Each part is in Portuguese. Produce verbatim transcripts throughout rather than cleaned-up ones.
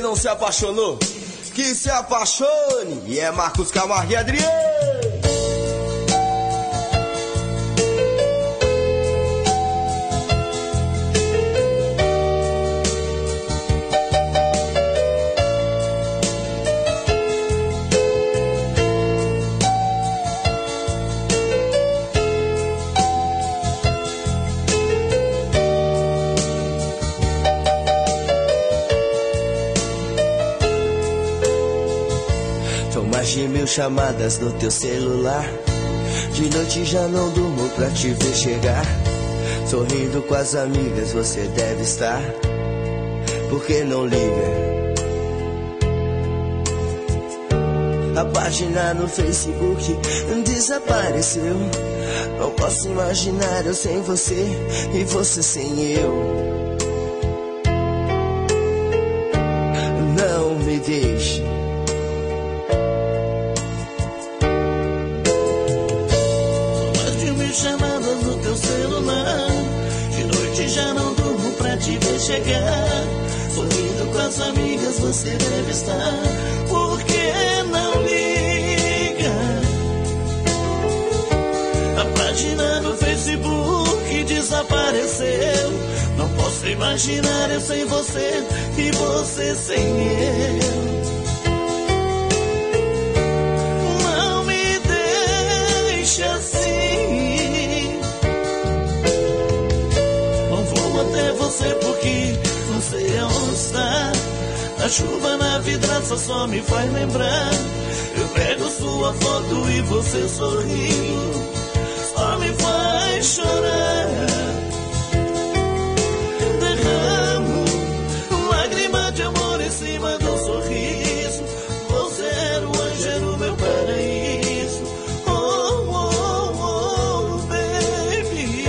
não se apaixonou, que se apaixone. E é Marcos Camargo e Adriano. De mil chamadas no teu celular. De noite já não durmo pra te ver chegar. Sorrindo com as amigas você deve estar. Por que não liga? A página no Facebook desapareceu. Não posso imaginar eu sem você e você sem eu. Não me deixe. Chamadas no teu celular. De noite já não durmo pra te ver chegar. Sorrindo com as amigas você deve estar. Por que não liga? A página no Facebook desapareceu. Não posso imaginar eu sem você e você sem eu. Não me deixe assim. Até você porque não sei aonde está. A chuva na vidraça só me faz lembrar. Eu pego sua foto e você sorrindo só me faz chorar. Derramo lágrima de amor em cima do sorriso. Você era o anjo, era o meu paraíso. Oh, oh, oh, baby.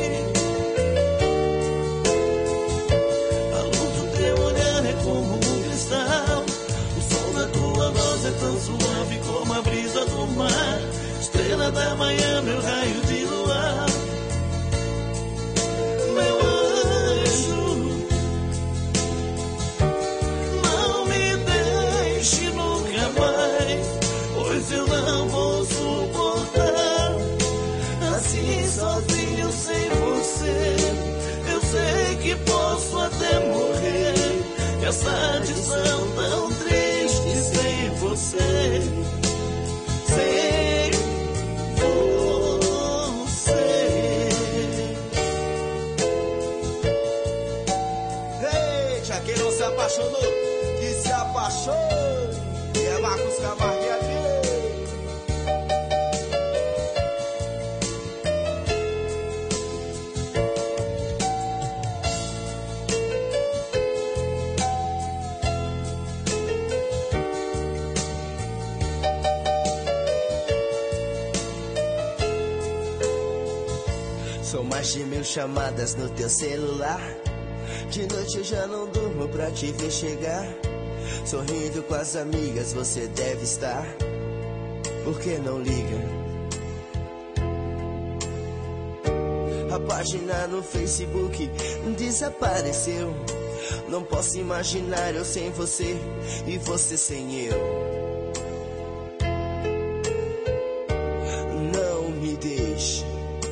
Como um cristal, o som da tua voz é tão suave como a brisa do mar. Estrela da manhã, meu raio de luar. Meu anjo, não me deixe nunca mais, pois eu não vou suportar. Assim sozinho sem você, eu sei que posso até morrer. Essa adição tão triste sem você, sem você. Eita, quem não se apaixonou, que se apaixone. E é Marcos Camargo e Adriano. São mais de mil chamadas no teu celular. De noite eu já não durmo pra te ver chegar. Sorrindo com as amigas você deve estar. Por que não liga? A página no Facebook desapareceu. Não posso imaginar eu sem você e você sem eu. Não me deixe.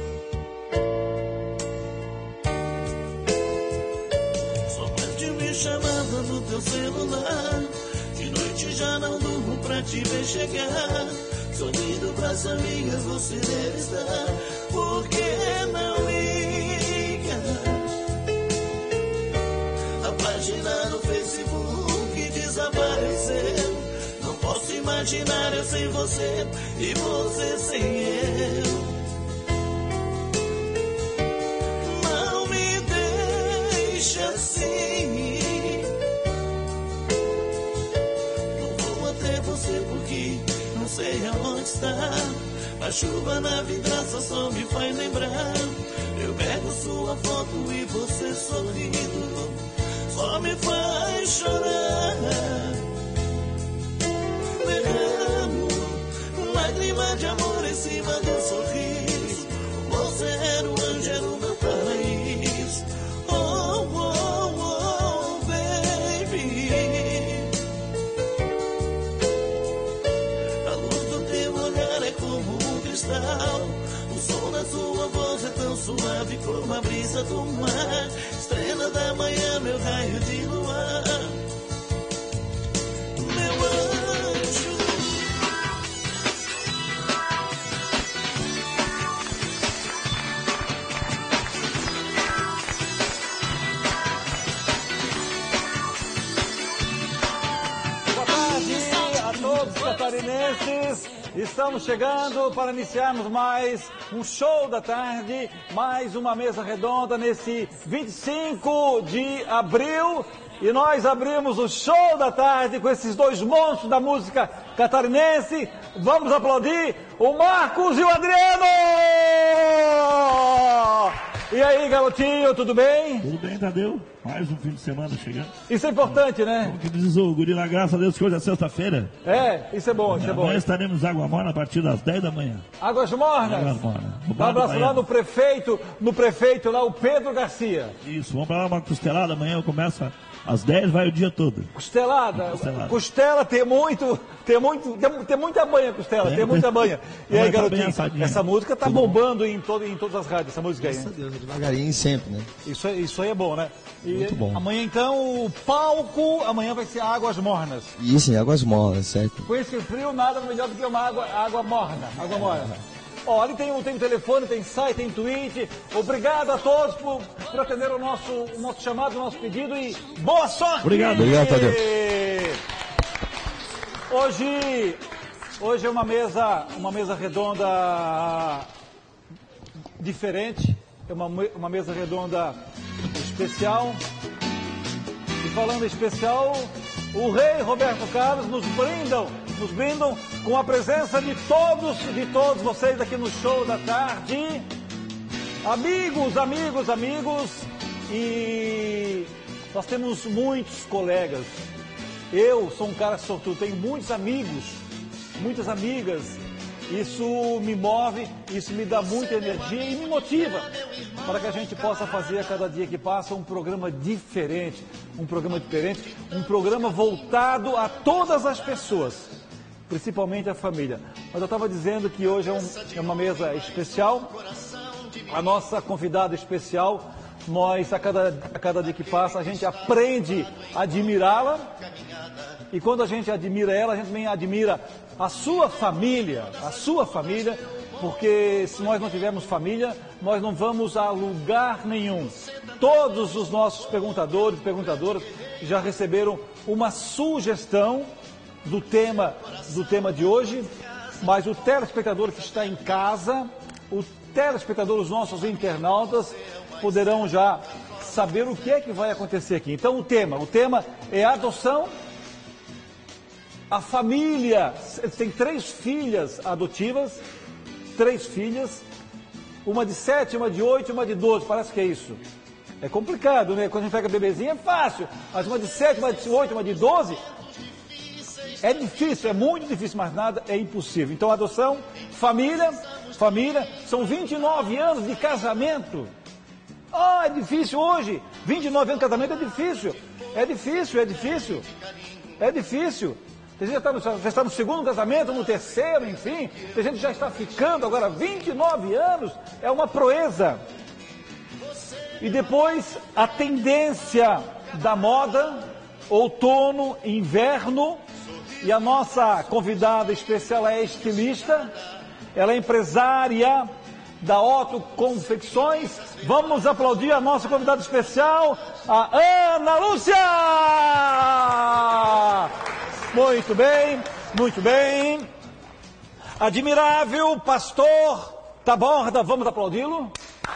Chamada no teu celular. De noite já não durmo pra te ver chegar. Sorrindo pras amigas você deve estar. Por que não liga? A página no Facebook desapareceu. Não posso imaginar eu sem você e você sem eu. Não me deixe assim. Porque não sei aonde está. A chuva na vidraça só me faz lembrar. Eu pego sua foto e você sorrindo só me faz chorar. Derramo lágrima de amor em cima do sorriso. Você era o anjo, era o meu paraíso. Oh, oh, oh, baby. uma brisa do mar, estrela da manhã, meu raio de luar, meu anjo. Boa tarde a todos os catarinenses. Estamos chegando para iniciarmos mais um show da tarde, mais uma mesa redonda nesse vinte e cinco de abril. E nós abrimos o show da tarde com esses dois monstros da música catarinense. Vamos aplaudir o Marcos e o Adriano! E aí, garotinho, tudo bem? Tudo bem, Tadeu? Mais um fim de semana chegando. Isso é importante, né? Como que diz o guri lá, graças a Deus que hoje é sexta-feira. É, isso é bom, isso é bom. Amanhã estaremos em Água Morna a partir das dez da manhã. Águas Mornas? Águas Mornas. Um abraço lá no prefeito, no prefeito lá, o Pedro Garcia. Isso, vamos pra lá uma costelada, amanhã começa às dez, vai o dia todo. Costelada? Costelada. Costela tem muito, tem muito, tem, tem muita banha, costela, tem, tem muita banha. E aí, garotinho, tá essa música tá Tudo bombando em, todo, em todas as rádios, essa música aí. Graças a Deus, devagarinho sempre, né? Isso, isso aí é bom, né? E muito bom. Amanhã então, o palco, amanhã vai ser Águas Mornas. Isso, em Águas Mornas, certo? Com esse frio, nada melhor do que uma água, água morna, água morna. Ó, ali tem, tem telefone, tem site, tem tweet. Obrigado a todos por, por atender o nosso, o nosso chamado, o nosso pedido e boa sorte! Obrigado. Obrigado, Tadeu. Hoje, hoje é uma mesa, uma mesa redonda diferente, é uma, uma mesa redonda especial. E falando em especial, o rei Roberto Carlos nos brindam, nos brindam com a presença de todos, de todos vocês aqui no show da tarde. Amigos, amigos, amigos, e nós temos muitos colegas. Eu sou um cara sortudo, tenho muitos amigos, muitas amigas. Isso me move, isso me dá muita energia e me motiva para que a gente possa fazer a cada dia que passa um programa diferente, um programa diferente, um programa voltado a todas as pessoas, principalmente a família. Mas eu estava dizendo que hoje é, um, é uma mesa especial, a nossa convidada especial, nós a cada, a cada dia que passa a gente aprende a admirá-la. E quando a gente admira ela, a gente também admira a sua família, a sua família, porque se nós não tivermos família, nós não vamos a lugar nenhum. Todos os nossos perguntadores e perguntadoras já receberam uma sugestão do tema, do tema de hoje, mas o telespectador que está em casa, o telespectador, os nossos internautas, poderão já saber o que é que vai acontecer aqui. Então o tema, o tema é adoção. A família tem três filhas adotivas, três filhas, uma de sete, uma de oito e uma de doze, parece que é isso. É complicado, né? Quando a gente pega bebezinho é fácil, mas uma de sete, uma de oito, uma de doze, é difícil, é muito difícil, mas nada é impossível. Então adoção, família, família, são vinte e nove anos de casamento. Ah, é difícil hoje, vinte e nove anos de casamento é difícil, é difícil, é difícil, é difícil. Tem gente que já está, no, já está no segundo casamento, no terceiro, enfim. Tem gente que já está ficando agora vinte e nove anos. É uma proeza. E depois a tendência da moda, outono, inverno. E a nossa convidada especial é estilista. Ela é empresária da Otto Confecções. Vamos aplaudir a nossa convidada especial, a Ana Lúcia! Muito bem, muito bem. Admirável pastor Taborda, vamos aplaudi-lo.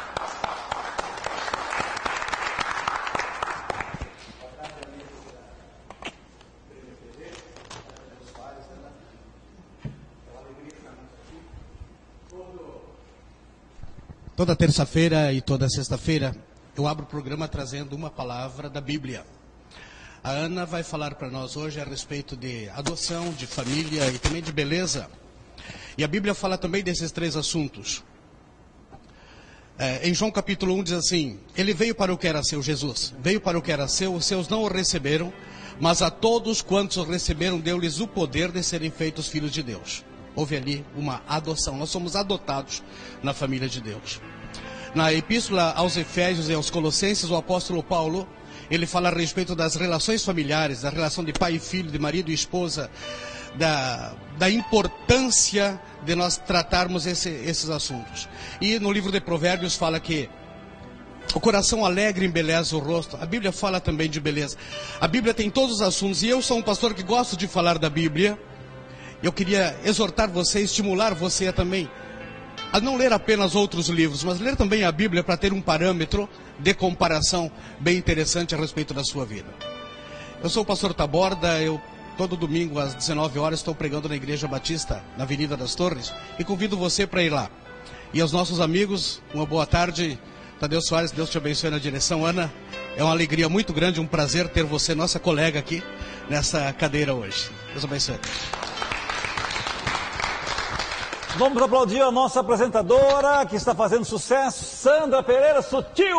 Toda terça-feira e toda sexta-feira eu abro o programa trazendo uma palavra da Bíblia. A Ana vai falar para nós hoje a respeito de adoção, de família e também de beleza. E a Bíblia fala também desses três assuntos. É, em João capítulo um diz assim: Ele veio para o que era seu, Jesus, veio para o que era seu, os seus não o receberam, mas a todos quantos o receberam deu-lhes o poder de serem feitos filhos de Deus. Houve ali uma adoção, nós somos adotados na família de Deus. Na epístola aos Efésios e aos Colossenses, o apóstolo Paulo, ele fala a respeito das relações familiares, da relação de pai e filho, de marido e esposa, da, da importância de nós tratarmos esse, esses assuntos. E no livro de Provérbios fala que o coração alegre embeleza o rosto. A Bíblia fala também de beleza. A Bíblia tem todos os assuntos, e eu sou um pastor que gosto de falar da Bíblia. Eu queria exortar você, estimular você também a não ler apenas outros livros, mas ler também a Bíblia para ter um parâmetro de comparação bem interessante a respeito da sua vida. Eu sou o pastor Taborda, eu todo domingo às dezenove horas estou pregando na Igreja Batista, na Avenida das Torres, e convido você para ir lá. E aos nossos amigos, uma boa tarde. Tadeu Soares, Deus te abençoe na direção. Ana, é uma alegria muito grande, um prazer ter você, nossa colega aqui, nessa cadeira hoje. Deus abençoe. Vamos aplaudir a nossa apresentadora, que está fazendo sucesso, Sandra Pereira Sutil.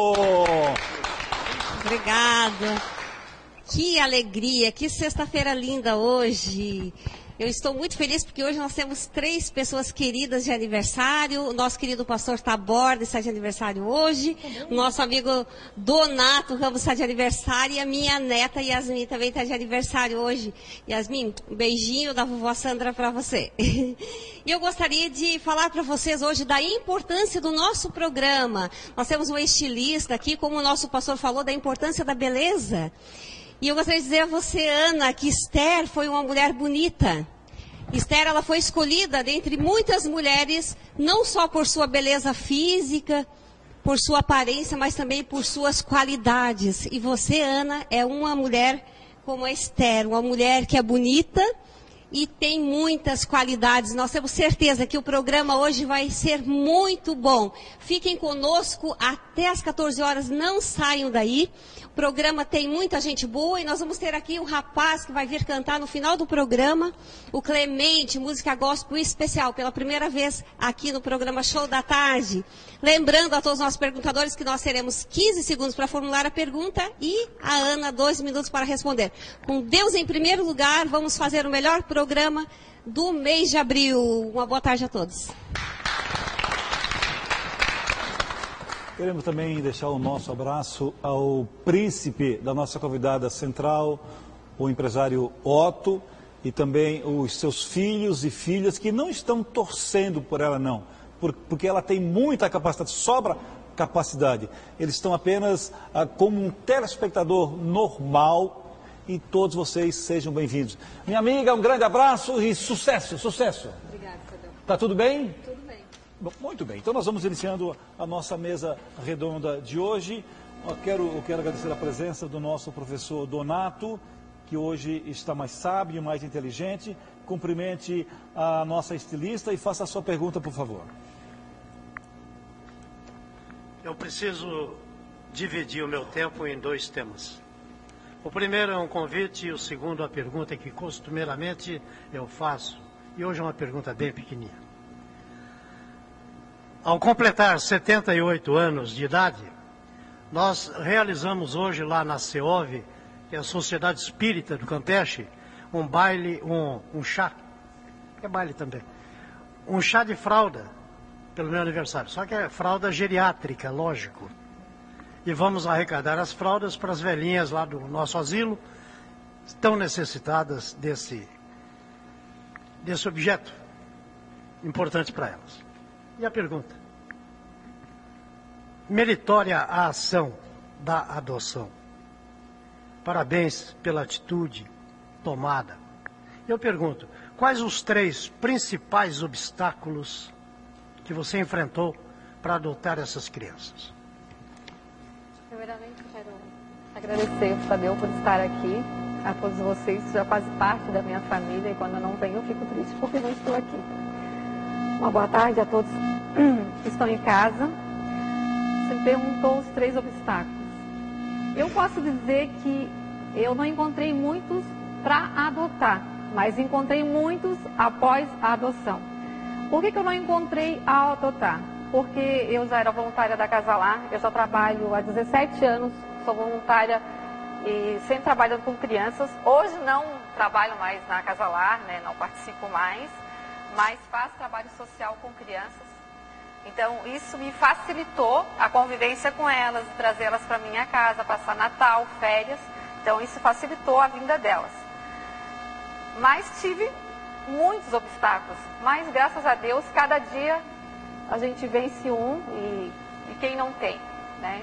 Obrigada. Que alegria, que sexta-feira linda hoje. Eu estou muito feliz porque hoje nós temos três pessoas queridas de aniversário. O nosso querido pastor Taborda está de aniversário hoje. O nosso amigo Donato Ramos está de aniversário. E a minha neta Yasmin também está de aniversário hoje. Yasmin, um beijinho da vovó Sandra para você. E eu gostaria de falar para vocês hoje da importância do nosso programa. Nós temos uma estilista aqui, como o nosso pastor falou, da importância da beleza. E eu gostaria de dizer a você, Ana, que Esther foi uma mulher bonita. Esther, ela foi escolhida dentre muitas mulheres, não só por sua beleza física, por sua aparência, mas também por suas qualidades. E você, Ana, é uma mulher como a Esther, uma mulher que é bonita e tem muitas qualidades. Nós temos certeza que o programa hoje vai ser muito bom. Fiquem conosco até às quatorze horas, não saiam daí. O programa tem muita gente boa e nós vamos ter aqui um rapaz que vai vir cantar no final do programa, o Clemente, música gospel especial, pela primeira vez aqui no programa Show da Tarde. Lembrando a todos os nossos perguntadores que nós teremos quinze segundos para formular a pergunta e a Ana dois minutos para responder. Com Deus em primeiro lugar, vamos fazer o melhor programa do mês de abril. Uma boa tarde a todos. Queremos também deixar o nosso abraço ao príncipe da nossa convidada central, o empresário Otto, e também os seus filhos e filhas que não estão torcendo por ela não, porque ela tem muita capacidade, sobra capacidade. Eles estão apenas ah, como um telespectador normal e todos vocês sejam bem-vindos. Minha amiga, um grande abraço e sucesso, sucesso. Obrigada, Tadeu. Tá tudo bem? Tudo bem. Bom, muito bem, então nós vamos iniciando a nossa mesa redonda de hoje. Eu quero, eu quero agradecer a presença do nosso professor Donato, que hoje está mais sábio, mais inteligente. Cumprimente a nossa estilista e faça a sua pergunta, por favor. Eu preciso dividir o meu tempo em dois temas. O primeiro é um convite e o segundo a pergunta que costumeiramente eu faço. E hoje é uma pergunta bem pequenininha. Ao completar setenta e oito anos de idade, nós realizamos hoje lá na CEOV, que é a Sociedade Espírita do Campeche, um baile, um, um chá, que é baile também, um chá de fralda, pelo meu aniversário, só que é fralda geriátrica, lógico. E vamos arrecadar as fraldas para as velhinhas lá do nosso asilo, tão necessitadas desse, desse objeto importante para elas. E a pergunta? Meritória a ação da adoção. Parabéns pela atitude tomada. Eu pergunto, quais os três principais obstáculos que você enfrentou para adotar essas crianças? Primeiramente, quero agradecer o Tadeu por estar aqui, a todos vocês, já faz parte da minha família, e quando eu não venho eu fico triste porque não estou aqui. Uma boa tarde a todos que estão em casa. Você me perguntou os três obstáculos. Eu posso dizer que eu não encontrei muitos para adotar, mas encontrei muitos após a adoção. Por que que eu não encontrei ao adotar? Porque eu já era voluntária da Casalar, eu já trabalho há dezessete anos, sou voluntária e sempre trabalhando com crianças. Hoje não trabalho mais na Casalar, né, não participo mais, mas faço trabalho social com crianças. Então, isso me facilitou a convivência com elas, trazê-las para minha casa, passar Natal, férias. Então, isso facilitou a vinda delas. Mas tive muitos obstáculos. Mas, graças a Deus, cada dia a gente vence um e, e quem não tem, né?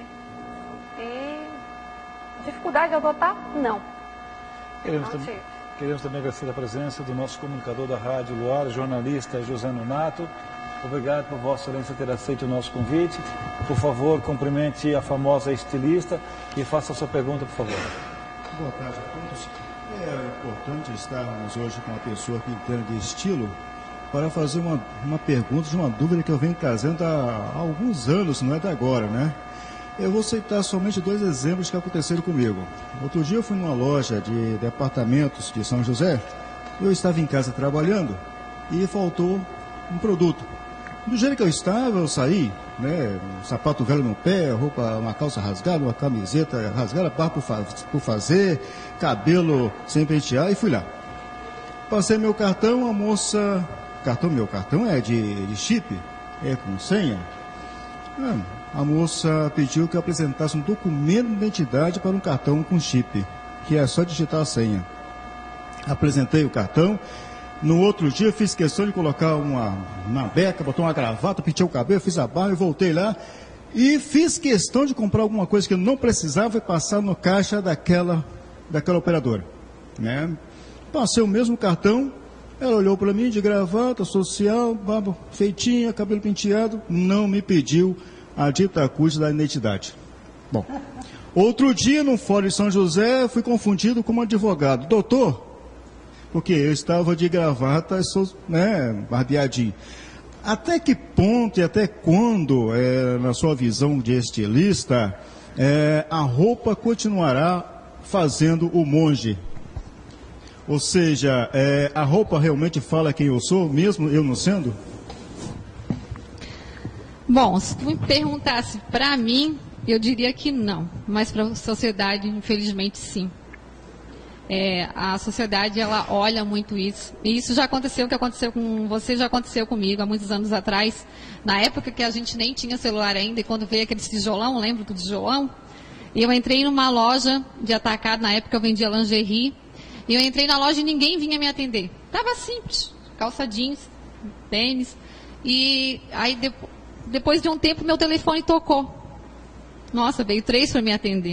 E dificuldade de adotar? Não. Queremos, não tam tive. queremos também agradecer a presença do nosso comunicador da Rádio Luar, jornalista José Nonato. Obrigado por Vossa Excelência ter aceito o nosso convite. Por favor, cumprimente a famosa estilista e faça a sua pergunta, por favor. Boa tarde a todos. É importante estarmos hoje com uma pessoa que entende de estilo para fazer uma, uma pergunta de uma dúvida que eu venho trazendo há, há alguns anos, não é de agora, né? Eu vou citar somente dois exemplos que aconteceram comigo. Outro dia eu fui numa loja de departamentos de São José, eu estava em casa trabalhando e faltou um produto. Do jeito que eu estava, eu saí, né, um sapato velho no pé, roupa, uma calça rasgada, uma camiseta rasgada, barba por, fa por fazer, cabelo sem pentear, e fui lá. Passei meu cartão, a moça... Cartão, meu cartão é de, de chip, é com senha. Ah, a moça pediu que eu apresentasse um documento de identidade para um cartão com chip, que é só digitar a senha. Apresentei o cartão. No outro dia, fiz questão de colocar uma, uma beca, botar uma gravata, pintei o cabelo, fiz a barba e voltei lá. E fiz questão de comprar alguma coisa que eu não precisava e passar no caixa daquela, daquela operadora, né? Passei o mesmo cartão, ela olhou para mim de gravata, social, barba feitinha, cabelo penteado, não me pediu a dita cuja da identidade. Bom, outro dia, no Fórum de São José, fui confundido com um advogado. Doutor, porque eu estava de gravata, sou, né, barbeadinho. Até que ponto e até quando, é, na sua visão de estilista, é, a roupa continuará fazendo o monge? Ou seja, é, a roupa realmente fala quem eu sou, mesmo eu não sendo? Bom, se tu me perguntasse para mim, eu diria que não. Mas para a sociedade, infelizmente, sim. É, a sociedade, ela olha muito isso. E isso já aconteceu, o que aconteceu com você já aconteceu comigo há muitos anos atrás. Na época que a gente nem tinha celular ainda, e quando veio aquele tijolão, lembra do tijolão? E eu entrei numa loja de atacado, na época eu vendia lingerie. E eu entrei na loja e ninguém vinha me atender. Tava simples, calça jeans, tênis. E aí de, depois de um tempo meu telefone tocou. Nossa, veio três para me atender.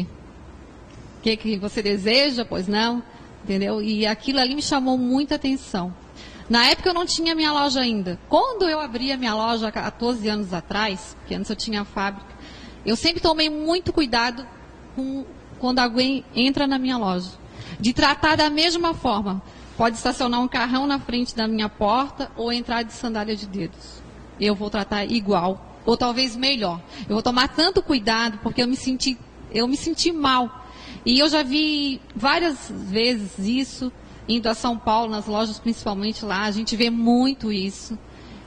O que, que você deseja? Pois não, entendeu? E aquilo ali me chamou muita atenção. Na época eu não tinha minha loja ainda. Quando eu abri a minha loja há quatorze anos atrás, que antes eu tinha a fábrica, eu sempre tomei muito cuidado com, quando alguém entra na minha loja. De tratar da mesma forma. Pode estacionar um carrão na frente da minha porta ou entrar de sandália de dedos. Eu vou tratar igual, ou talvez melhor. Eu vou tomar tanto cuidado porque eu me senti, eu me senti mal. E eu já vi várias vezes isso, indo a São Paulo, nas lojas principalmente lá, a gente vê muito isso.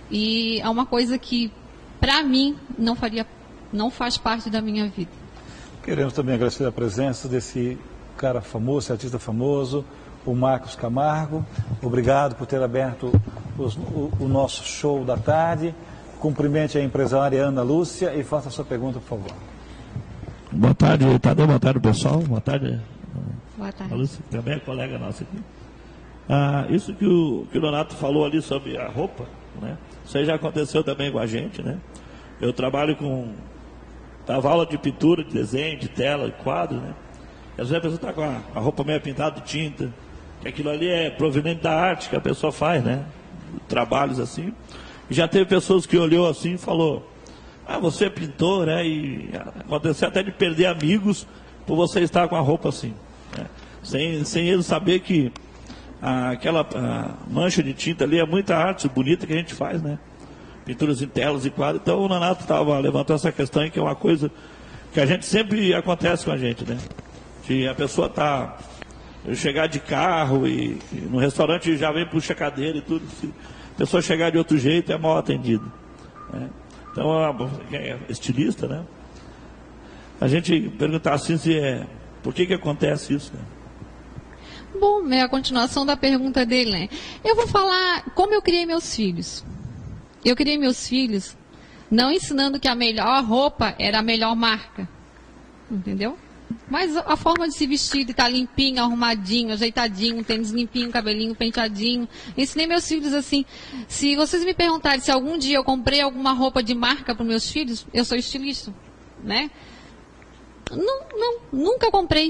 E é uma coisa que, para mim, não faria, não faz parte da minha vida. Queremos também agradecer a presença desse cara famoso, esse artista famoso, o Marcos Camargo. Obrigado por ter aberto os, o, o nosso show da tarde. Cumprimente a empresária Ana Lúcia e faça a sua pergunta, por favor. Boa tarde, Tadeu. Boa tarde, pessoal. Boa tarde. Boa tarde. A Lúcia também é colega nossa aqui. Ah, isso que o, que o Donato falou ali sobre a roupa, né? Isso aí já aconteceu também com a gente, né? Eu trabalho com... Dava aula de pintura, de desenho, de tela, de quadro, né? E às vezes a pessoa está com a, a roupa meio pintada de tinta, que aquilo ali é proveniente da arte que a pessoa faz, né? Trabalhos assim. E já teve pessoas que olhou assim e falou, ah, você é pintor, né? E aconteceu até de perder amigos por você estar com a roupa assim, né? Sem, sem eles saber que a, aquela a mancha de tinta ali é muita arte bonita que a gente faz, né? Pinturas em telas e quadros. Então o Nonato estava levantando essa questão, que é uma coisa que a gente sempre acontece com a gente, né? Que a pessoa está, chegar de carro e, e no restaurante já vem puxa cadeira e tudo. Se a pessoa chegar de outro jeito é mal atendido, né? Então, é estilista, né? A gente perguntar assim se é, por que que acontece isso, né? Bom, é a continuação da pergunta dele, né? Eu vou falar como eu criei meus filhos. Eu criei meus filhos Não ensinando que a melhor roupa era a melhor marca. Entendeu? Mas a forma de se vestir, de estar limpinho, arrumadinho, ajeitadinho, tênis limpinho, cabelinho penteadinho. Ensinei meus filhos assim. Se vocês me perguntarem se algum dia eu comprei alguma roupa de marca para os meus filhos, eu sou estilista, né? Não, não, nunca comprei.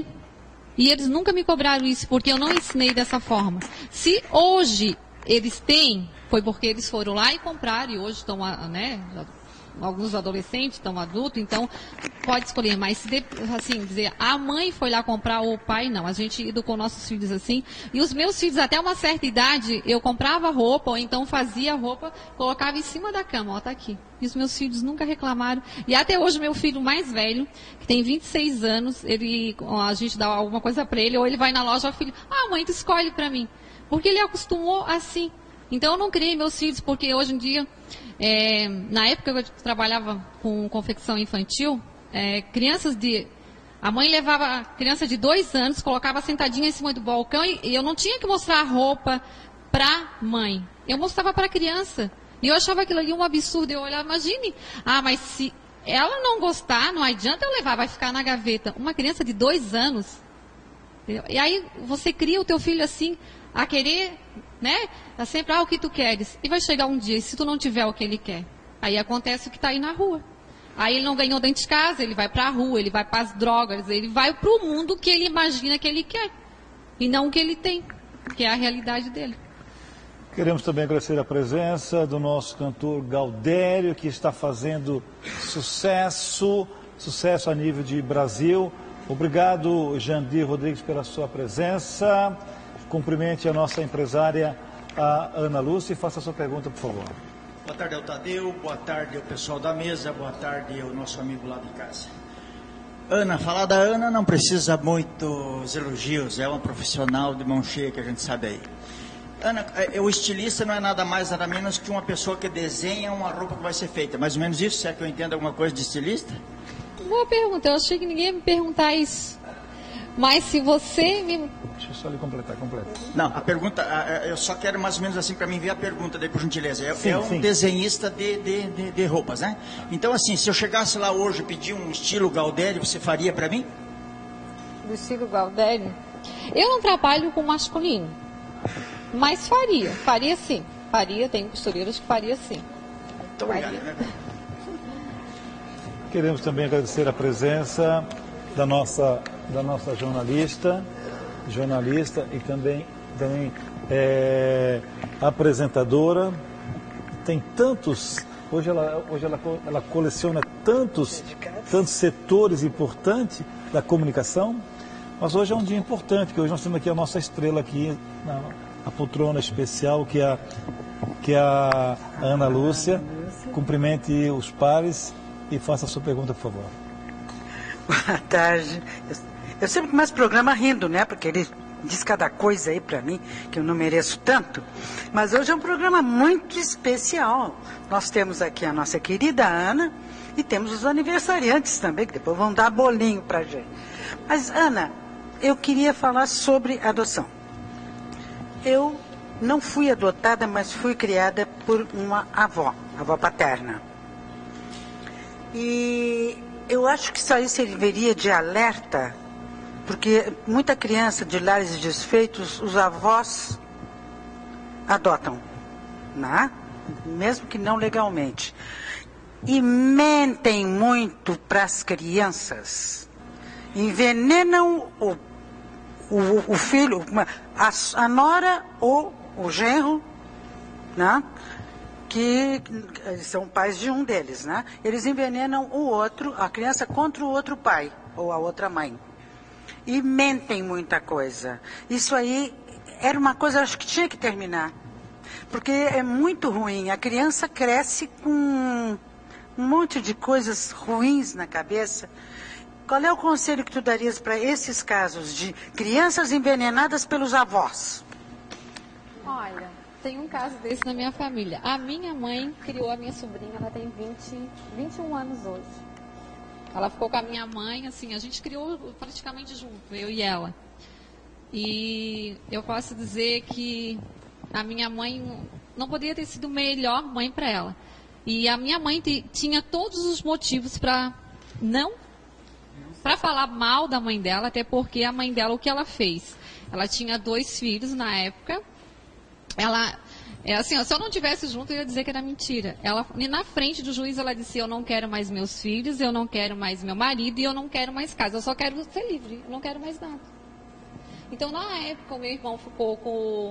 E eles nunca me cobraram isso, porque eu não ensinei dessa forma. Se hoje eles têm, foi porque eles foram lá e compraram, e hoje estão, né? Alguns adolescentes estão adultos, então pode escolher, mas se assim, dizer, a mãe foi lá comprar ou o pai, não. A gente educou nossos filhos assim. E os meus filhos, até uma certa idade, eu comprava roupa, ou então fazia roupa, colocava em cima da cama, ó, tá aqui. E os meus filhos nunca reclamaram. E até hoje, meu filho mais velho, que tem vinte e seis anos, ele, a gente dá alguma coisa para ele, ou ele vai na loja, o filho, ah, mãe, tu escolhe para mim. Porque ele acostumou assim. Então eu não criei meus filhos, porque hoje em dia, é, na época que eu trabalhava com confecção infantil, é, crianças de... A mãe levava a criança de dois anos, colocava sentadinha em cima do balcão e, e eu não tinha que mostrar a roupa para mãe. Eu mostrava para a criança. E eu achava aquilo ali um absurdo. Eu olhava, imagine, ah, mas se ela não gostar, não adianta eu levar, vai ficar na gaveta. Uma criança de dois anos. Entendeu? E aí você cria o teu filho assim, a querer... né? Tá sempre, ah, o que tu queres? E vai chegar um dia, e se tu não tiver o que ele quer? Aí acontece o que está aí na rua. Aí ele não ganhou dentro de casa, ele vai para a rua, ele vai para as drogas, ele vai para o mundo que ele imagina que ele quer. E não o que ele tem, que é a realidade dele. Queremos também agradecer a presença do nosso cantor Gaudério, que está fazendo sucesso, sucesso a nível de Brasil. Obrigado, Jandir Rodrigues, pela sua presença. Cumprimente a nossa empresária, a Ana Lúcia, e faça a sua pergunta, por favor. Boa tarde ao Tadeu, boa tarde ao pessoal da mesa, boa tarde ao nosso amigo lá de casa. Ana, falar da Ana não precisa muitos elogios, é uma profissional de mão cheia que a gente sabe aí. Ana, o estilista não é nada mais, nada menos que uma pessoa que desenha uma roupa que vai ser feita. Mais ou menos isso, será que eu entendo alguma coisa de estilista? Boa pergunta, eu achei que ninguém ia me perguntar isso. Mas se você me... Deixa eu só lhe completar, completa. Não, a pergunta, eu só quero mais ou menos assim para mim ver a pergunta, daí por gentileza. É, sim, é um sim. desenhista de, de, de, de roupas, né? Então assim, se eu chegasse lá hoje e pedir um estilo Gaudério, você faria para mim? Do estilo Gaudério? Eu não trabalho com masculino, mas faria, faria sim. Faria, tem costureiras que faria sim. Muito obrigado. Né? Queremos também agradecer a presença da nossa, da nossa jornalista, jornalista e também, também é, apresentadora. Tem tantos, hoje ela, hoje ela, ela coleciona tantos, tantos setores importantes da comunicação, mas hoje é um dia importante, que hoje nós temos aqui a nossa estrela aqui, na, a poltrona especial, que é a, que é a Ana Lúcia. Cumprimente os pares e faça a sua pergunta, por favor. Boa tarde. Eu, eu sempre começo o programa rindo, né? Porque ele diz cada coisa aí pra mim que eu não mereço tanto. Mas hoje é um programa muito especial. Nós temos aqui a nossa querida Ana e temos os aniversariantes também, que depois vão dar bolinho pra gente. Mas, Ana, eu queria falar sobre adoção. Eu não fui adotada, mas fui criada por uma avó, avó paterna. E eu acho que isso aí serviria de alerta, porque muita criança de lares desfeitos, os avós adotam, né? Mesmo que não legalmente. E mentem muito para as crianças. Envenenam o, o, o filho, a, a nora ou o genro, né? Que são pais de um deles, né? Eles envenenam o outro, a criança contra o outro pai ou a outra mãe. E mentem muita coisa. Isso aí era uma coisa, acho que tinha que terminar. Porque é muito ruim. A criança cresce com um monte de coisas ruins na cabeça. Qual é o conselho que tu darias para esses casos de crianças envenenadas pelos avós? Olha, tem um caso desse na minha família. A minha mãe criou a minha sobrinha, ela tem vinte, vinte e um anos hoje. Ela ficou com a minha mãe, assim, a gente criou praticamente junto, eu e ela. E eu posso dizer que a minha mãe não poderia ter sido melhor mãe para ela. E a minha mãe te, tinha todos os motivos para não, para falar mal da mãe dela, até porque a mãe dela, o que ela fez? Ela tinha dois filhos na época, ela... É assim, ó, se eu não tivesse junto, eu ia dizer que era mentira. Ela, na frente do juiz, ela disse, eu não quero mais meus filhos, eu não quero mais meu marido e eu não quero mais casa. Eu só quero ser livre, eu não quero mais nada. Então, na época, o meu irmão ficou com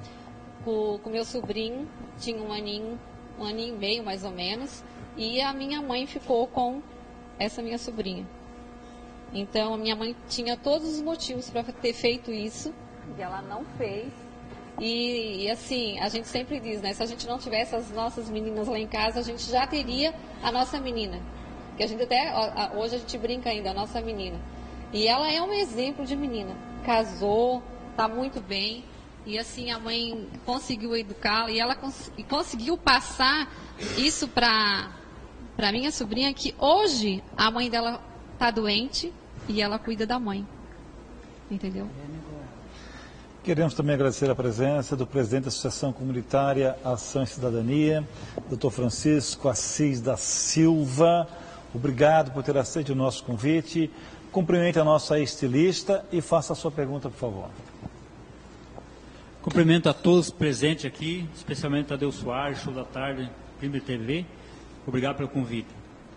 o com, meu sobrinho, tinha um aninho, um aninho e meio, mais ou menos, e a minha mãe ficou com essa minha sobrinha. Então, a minha mãe tinha todos os motivos para ter feito isso. E ela não fez. E, e assim, a gente sempre diz, né? Se a gente não tivesse as nossas meninas lá em casa, a gente já teria a nossa menina. Que a gente até, hoje a gente brinca ainda, a nossa menina. E ela é um exemplo de menina. Casou, tá muito bem. E assim, a mãe conseguiu educá-la e ela cons e conseguiu passar isso para para minha sobrinha, que hoje a mãe dela tá doente e ela cuida da mãe. Entendeu? Queremos também agradecer a presença do presidente da Associação Comunitária Ação e Cidadania, doutor Francisco Assis da Silva. Obrigado por ter aceito o nosso convite. Cumprimente a nossa estilista e faça a sua pergunta, por favor. Cumprimento a todos presentes aqui, especialmente Tadeu Soares, Show da Tarde, Primeira T V. Obrigado pelo convite.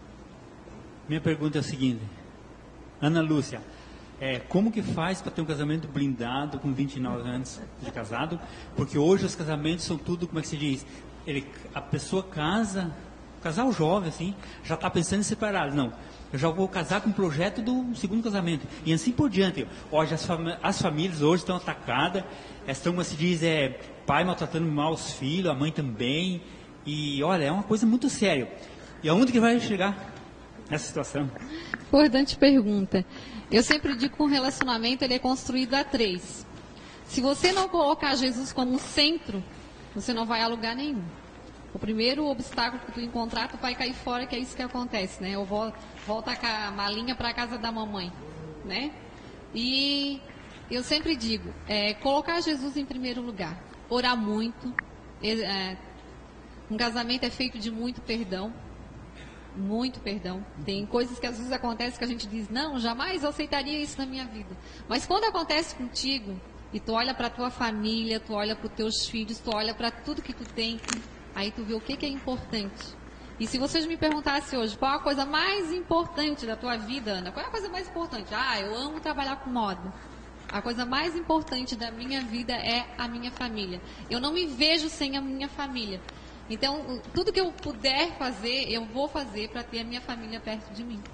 Minha pergunta é a seguinte. Ana Lúcia, É, como que faz para ter um casamento blindado com vinte e nove anos de casado? Porque hoje os casamentos são tudo, como é que se diz? Ele, a pessoa casa, casal jovem assim, já está pensando em separar. Não, eu já vou casar com o projeto do segundo casamento. E assim por diante. Hoje as, fam as famílias hoje estão atacadas, estão, como se diz, é, pai maltratando mal os filhos, a mãe também. E olha, é uma coisa muito séria. E aonde que vai chegar essa situação? Importante pergunta. Eu sempre digo que um relacionamento ele é construído a três. Se você não colocar Jesus como centro, você não vai a lugar nenhum. O primeiro obstáculo que tu encontrar, tu vai cair fora, que é isso que acontece, né? Eu vou voltar com a malinha para a casa da mamãe, né? E eu sempre digo, é, colocar Jesus em primeiro lugar, orar muito. É, um casamento é feito de muito perdão. Muito perdão. Tem coisas que às vezes acontecem que a gente diz, não, jamais eu aceitaria isso na minha vida. Mas quando acontece contigo, e tu olha para tua família, tu olha para os teus filhos, tu olha para tudo que tu tem, aí tu vê o que, que é importante. E se vocês me perguntassem hoje, qual a coisa mais importante da tua vida, Ana? Qual é a coisa mais importante? Ah, eu amo trabalhar com moda. A coisa mais importante da minha vida é a minha família. Eu não me vejo sem a minha família. Então, tudo que eu puder fazer, eu vou fazer para ter a minha família perto de mim.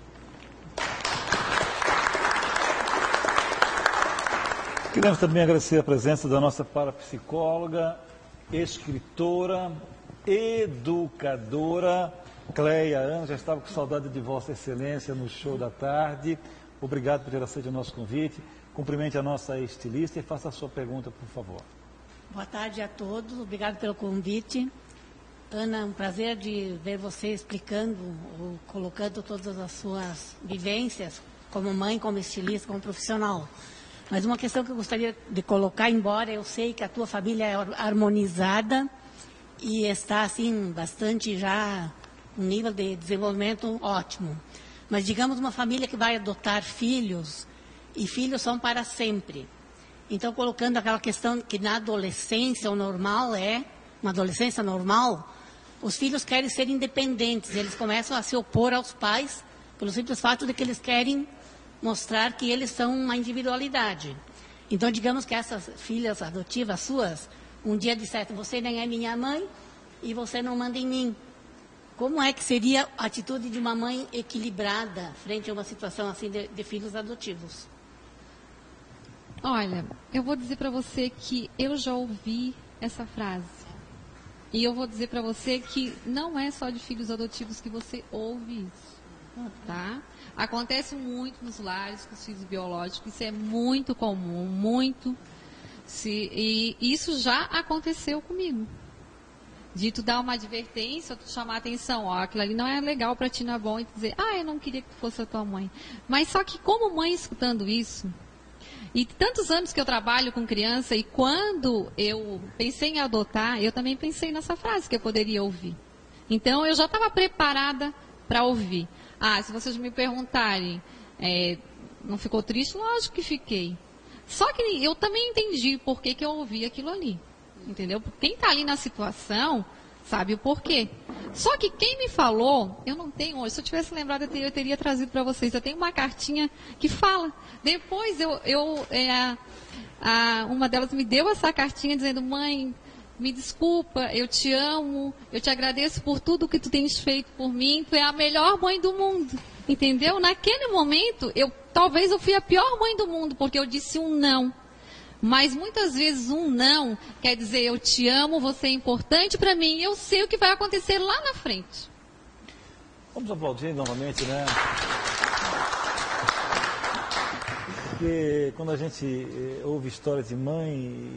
Queremos também agradecer a presença da nossa parapsicóloga, escritora, educadora, Cleia Ana. Já estava com saudade de Vossa Excelência no Show da Tarde. Obrigado por ter aceito o nosso convite. Cumprimente a nossa estilista e faça a sua pergunta, por favor. Boa tarde a todos. Obrigado pelo convite. Ana, um prazer de ver você explicando, ou colocando todas as suas vivências, como mãe, como estilista, como profissional. Mas uma questão que eu gostaria de colocar, embora eu sei que a tua família é harmonizada e está, assim, bastante já, um nível de desenvolvimento ótimo. Mas, digamos, uma família que vai adotar filhos, e filhos são para sempre. Então, colocando aquela questão que na adolescência, o normal é, uma adolescência normal, os filhos querem ser independentes, eles começam a se opor aos pais pelo simples fato de que eles querem mostrar que eles são uma individualidade. Então, digamos que essas filhas adotivas suas, um dia disseram, você nem é minha mãe e você não manda em mim. Como é que seria a atitude de uma mãe equilibrada frente a uma situação assim de, de filhos adotivos? Olha, eu vou dizer para você que eu já ouvi essa frase. E eu vou dizer para você que não é só de filhos adotivos que você ouve isso, tá? Acontece muito nos lares com os filhos biológicos, isso é muito comum, muito. Se, e isso já aconteceu comigo. De tu dar uma advertência, tu chamar a atenção, ó, aquilo ali não é legal para ti, não é bom, e tu dizer, ah, eu não queria que tu fosse a tua mãe. Mas só que como mãe escutando isso, e tantos anos que eu trabalho com criança, e quando eu pensei em adotar, eu também pensei nessa frase que eu poderia ouvir. Então, eu já estava preparada para ouvir. Ah, se vocês me perguntarem, é, não ficou triste? Lógico que fiquei. Só que eu também entendi por que, que eu ouvi aquilo ali. Entendeu? Porque quem está ali na situação sabe o porquê. Só que quem me falou, eu não tenho hoje. Se eu tivesse lembrado, eu teria, eu teria trazido para vocês. Eu tenho uma cartinha que fala. Depois, eu, eu é, a, uma delas me deu essa cartinha dizendo: mãe, me desculpa, eu te amo, eu te agradeço por tudo que tu tens feito por mim. Tu é a melhor mãe do mundo. Entendeu? Naquele momento, eu talvez eu fui a pior mãe do mundo, porque eu disse um não. Mas muitas vezes um não quer dizer: eu te amo, você é importante para mim, eu sei o que vai acontecer lá na frente. Vamos aplaudir novamente, né? Porque quando a gente ouve histórias de mãe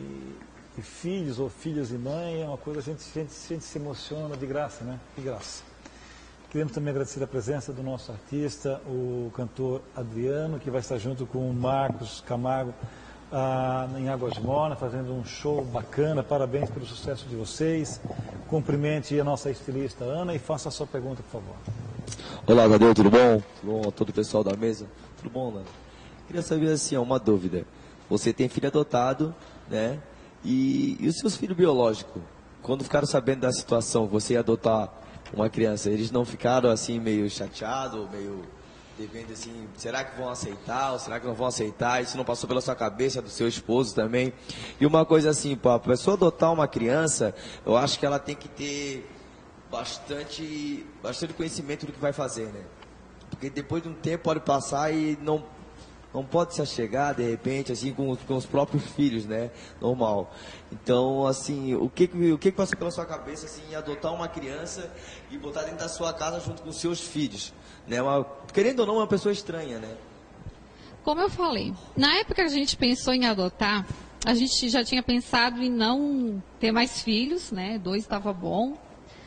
e filhos, ou filhos e mãe, é uma coisa, a gente, a gente, a gente se emociona de graça, né? De graça. Queremos também agradecer a presença do nosso artista, o cantor Adriano, que vai estar junto com o Marcos Camargo, Ah, em Águas Mornas, fazendo um show bacana. Parabéns pelo sucesso de vocês. Cumprimente a nossa estilista Ana e faça a sua pergunta, por favor. Olá, Tadeu, tudo bom? Tudo bom? Todo o pessoal da mesa? Tudo bom, Ana? Queria saber, assim, uma dúvida. Você tem filho adotado, né? E, e os seus filhos biológicos? Quando ficaram sabendo da situação, você ia adotar uma criança, eles não ficaram, assim, meio chateados, meio... devendo assim, será que vão aceitar ou será que não vão aceitar? Isso não passou pela sua cabeça, do seu esposo também? E uma coisa assim, para a pessoa adotar uma criança, eu acho que ela tem que ter bastante, bastante conhecimento do que vai fazer, né? Porque depois de um tempo pode passar e não, não pode se achegar, de repente, assim, com, com os próprios filhos, né? Normal. Então, assim, o que, o que passou pela sua cabeça, assim, em adotar uma criança e botar dentro da sua casa junto com os seus filhos? Né? Uma, querendo ou não, uma pessoa estranha, né? Como eu falei, na época que a gente pensou em adotar, a gente já tinha pensado em não ter mais filhos, né? Dois estava bom.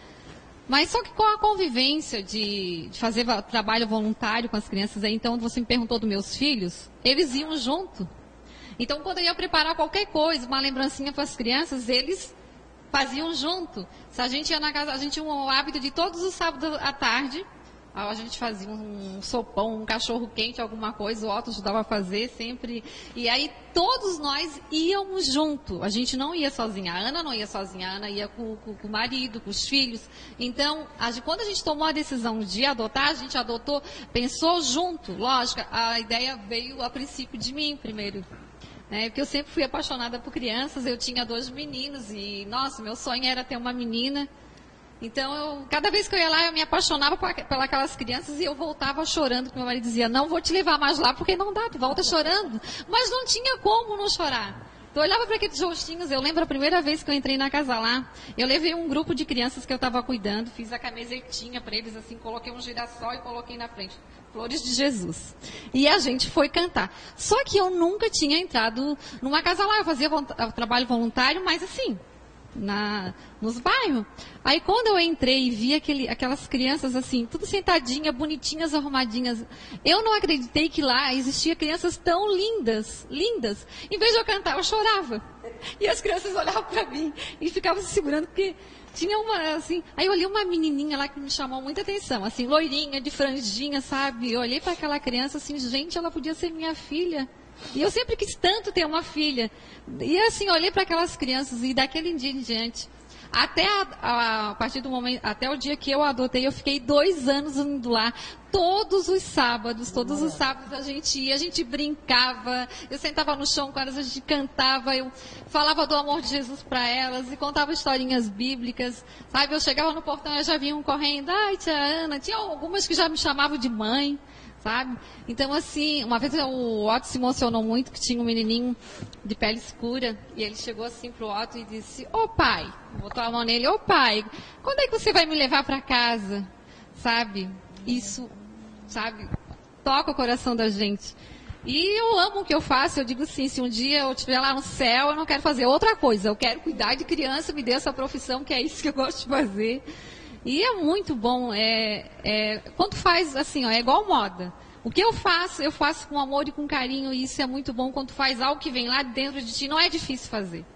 Mas só que com a convivência de, de fazer trabalho voluntário com as crianças, aí, então você me perguntou dos meus filhos, eles iam junto. Então, quando eu ia preparar qualquer coisa, uma lembrancinha para as crianças, eles faziam junto. Se a gente ia na casa, a gente tinha o hábito de todos os sábados à tarde, a gente fazia um sopão, um cachorro quente, alguma coisa, o Otto ajudava a fazer sempre. E aí todos nós íamos junto. A gente não ia sozinha. A Ana não ia sozinha. A Ana ia com, com, com o marido, com os filhos. Então, a, quando a gente tomou a decisão de adotar, a gente adotou, pensou junto. Lógico, a ideia veio a princípio de mim primeiro. Né? Porque eu sempre fui apaixonada por crianças. Eu tinha dois meninos e, nossa, meu sonho era ter uma menina. Então, eu, cada vez que eu ia lá, eu me apaixonava por, por aquelas crianças e eu voltava chorando, porque meu marido dizia: não vou te levar mais lá, porque não dá, tu volta chorando. Mas não tinha como não chorar. Então, eu olhava para aqueles rostinhos, eu lembro a primeira vez que eu entrei na casa lá, eu levei um grupo de crianças que eu estava cuidando, fiz a camisetinha para eles, assim, coloquei um girassol e coloquei na frente, Flores de Jesus. E a gente foi cantar. Só que eu nunca tinha entrado numa casa lá, eu fazia trabalho voluntário, mas assim... Na, nos bairros. Aí quando eu entrei e vi aquele, aquelas crianças assim, tudo sentadinha, bonitinhas, arrumadinhas, eu não acreditei que lá existia crianças tão lindas, lindas. Em vez de eu cantar, eu chorava. E as crianças olhavam para mim e ficavam se segurando, porque tinha uma, assim... Aí eu olhei uma menininha lá que me chamou muita atenção, assim, loirinha, de franjinha, sabe? Eu olhei para aquela criança assim, gente, ela podia ser minha filha. E eu sempre quis tanto ter uma filha. E assim, olhei para aquelas crianças e daquele dia em diante, até a, a, a partir do momento, até o dia que eu adotei, eu fiquei dois anos indo lá. Todos os sábados, todos os sábados a gente ia, a gente brincava, eu sentava no chão com elas, a gente cantava, eu falava do amor de Jesus para elas e contava historinhas bíblicas, sabe? Eu chegava no portão, elas já vinham correndo, ai tia Ana, tinha algumas que já me chamavam de mãe. Sabe? Então, assim, uma vez o Otto se emocionou muito, que tinha um menininho de pele escura, e ele chegou assim pro Otto e disse: ô pai, botou a mão nele, ô pai, quando é que você vai me levar para casa? Sabe? Isso, sabe, toca o coração da gente. E eu amo o que eu faço, eu digo assim, se um dia eu estiver lá no céu, eu não quero fazer outra coisa, eu quero cuidar de criança, me dê essa profissão, que é isso que eu gosto de fazer. E é muito bom, é, é, quando faz assim, ó, é igual moda. O que eu faço, eu faço com amor e com carinho, e isso é muito bom quando faz algo que vem lá dentro de ti, não é difícil fazer.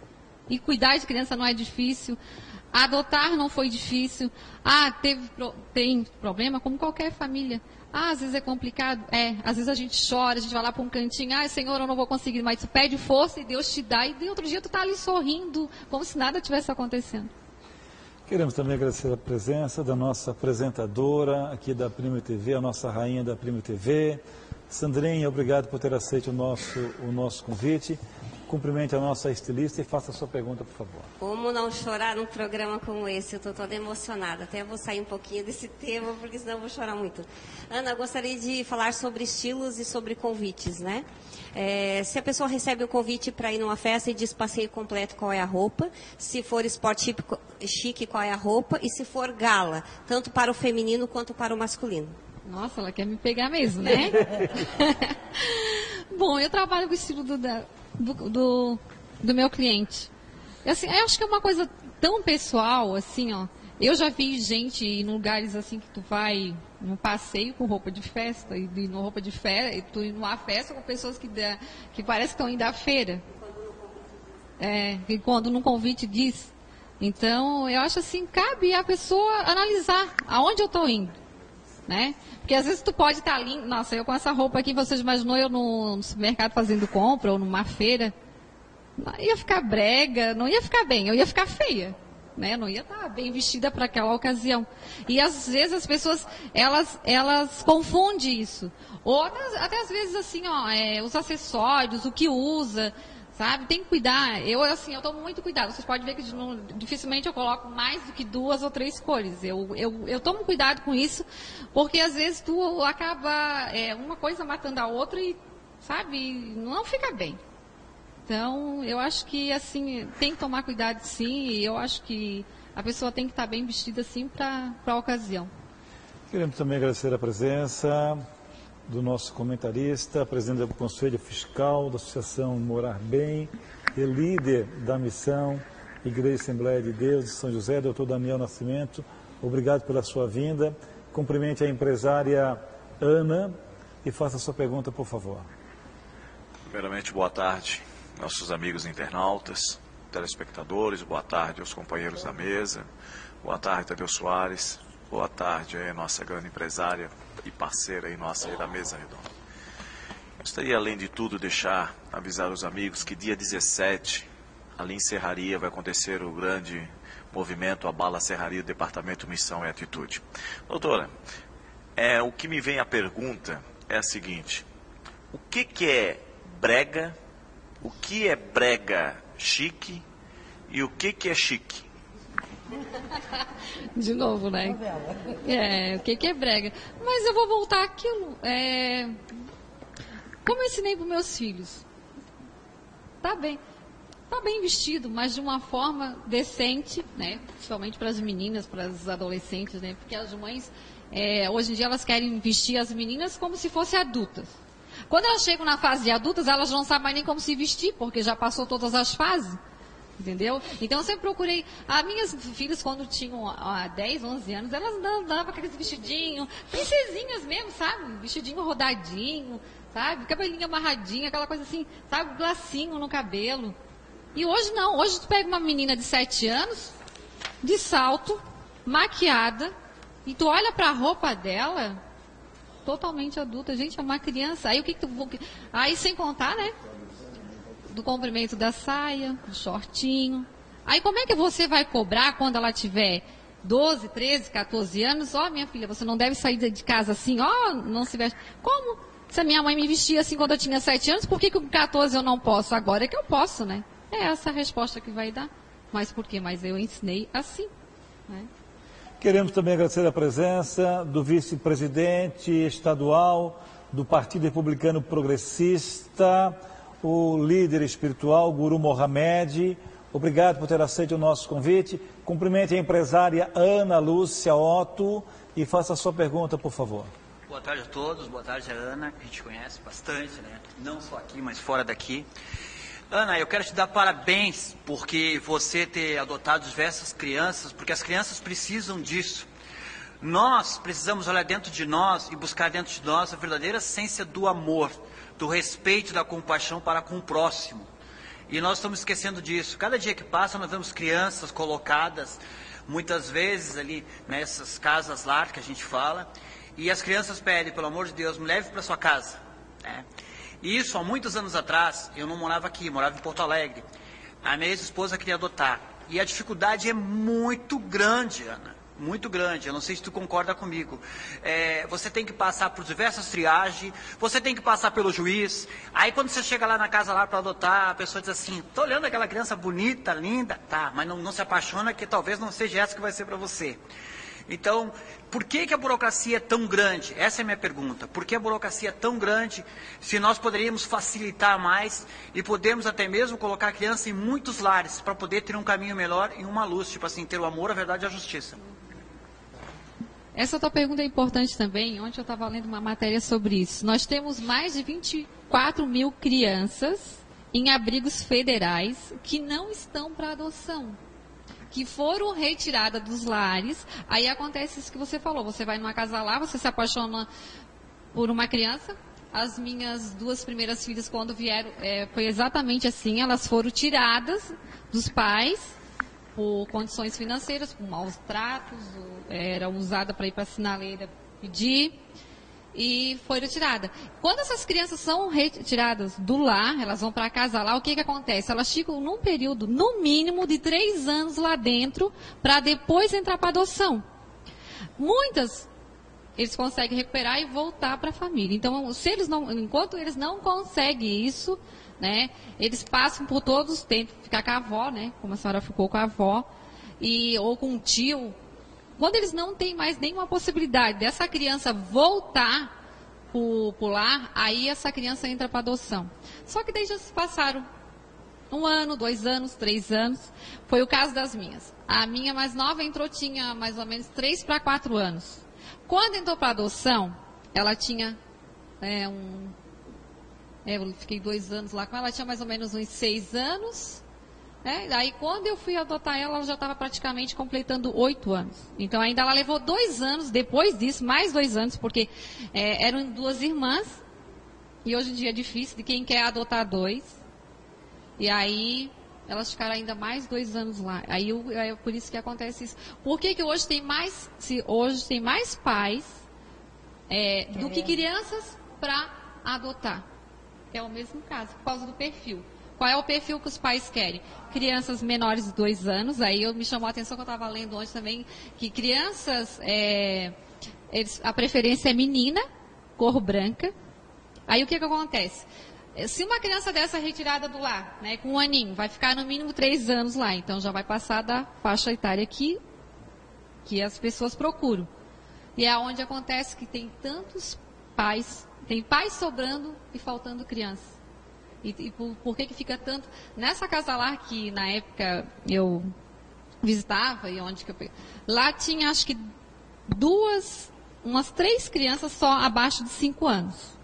E cuidar de criança não é difícil. Adotar não foi difícil. Ah, teve, tem problema como qualquer família. Ah, às vezes é complicado. É, às vezes a gente chora, a gente vai lá para um cantinho. Ah, Senhor, eu não vou conseguir. Mas tu pede força e Deus te dá. E de outro dia tu tá ali sorrindo, como se nada tivesse acontecendo. Queremos também agradecer a presença da nossa apresentadora aqui da Primo T V, a nossa rainha da Primo T V. Sandrinha, obrigado por ter aceito o nosso, o nosso convite. Cumprimente a nossa estilista e faça a sua pergunta, por favor. Como não chorar num programa como esse? Eu estou toda emocionada. Até vou sair um pouquinho desse tema, porque senão eu vou chorar muito. Ana, eu gostaria de falar sobre estilos e sobre convites, né? É, se a pessoa recebe um convite para ir numa festa e diz passeio completo, qual é a roupa? Se for esporte típico, chique, qual é a roupa? E se for gala, tanto para o feminino quanto para o masculino? Nossa, ela quer me pegar mesmo, né? Bom, eu trabalho com o estilo do... Da... Do, do, do meu cliente. Assim, eu acho que é uma coisa tão pessoal, assim, ó. Eu já vi gente em lugares assim que tu vai num passeio com roupa de festa, e de roupa de festa, e tu ir numa festa com pessoas que, dá, que parece que estão indo à feira. É, e quando num convite diz. Então, eu acho assim, cabe a pessoa analisar aonde eu estou indo, né? Porque às vezes tu pode estar ali, nossa, eu com essa roupa aqui, você imaginou eu no, no supermercado fazendo compra ou numa feira, não ia ficar brega, não ia ficar bem, eu ia ficar feia, né? Eu não ia estar bem vestida para aquela ocasião. E às vezes as pessoas, elas, elas confundem isso. Ou até, até às vezes assim, ó, é, os acessórios, o que usa, sabe? Tem que cuidar. Eu, assim, eu tomo muito cuidado. Vocês podem ver que não, dificilmente eu coloco mais do que duas ou três cores. Eu, eu, eu tomo cuidado com isso, porque às vezes tu acaba é, uma coisa matando a outra e, sabe, não fica bem. Então, eu acho que, assim, tem que tomar cuidado, sim, e eu acho que a pessoa tem que estar bem vestida, sim, para a ocasião. Queremos também agradecer a presença do nosso comentarista, presidente do Conselho Fiscal da Associação Morar Bem e líder da missão Igreja Assembleia de Deus de São José, doutor Daniel Nascimento. Obrigado pela sua vinda. Cumprimente a empresária Ana e faça a sua pergunta, por favor. Primeiramente, boa tarde, nossos amigos internautas, telespectadores, boa tarde aos companheiros da mesa, boa tarde, Tadeu Soares, boa tarde aí, nossa grande empresária e parceira aí nossa aí da mesa redonda. Gostaria, além de tudo, deixar, avisar os amigos que dia dezessete, ali em Serraria, vai acontecer o grande movimento Abala Serraria, Departamento Missão e Atitude. Doutora, é, o que me vem a pergunta é a seguinte: o que, que é brega, o que é brega chique e o que, que é chique? De novo, né? É, o que, que é brega? Mas eu vou voltar àquilo. É, como eu ensinei para os meus filhos, tá bem, tá bem vestido, mas de uma forma decente, né? Principalmente para as meninas, para as adolescentes, né? Porque as mães, é, hoje em dia, elas querem vestir as meninas como se fossem adultas. Quando elas chegam na fase de adultas, elas não sabem mais nem como se vestir, porque já passou todas as fases. Entendeu? Então eu sempre procurei. As minhas filhas, quando tinham ah, dez, onze anos, elas andavam com aqueles vestidinhos, princesinhas mesmo, sabe? Vestidinho rodadinho, sabe? Cabelinho amarradinho, aquela coisa assim, sabe? Glacinho no cabelo. E hoje não. Hoje tu pega uma menina de sete anos, de salto, maquiada, e tu olha pra roupa dela, totalmente adulta. Gente, é uma criança. Aí o que, que tu. Aí sem contar, né? Do comprimento da saia, do shortinho. Aí como é que você vai cobrar quando ela tiver doze, treze, quatorze anos? Ó, oh, minha filha, você não deve sair de casa assim, ó, oh, não se veste. Como? Se a minha mãe me vestia assim quando eu tinha sete anos, por que com quatorze eu não posso? Agora é que eu posso, né? É essa a resposta que vai dar. Mas por quê? Mas eu ensinei assim, né? Queremos também agradecer a presença do vice-presidente estadual do Partido Republicano Progressista, o líder espiritual, Guru Mohamed. Obrigado por ter aceito o nosso convite. Cumprimente a empresária Ana Lúcia Otto e faça a sua pergunta, por favor. Boa tarde a todos, boa tarde a Ana, que a gente conhece bastante, né? Não só aqui, mas fora daqui. Ana, eu quero te dar parabéns porque você ter adotado diversas crianças, porque as crianças precisam disso. Nós precisamos olhar dentro de nós e buscar dentro de nós a verdadeira essência do amor, do respeito e da compaixão para com o próximo. E nós estamos esquecendo disso. Cada dia que passa, nós vemos crianças colocadas, muitas vezes ali nessas casas lá que a gente fala, e as crianças pedem, pelo amor de Deus, me leve para sua casa. Né? E isso, há muitos anos atrás, eu não morava aqui, morava em Porto Alegre. A minha ex-esposa queria adotar. E a dificuldade é muito grande, Ana. Muito grande, eu não sei se tu concorda comigo. É, você tem que passar por diversas triagens, você tem que passar pelo juiz. Aí quando você chega lá na casa lá para adotar, a pessoa diz assim, tô olhando aquela criança bonita, linda, tá, mas não, não se apaixona que talvez não seja essa que vai ser para você. Então, por que que a burocracia é tão grande? Essa é a minha pergunta. Por que a burocracia é tão grande se nós poderíamos facilitar mais e podemos até mesmo colocar a criança em muitos lares para poder ter um caminho melhor e uma luz, tipo assim, ter o amor, a verdade e a justiça? Essa tua pergunta é importante também. Ontem eu estava lendo uma matéria sobre isso. Nós temos mais de vinte e quatro mil crianças em abrigos federais que não estão para adoção, que foram retiradas dos lares. Aí acontece isso que você falou. Você vai numa casa lá, você se apaixona por uma criança. As minhas duas primeiras filhas, quando vieram, é, foi exatamente assim. Elas foram tiradas dos pais por condições financeiras, por maus tratos, era usada para ir para a sinaleira pedir, e foi retirada. Quando essas crianças são retiradas do lar, elas vão para casa lá, o que que acontece? Elas ficam num período, no mínimo, de três anos lá dentro, para depois entrar para adoção. Muitas, eles conseguem recuperar e voltar para a família. Então, se eles não, enquanto eles não conseguem isso, né, eles passam por todos os tempos, ficar com a avó, né, como a senhora ficou com a avó, e, ou com um tio. Quando eles não têm mais nenhuma possibilidade dessa criança voltar para o lar, aí essa criança entra para adoção. Só que daí já se passaram um ano, dois anos, três anos. Foi o caso das minhas. A minha mais nova entrou, tinha mais ou menos três para quatro anos. Quando entrou para adoção, ela tinha é, um... É, eu fiquei dois anos lá com ela, ela tinha mais ou menos uns seis anos. Né? Aí quando eu fui adotar ela, ela já estava praticamente completando oito anos. Então ainda ela levou dois anos, depois disso, mais dois anos, porque é, eram duas irmãs. E hoje em dia é difícil, de quem quer adotar dois. E aí elas ficaram ainda mais dois anos lá. Aí eu, é por isso que acontece isso. Por que que hoje tem mais, se hoje tem mais pais é, do que crianças para adotar? É o mesmo caso, por causa do perfil. Qual é o perfil que os pais querem? Crianças menores de dois anos, aí eu, me chamou a atenção que eu estava lendo ontem também, que crianças, é, eles, a preferência é menina, cor branca. Aí o que que acontece? Se uma criança dessa é retirada do lar, né, com um aninho, vai ficar no mínimo três anos lá, então já vai passar da faixa etária que, que as pessoas procuram. E é onde acontece que tem tantos pais, tem pais sobrando e faltando criança. E, e por, por que que fica tanto... Nessa casa lá que na época eu visitava, e onde que eu... Lá tinha acho que duas, umas três crianças só abaixo de cinco anos.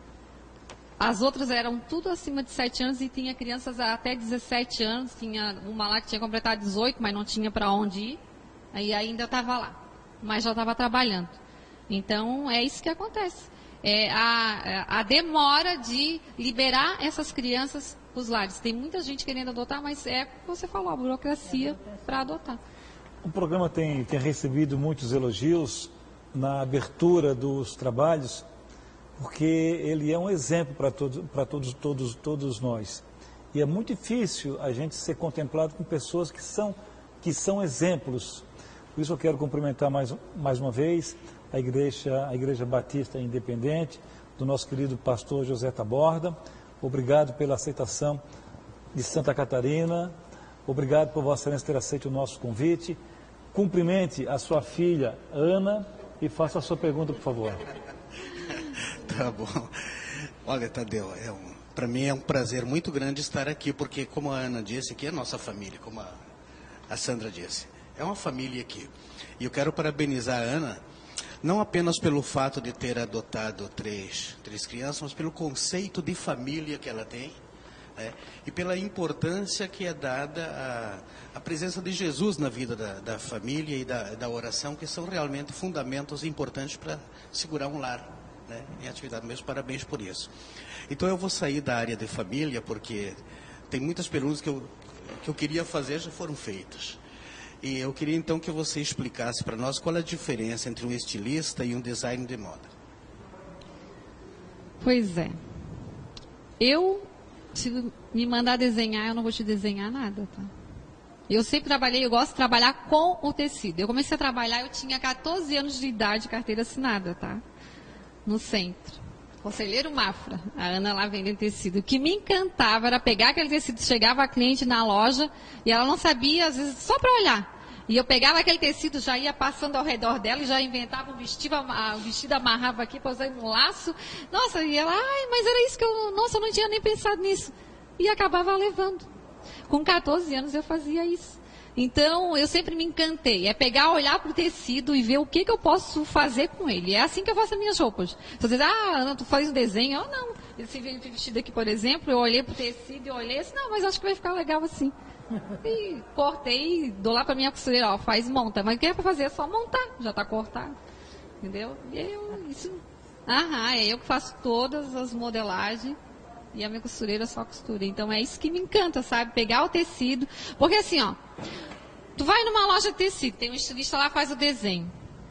As outras eram tudo acima de sete anos e tinha crianças até dezessete anos. Tinha uma lá que tinha completado dezoito, mas não tinha para onde ir. Aí ainda estava lá, mas já estava trabalhando. Então é isso que acontece. É a, a demora de liberar essas crianças para os lares. Tem muita gente querendo adotar, mas é o que você falou, a burocracia para adotar. O programa tem, tem recebido muitos elogios na abertura dos trabalhos, porque ele é um exemplo para todos, para todos, todos, todos nós. E é muito difícil a gente ser contemplado com pessoas que são, que são exemplos. Por isso eu quero cumprimentar mais, mais uma vez a Igreja, a Igreja Batista Independente, do nosso querido pastor José Taborda. Obrigado pela aceitação de Santa Catarina. Obrigado por Vossa Excelência ter aceito o nosso convite. Cumprimente a sua filha, Ana, e faça a sua pergunta, por favor. Tá bom. Olha, Tadeu, é um, para mim é um prazer muito grande estar aqui, porque, como a Ana disse, aqui é a nossa família, como a, a Sandra disse. É uma família aqui. E eu quero parabenizar a Ana, não apenas pelo fato de ter adotado três, três crianças, mas pelo conceito de família que ela tem, né? E pela importância que é dada à, à presença de Jesus na vida da, da família e da, da oração, que são realmente fundamentos importantes para segurar um lar, né, em atividade mesmo. Parabéns por isso. Então eu vou sair da área de família, porque tem muitas perguntas que eu, que eu queria fazer, já foram feitas. E eu queria então que você explicasse para nós qual é a diferença entre um estilista e um designer de moda. Pois é. Eu, se me mandar desenhar, eu não vou te desenhar nada, tá? Eu sempre trabalhei, eu gosto de trabalhar com o tecido. Eu comecei a trabalhar, eu tinha quatorze anos de idade, carteira assinada, tá? No centro. Conselheiro Mafra, a Ana lá vendendo tecido. O que me encantava era pegar aquele tecido, chegava a cliente na loja e ela não sabia, às vezes, só para olhar. E eu pegava aquele tecido, já ia passando ao redor dela e já inventava um vestido, um vestido amarrava aqui, posando um laço. Nossa, e ela, ai, mas era isso que eu, nossa, eu não tinha nem pensado nisso. E acabava levando. Com quatorze anos eu fazia isso. Então, eu sempre me encantei. É pegar, olhar para o tecido e ver o que, que eu posso fazer com ele. É assim que eu faço as minhas roupas. Se você diz, ah, Ana, tu faz um desenho. Eu não. Esse vestido aqui, por exemplo, eu olhei para o tecido e olhei assim, não, mas acho que vai ficar legal assim. E cortei, dou lá para minha costureira, ó, faz, monta. Mas o que é para fazer? É só montar, já está cortado. Entendeu? E eu, isso... Aham, é eu que faço todas as modelagens. E a minha costureira só costura. Então é isso que me encanta, sabe? Pegar o tecido. Porque assim, ó. Tu vai numa loja de tecido, tem um estilista lá, faz o desenho.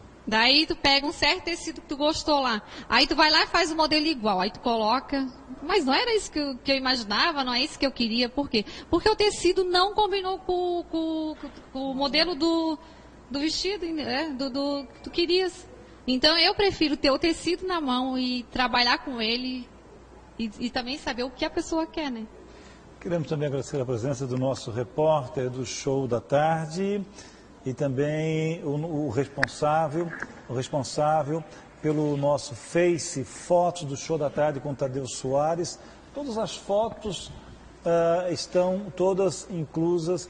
Daí tu pega um certo tecido que tu gostou lá. Aí tu vai lá e faz o modelo igual. Aí tu coloca. Mas não era isso que eu, que eu imaginava, não é isso que eu queria. Por quê? Porque o tecido não combinou com, com, com o modelo do, do vestido, né? do, do que tu querias. Então eu prefiro ter o tecido na mão e trabalhar com ele. E, e também saber o que a pessoa quer, né? Queremos também agradecer a presença do nosso repórter do Show da Tarde e também o, o responsável, o responsável pelo nosso Face Fotos do Show da Tarde com Tadeu Soares. Todas as fotos uh, estão todas inclusas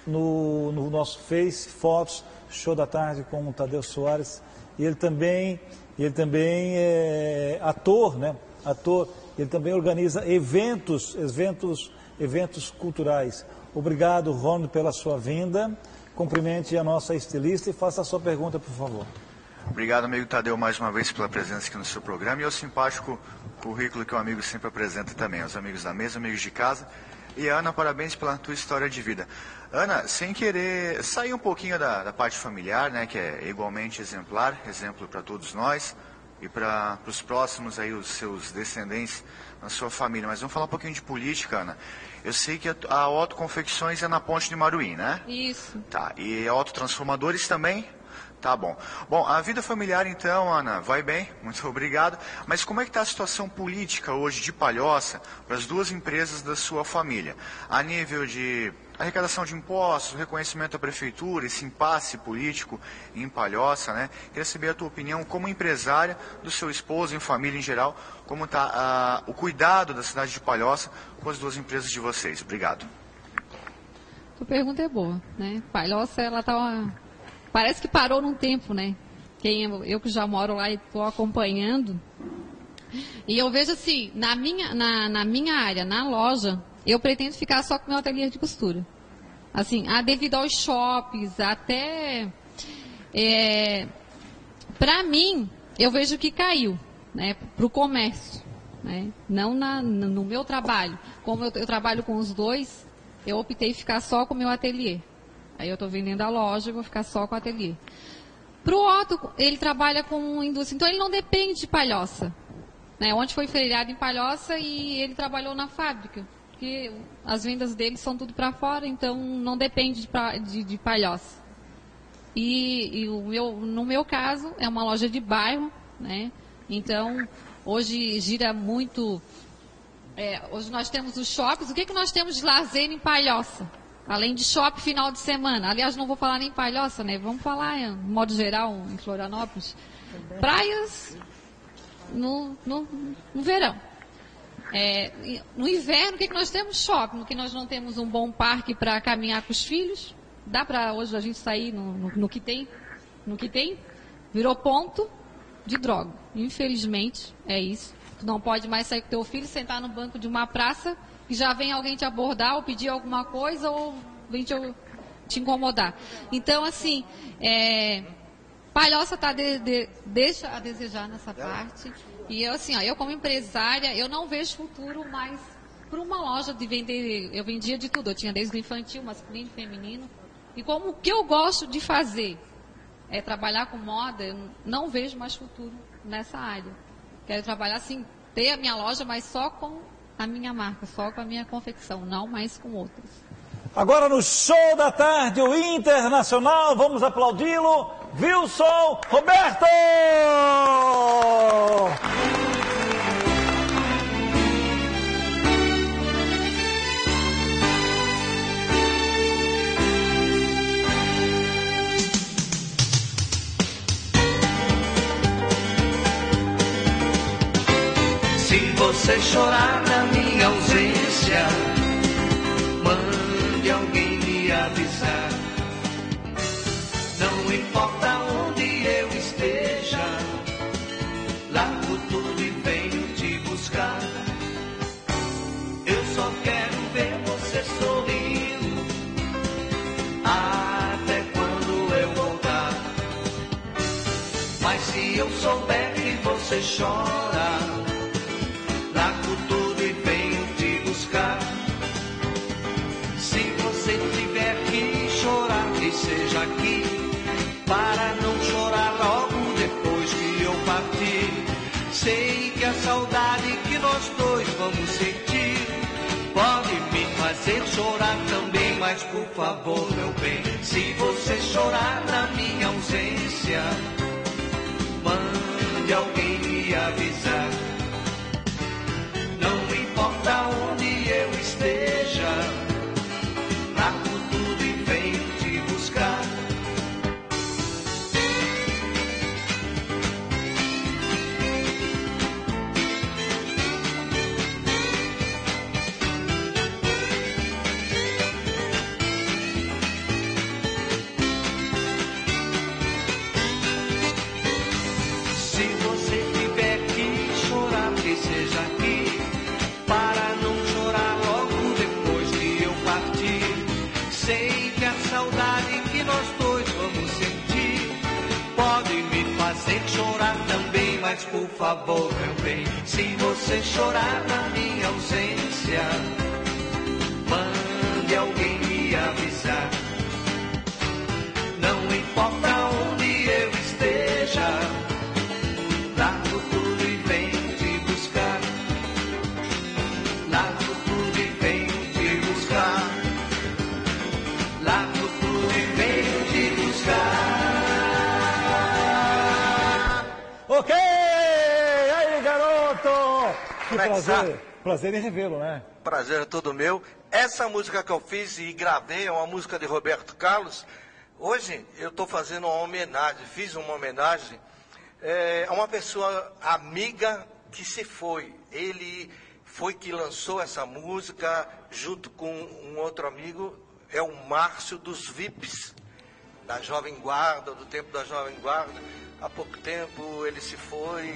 no, no nosso Face Fotos Show da Tarde com o Tadeu Soares. E ele também, ele também é ator, né? Ator. Ele também organiza eventos, eventos, eventos culturais. Obrigado, Ron, pela sua vinda. Cumprimente a nossa estilista e faça a sua pergunta, por favor. Obrigado, amigo Tadeu, mais uma vez pela presença aqui no seu programa e ao simpático currículo que o amigo sempre apresenta também, aos amigos da mesa, amigos de casa. E Ana, parabéns pela tua história de vida. Ana, sem querer sair um pouquinho da, da parte familiar, né, que é igualmente exemplar, exemplo para todos nós, e para os próximos aí, os seus descendentes, na sua família. Mas vamos falar um pouquinho de política, Ana. Eu sei que a Otto Confecções é na Ponte de Maruim, né? Isso. Tá, e a Otto Transformadores também? Tá bom. Bom, a vida familiar então, Ana, vai bem, muito obrigado. Mas como é que está a situação política hoje de Palhoça para as duas empresas da sua família? A nível de arrecadação de impostos, reconhecimento da prefeitura, esse impasse político em Palhoça, né? Queria saber a tua opinião como empresária do seu esposo, em família em geral, como está uh, o cuidado da cidade de Palhoça com as duas empresas de vocês. Obrigado. Tua pergunta é boa, né? Palhoça, ela tá uma... parece que parou num tempo, né? Quem, eu que já moro lá e estou acompanhando. E eu vejo assim, na minha, na, na minha área, na loja, eu pretendo ficar só com meu ateliê de costura. Assim, a, devido aos shoppings, até... É, para mim, eu vejo que caiu, né? Para o comércio, né? Não na, no meu trabalho. Como eu, eu trabalho com os dois, eu optei ficar só com o meu ateliê. Aí eu estou vendendo a loja e vou ficar só com o ateliê. Para o Otto, ele trabalha com indústria, então ele não depende de Palhoça. Né? Ontem foi feriado em Palhoça e ele trabalhou na fábrica. Porque as vendas dele são tudo para fora, então não depende de, de, de Palhoça. E, e o meu, no meu caso, é uma loja de bairro, né? Então, hoje gira muito... É, hoje nós temos os shoppings. O que, que nós temos de lazer em Palhoça? Além de shopping final de semana. Aliás, não vou falar nem Palhoça, né? Vamos falar, de modo geral, em Florianópolis. Praias no, no, no verão. É, no inverno, o que, que nós temos? Shopping. Que nós não temos um bom parque para caminhar com os filhos. Dá para hoje a gente sair no, no, no que tem? No que tem? Virou ponto de droga. Infelizmente, é isso. Tu não pode mais sair com teu filho, sentar no banco de uma praça e já vem alguém te abordar ou pedir alguma coisa ou vem te, te incomodar. Então, assim, é, Palhoça tá de, de, deixa a desejar nessa parte. E eu, assim, ó, eu como empresária, eu não vejo futuro mais para uma loja de vender, eu vendia de tudo, eu tinha desde o infantil, masculino, feminino. E como o que eu gosto de fazer é trabalhar com moda, eu não vejo mais futuro nessa área. Quero trabalhar assim, ter a minha loja, mas só com a minha marca, só com a minha confecção, não mais com outras. Agora no Show da Tarde, o Internacional, vamos aplaudi-lo, Wilson Roberto! Se você chorar na minha ausência, mande alguém me avisar. Não importa onde eu esteja, largo tudo e venho te buscar. Eu só quero ver você sorrindo, até quando eu voltar. Mas se eu souber que você chora, largo tudo e venho te buscar. Se você tiver que chorar, que seja aqui, para não chorar logo depois que eu partir. Sei que a saudade que nós dois vamos sentir pode me fazer chorar também, mas por favor, meu bem, se você chorar na minha ausência, mande alguém me avisar. Não importa onde eu esteja, largo tudo e venho te buscar. Se você tiver que chorar, que seja aqui, para não chorar logo depois que eu partir. Sei que a saudade que nós dois vamos sentir pode me fazer chorar também, mas por favor, meu bem, se você chorar na minha ausência, mande alguém me avisar. Não importa onde eu esteja, largo tudo e venho te buscar. Largo tudo e venho te buscar. Largo tudo e venho te buscar. Ok! Aí, garoto! Que Como é que prazer. tá? Prazer em revê-lo, né? Prazer é todo meu. Essa música que eu fiz e gravei é uma música de Roberto Carlos. Hoje eu estou fazendo uma homenagem, fiz uma homenagem é, a uma pessoa amiga que se foi. Ele foi que lançou essa música junto com um outro amigo, é o Márcio dos V I Ps, da Jovem Guarda, do tempo da Jovem Guarda. Há pouco tempo ele se foi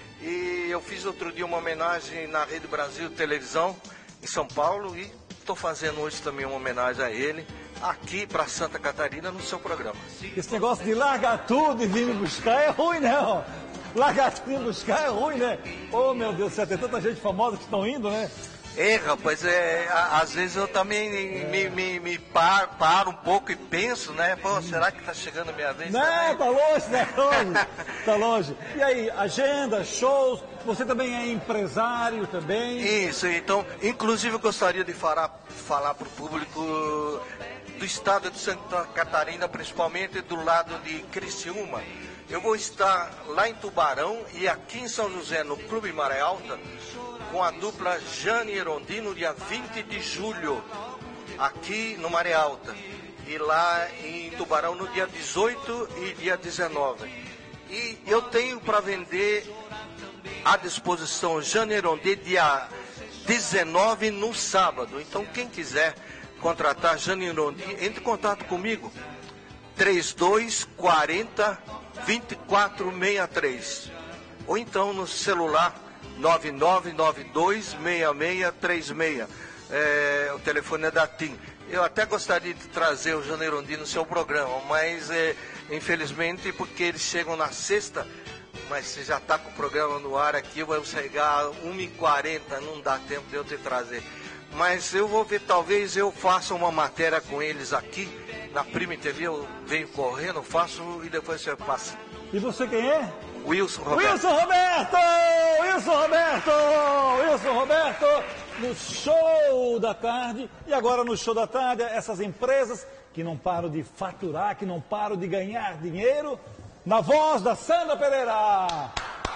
e eu fiz outro dia uma homenagem na Rede Brasil Televisão, em São Paulo, e estou fazendo hoje também uma homenagem a ele, aqui para Santa Catarina, no seu programa. Esse negócio de largar tudo e vir me buscar é ruim, né? ó? Largar tudo e me buscar é ruim, né? Oh, meu Deus do céu, tem tanta gente famosa que estão indo, né? É, rapaz, é, a- às vezes eu também me, me, me paro, paro um pouco e penso, né? Pô, será que está chegando a minha vez Não, também? tá longe, né? Longe. Tá longe. E aí, agenda, shows, você também é empresário também? Isso, então, inclusive eu gostaria de falar, falar para o público do estado de Santa Catarina, principalmente do lado de Criciúma. Eu vou estar lá em Tubarão e aqui em São José, no Clube Maré Alta, com a dupla Jane e Erondi, no dia vinte de julho, aqui no Maré Alta. E lá em Tubarão no dia dezoito e dia dezenove. E eu tenho para vender à disposição Jane e Erondi dia dezenove no sábado. Então quem quiser contratar Jane e Erondi, entre em contato comigo. trinta e dois, quarenta, vinte e quatro sessenta e três. Ou então no celular nove nove nove dois, seis seis três seis. É, o telefone é da TIM. Eu até gostaria de trazer o Jane e Erondi no seu programa, mas é, infelizmente, porque eles chegam na sexta, mas você já está com o programa no ar aqui, vai chegar às uma e quarenta, não dá tempo de eu te trazer. Mas eu vou ver, talvez eu faça uma matéria com eles aqui, na Prime T V, eu venho correndo, faço e depois você passa. E você quem é? Wilson Roberto. Wilson Roberto! Wilson Roberto! Wilson Roberto! No show da tarde. E agora no show da tarde, essas empresas que não param de faturar, que não param de ganhar dinheiro, na voz da Sandra Pereira.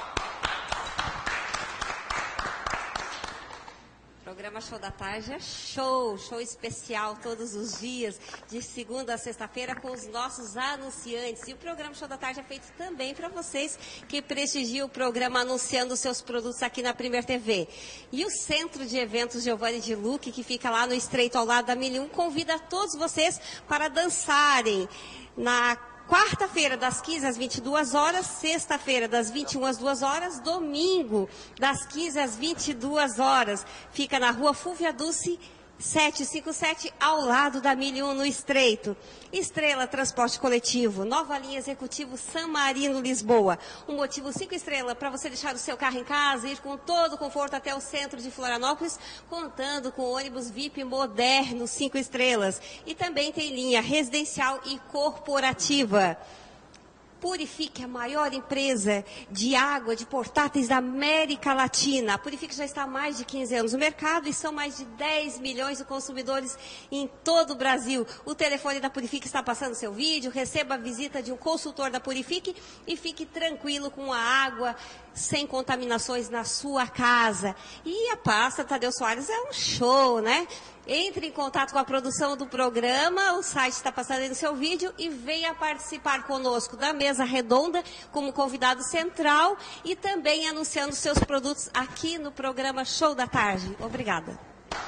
O programa Show da Tarde é show, show especial todos os dias, de segunda a sexta-feira, com os nossos anunciantes. E o programa Show da Tarde é feito também para vocês que prestigiam o programa anunciando os seus produtos aqui na Premier T V. E o Centro de Eventos Giovanni de Luque, que fica lá no Estreito, ao lado da mil e um, convida todos vocês para dançarem na quarta-feira, das quinze às vinte e duas horas, sexta-feira, das vinte e uma às duas horas, domingo, das quinze às vinte e duas horas. Fica na rua Fúvia Dulce, setecentos e cinquenta e sete, ao lado da mil e um, no Estreito. Estrela Transporte Coletivo, nova linha executivo San Marino, Lisboa. Um motivo cinco estrelas para você deixar o seu carro em casa e ir com todo o conforto até o centro de Florianópolis, contando com ônibus V I P moderno cinco estrelas. E também tem linha residencial e corporativa. Purifique, a maior empresa de água de portáteis da América Latina. A Purifique já está há mais de quinze anos no mercado e são mais de dez milhões de consumidores em todo o Brasil. O telefone da Purifique está passando seu vídeo, receba a visita de um consultor da Purifique e fique tranquilo com a água sem contaminações na sua casa. E a pasta Tadeu Soares é um show, né? Entre em contato com a produção do programa, o site está passando aí no seu vídeo, e venha participar conosco da mesa redonda como convidado central e também anunciando seus produtos aqui no programa Show da Tarde. Obrigada.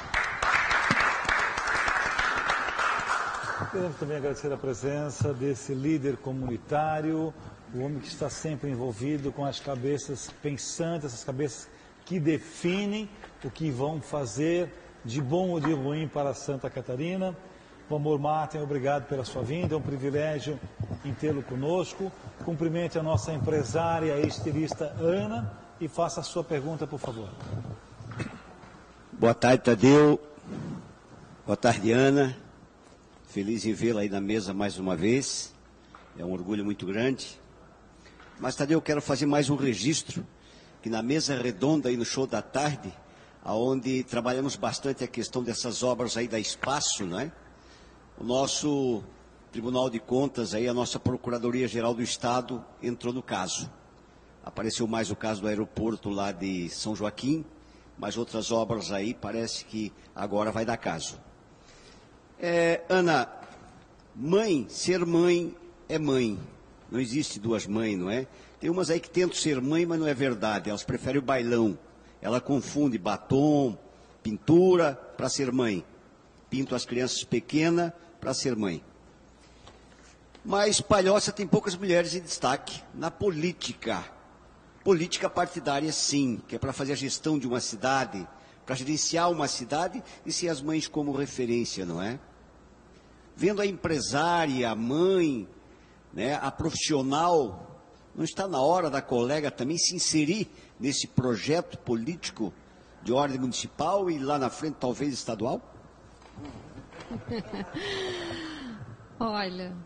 Queremos também agradecer a presença desse líder comunitário, o homem que está sempre envolvido com as cabeças pensantes, essas cabeças que definem o que vão fazer de bom ou de ruim para Santa Catarina. O Amor Martin, obrigado pela sua vinda, é um privilégio em tê-lo conosco. Cumprimente a nossa empresária e estilista Ana e faça a sua pergunta, por favor. Boa tarde, Tadeu. Boa tarde, Ana. Feliz em vê-la aí na mesa mais uma vez. É um orgulho muito grande. Mas, Tadeu, eu quero fazer mais um registro, que na mesa redonda aí no Show da Tarde, onde trabalhamos bastante a questão dessas obras aí da Espaço, não é? O nosso Tribunal de Contas, aí, a nossa Procuradoria-Geral do Estado entrou no caso. Apareceu mais o caso do aeroporto lá de São Joaquim, mas outras obras aí parece que agora vai dar caso. É, Ana, mãe, ser mãe é mãe. Não existe duas mães, não é? Tem umas aí que tentam ser mãe, mas não é verdade. Elas preferem o bailão. Ela confunde batom, pintura para ser mãe. Pinto as crianças pequenas para ser mãe. Mas Palhoça tem poucas mulheres em destaque na política. Política partidária, sim, que é para fazer a gestão de uma cidade, para gerenciar uma cidade e ser as mães como referência, não é? Vendo a empresária, a mãe, né, a profissional, não está na hora da colega também se inserir nesse projeto político de ordem municipal e lá na frente talvez estadual? Olha,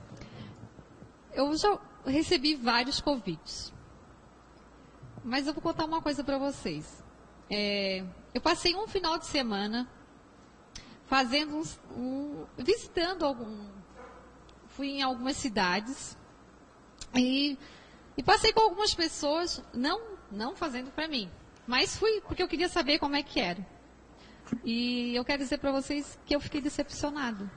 eu já recebi vários convites, mas eu vou contar uma coisa para vocês. É, eu passei um final de semana fazendo uns, um, visitando algum, fui em algumas cidades e, e passei com algumas pessoas, não não fazendo para mim, mas fui porque eu queria saber como é que era. E eu quero dizer para vocês que eu fiquei decepcionado.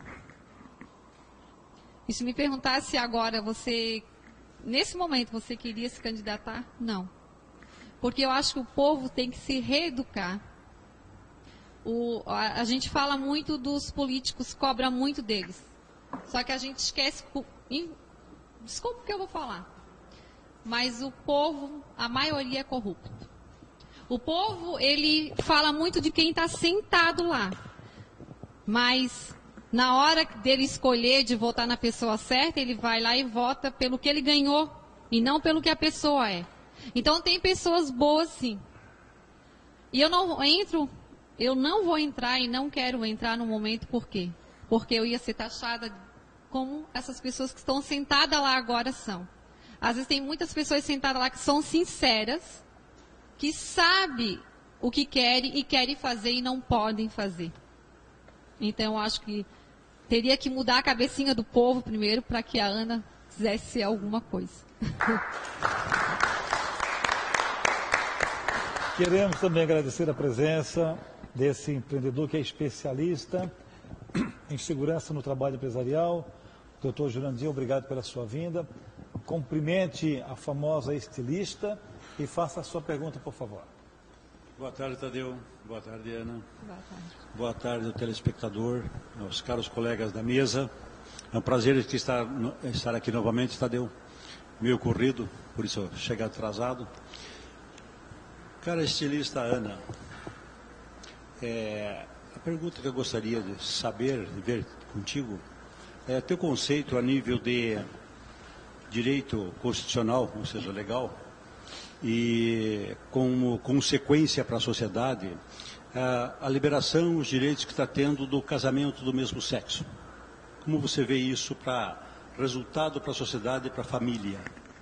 E se me perguntasse agora, você, nesse momento, você queria se candidatar? Não. Porque eu acho que o povo tem que se reeducar. O, a, a gente fala muito dos políticos, cobra muito deles. Só que a gente esquece... Desculpa o que eu vou falar. Mas o povo, a maioria é corrupto. O povo, ele fala muito de quem está sentado lá. Mas, na hora dele escolher de votar na pessoa certa, ele vai lá e vota pelo que ele ganhou, e não pelo que a pessoa é. Então, tem pessoas boas, sim. E eu não entro, eu não vou entrar e não quero entrar no momento, por quê? Porque eu ia ser taxada como essas pessoas que estão sentadas lá agora são. Às vezes tem muitas pessoas sentadas lá que são sinceras, que sabem o que querem e querem fazer e não podem fazer. Então eu acho que teria que mudar a cabecinha do povo primeiro para que a Ana quisesse ser alguma coisa. Queremos também agradecer a presença desse empreendedor que é especialista em segurança no trabalho empresarial, doutor Jurandir, obrigado pela sua vinda. Cumprimente a famosa estilista e faça a sua pergunta, por favor. Boa tarde, Tadeu. Boa tarde, Ana. Boa tarde. Boa tarde, ao telespectador, aos caros colegas da mesa. É um prazer estar, estar aqui novamente, Tadeu. Meio corrido, por isso eu cheguei atrasado. Cara estilista Ana, é, a pergunta que eu gostaria de saber, de ver contigo, é teu conceito a nível de direito constitucional, ou seja, legal, e como consequência para a sociedade, a, a liberação, os direitos que está tendo do casamento do mesmo sexo. Como você vê isso para resultado para a sociedade e para a família?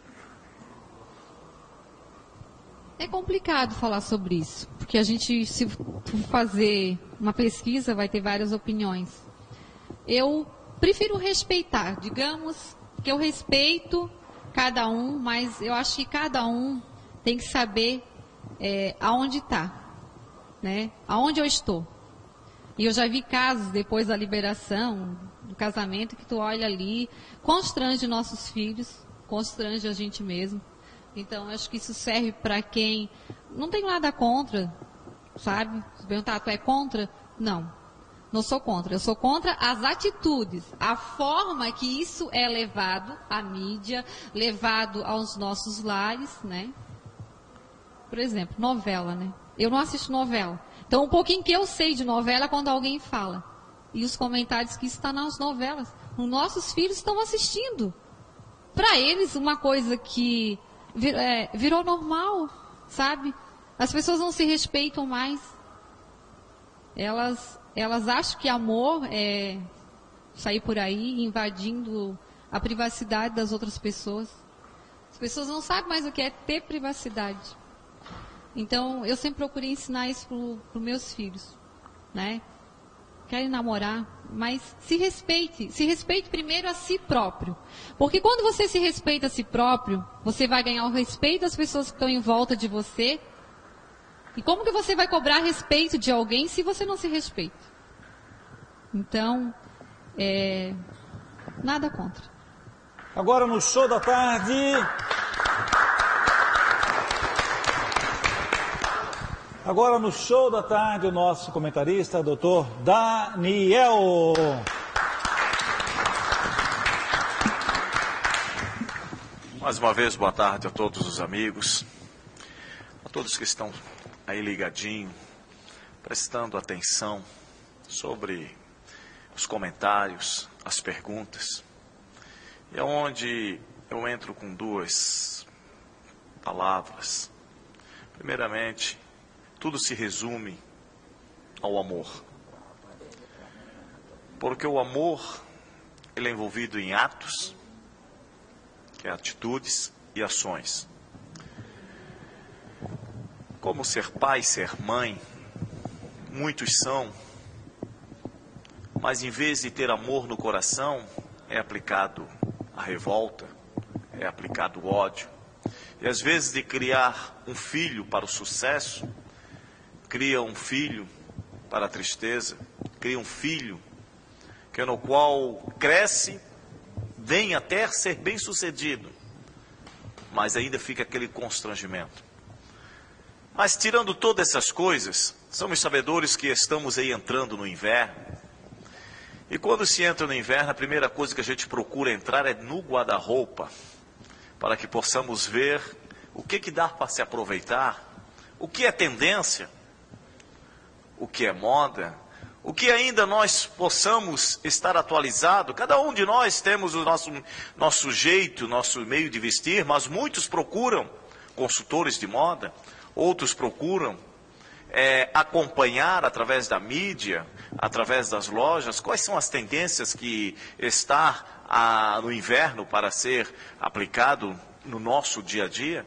É complicado falar sobre isso, porque a gente, se fazer uma pesquisa, vai ter várias opiniões. Eu prefiro respeitar, digamos que eu respeito cada um, mas eu acho que cada um tem que saber é, aonde está, né? Aonde eu estou. E eu já vi casos depois da liberação do casamento que tu olha ali, constrange nossos filhos, constrange a gente mesmo. Então, acho que isso serve para quem não tem nada contra, sabe? Se perguntar, tu é contra? Não, não sou contra. Eu sou contra as atitudes, a forma que isso é levado à mídia, levado aos nossos lares, né? Por exemplo, novela, né? Eu não assisto novela. Então, um pouquinho que eu sei de novela é quando alguém fala. E os comentários que estão nas novelas. Os nossos filhos estão assistindo. Para eles, uma coisa que vir, é, virou normal, sabe? As pessoas não se respeitam mais. Elas, elas acham que amor é sair por aí invadindo a privacidade das outras pessoas. As pessoas não sabem mais o que é ter privacidade. Então, eu sempre procurei ensinar isso para os meus filhos, né? Querem namorar, mas se respeite. Se respeite primeiro a si próprio. Porque quando você se respeita a si próprio, você vai ganhar o respeito das pessoas que estão em volta de você. E como que você vai cobrar respeito de alguém se você não se respeita? Então, é, nada contra. Agora no Show da Tarde... Agora no Show da Tarde, o nosso comentarista, doutor Daniel. Mais uma vez, boa tarde a todos os amigos, a todos que estão aí ligadinho, prestando atenção sobre os comentários, as perguntas. E é onde eu entro com duas palavras. Primeiramente, tudo se resume ao amor. Porque o amor, ele é envolvido em atos, que é atitudes e ações. Como ser pai, ser mãe, muitos são, mas em vez de ter amor no coração, é aplicado a revolta, é aplicado o ódio. E às vezes de criar um filho para o sucesso, cria um filho para a tristeza, cria um filho que no qual cresce, vem até ser bem sucedido, mas ainda fica aquele constrangimento. Mas tirando todas essas coisas, somos sabedores que estamos aí entrando no inverno, e quando se entra no inverno, a primeira coisa que a gente procura entrar é no guarda-roupa, para que possamos ver o que que dá para se aproveitar, o que é tendência, o que é moda, o que ainda nós possamos estar atualizado. Cada um de nós temos o nosso, nosso jeito, nosso meio de vestir, mas muitos procuram consultores de moda, outros procuram é, acompanhar através da mídia, através das lojas, quais são as tendências que está a, no inverno para ser aplicado no nosso dia a dia?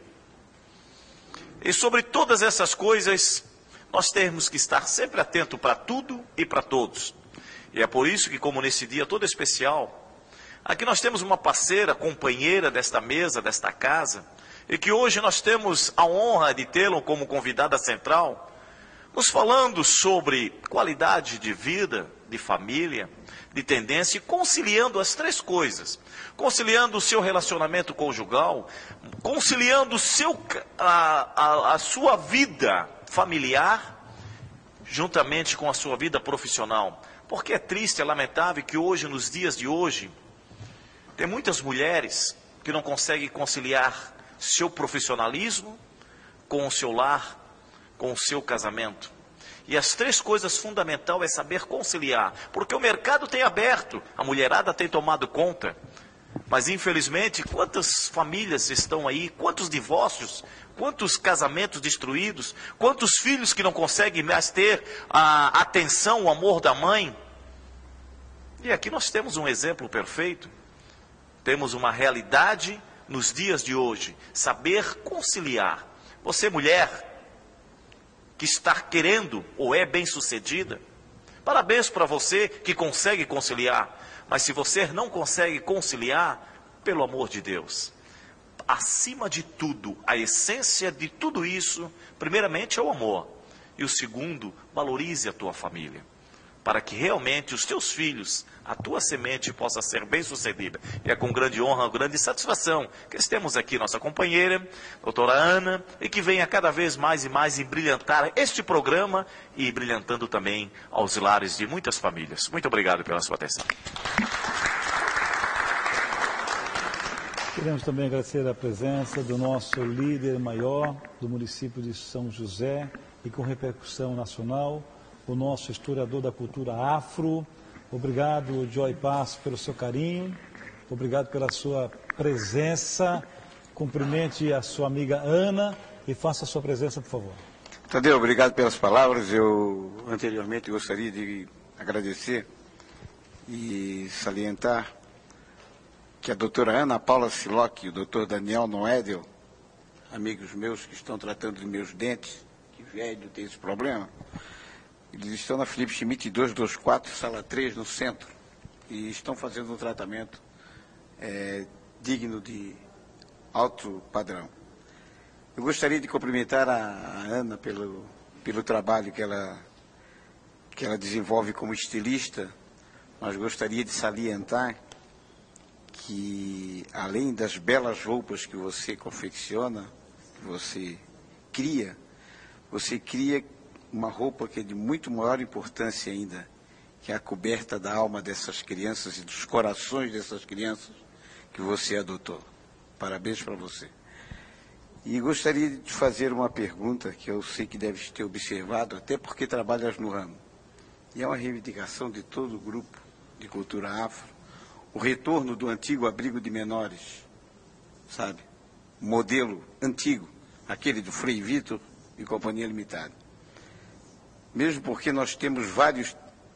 E sobre todas essas coisas, nós temos que estar sempre atento para tudo e para todos. E é por isso que, como nesse dia todo especial, aqui nós temos uma parceira, companheira desta mesa, desta casa, e que hoje nós temos a honra de tê-lo como convidada central, nos falando sobre qualidade de vida, de família, de tendência, e conciliando as três coisas. Conciliando o seu relacionamento conjugal, conciliando o seu, a, a, a sua vida familiar, juntamente com a sua vida profissional. Porque é triste, é lamentável que hoje, nos dias de hoje, tem muitas mulheres que não conseguem conciliar seu profissionalismo com o seu lar, com o seu casamento. E as três coisas fundamentais é saber conciliar, porque o mercado tem aberto, a mulherada tem tomado conta, mas infelizmente quantas famílias estão aí, quantos divórcios, quantos casamentos destruídos, quantos filhos que não conseguem mais ter a atenção, o amor da mãe. E aqui nós temos um exemplo perfeito, temos uma realidade nos dias de hoje, saber conciliar. Você, mulher, que está querendo ou é bem-sucedida, parabéns para você que consegue conciliar. Mas se você não consegue conciliar, pelo amor de Deus, acima de tudo, a essência de tudo isso, primeiramente é o amor. E o segundo, valorize a tua família, para que realmente os teus filhos, a tua semente possa ser bem-sucedida. E é com grande honra, grande satisfação que temos aqui nossa companheira, doutora Ana, e que venha cada vez mais e mais embrilhantar este programa e brilhantando também aos lares de muitas famílias. Muito obrigado pela sua atenção. Queremos também agradecer a presença do nosso líder maior do município de São José e com repercussão nacional, o nosso historiador da cultura afro. Obrigado, Joy Paz, pelo seu carinho, obrigado pela sua presença. Cumprimente a sua amiga Ana e faça a sua presença, por favor. Tadeu, obrigado pelas palavras. Eu anteriormente gostaria de agradecer e salientar que a doutora Ana Paula Siloc e o doutor Daniel Noedel, amigos meus que estão tratando de meus dentes, que velho tem esse problema, eles estão na Felipe Schmidt duzentos e vinte e quatro, sala três, no centro, e estão fazendo um tratamento é, digno de alto padrão. Eu gostaria de cumprimentar a, a Ana pelo, pelo trabalho que ela, que ela desenvolve como estilista, mas gostaria de salientar que, além das belas roupas que você confecciona, que você cria, você cria uma roupa que é de muito maior importância ainda, que é a coberta da alma dessas crianças e dos corações dessas crianças que você adotou. Parabéns para você. E gostaria de te fazer uma pergunta que eu sei que deves ter observado, até porque trabalhas no ramo. E é uma reivindicação de todo o grupo de cultura afro, o retorno do antigo abrigo de menores, sabe? O modelo antigo, aquele do Frei Vitor e Companhia Limitada. Mesmo porque nós temos vários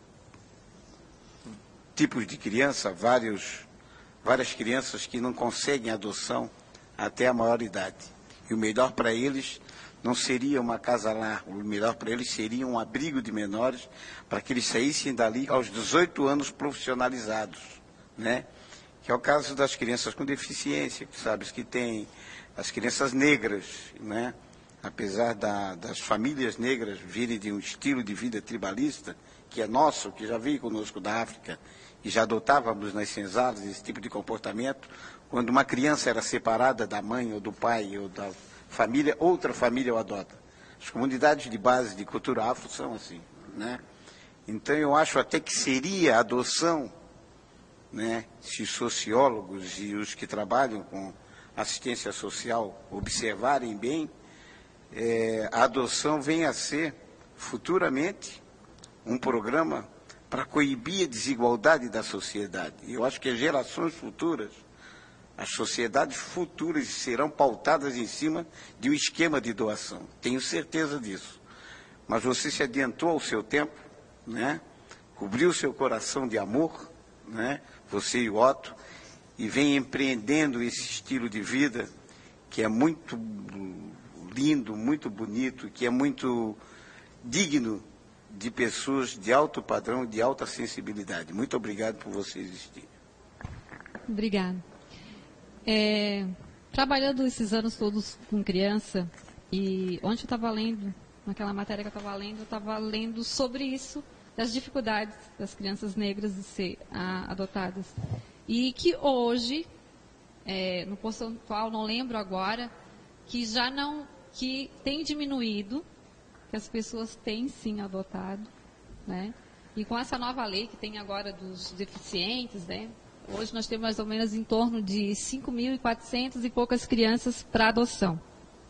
tipos de criança, vários, várias crianças que não conseguem adoção até a maioridade. E o melhor para eles não seria uma casa-lar, o melhor para eles seria um abrigo de menores, para que eles saíssem dali aos dezoito anos profissionalizados, né? Que é o caso das crianças com deficiência, que sabes que tem as crianças negras, né? Apesar da, das famílias negras virem de um estilo de vida tribalista, que é nosso, que já veio conosco da África, e já adotávamos nas senzalas esse tipo de comportamento, quando uma criança era separada da mãe ou do pai ou da família, outra família o adota. As comunidades de base de cultura afro são assim, né? Então eu acho até que seria a adoção, né, se os sociólogos e os que trabalham com assistência social observarem bem, É, a adoção vem a ser, futuramente, um programa para coibir a desigualdade da sociedade. E eu acho que as gerações futuras, as sociedades futuras serão pautadas em cima de um esquema de doação. Tenho certeza disso. mas você se adiantou ao seu tempo, né? Cobriu seu coração de amor, né? Você e o Otto, e vem empreendendo esse estilo de vida que é muito lindo, muito bonito, que é muito digno de pessoas de alto padrão, de alta sensibilidade. Muito obrigado por você existir. Obrigada. É, trabalhando esses anos todos com criança, e ontem eu estava lendo, naquela matéria que eu estava lendo, eu estava lendo sobre isso, das dificuldades das crianças negras de ser a, adotadas. E que hoje, é, no percentual, não lembro agora, que já não, que tem diminuído, que as pessoas têm sim adotado, né? E com essa nova lei que tem agora dos deficientes, né? Hoje nós temos mais ou menos em torno de cinco mil e quatrocentas e poucas crianças para adoção.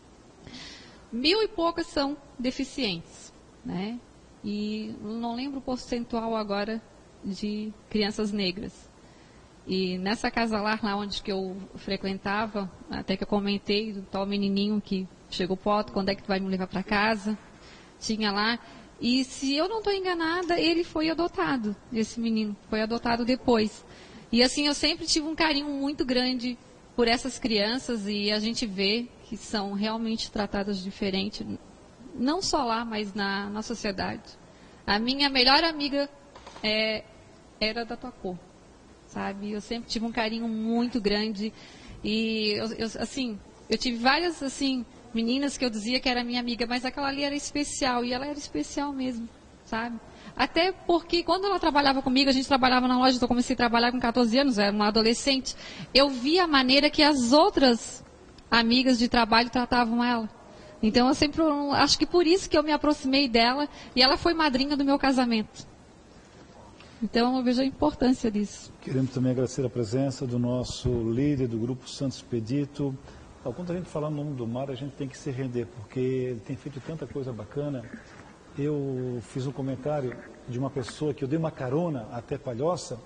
Mil e poucas são deficientes, né? E não lembro o percentual agora de crianças negras. E nessa casa lá, lá onde que eu frequentava, até que eu comentei do tal menininho que chegou pro Otto, quando é que tu vai me levar para casa? Tinha lá. E se eu não estou enganada, ele foi adotado, esse menino, foi adotado depois. E assim, eu sempre tive um carinho muito grande por essas crianças e a gente vê que são realmente tratadas diferente, não só lá, mas na, na sociedade. A minha melhor amiga é, era da tua cor, sabe? Eu sempre tive um carinho muito grande e, eu, eu, assim, eu tive várias, assim, meninas que eu dizia que era minha amiga, mas aquela ali era especial e ela era especial mesmo, sabe? Até porque quando ela trabalhava comigo, a gente trabalhava na loja, eu comecei a trabalhar com quatorze anos, eu era uma adolescente, eu via a maneira que as outras amigas de trabalho tratavam ela. Então eu sempre, acho que por isso que eu me aproximei dela e ela foi madrinha do meu casamento. Então eu vejo a importância disso. Queremos também agradecer a presença do nosso líder do Grupo Santo Expedito. Quando a gente fala no nome do Mário, a gente tem que se render, porque ele tem feito tanta coisa bacana. Eu fiz um comentário de uma pessoa que eu dei uma carona até Palhoça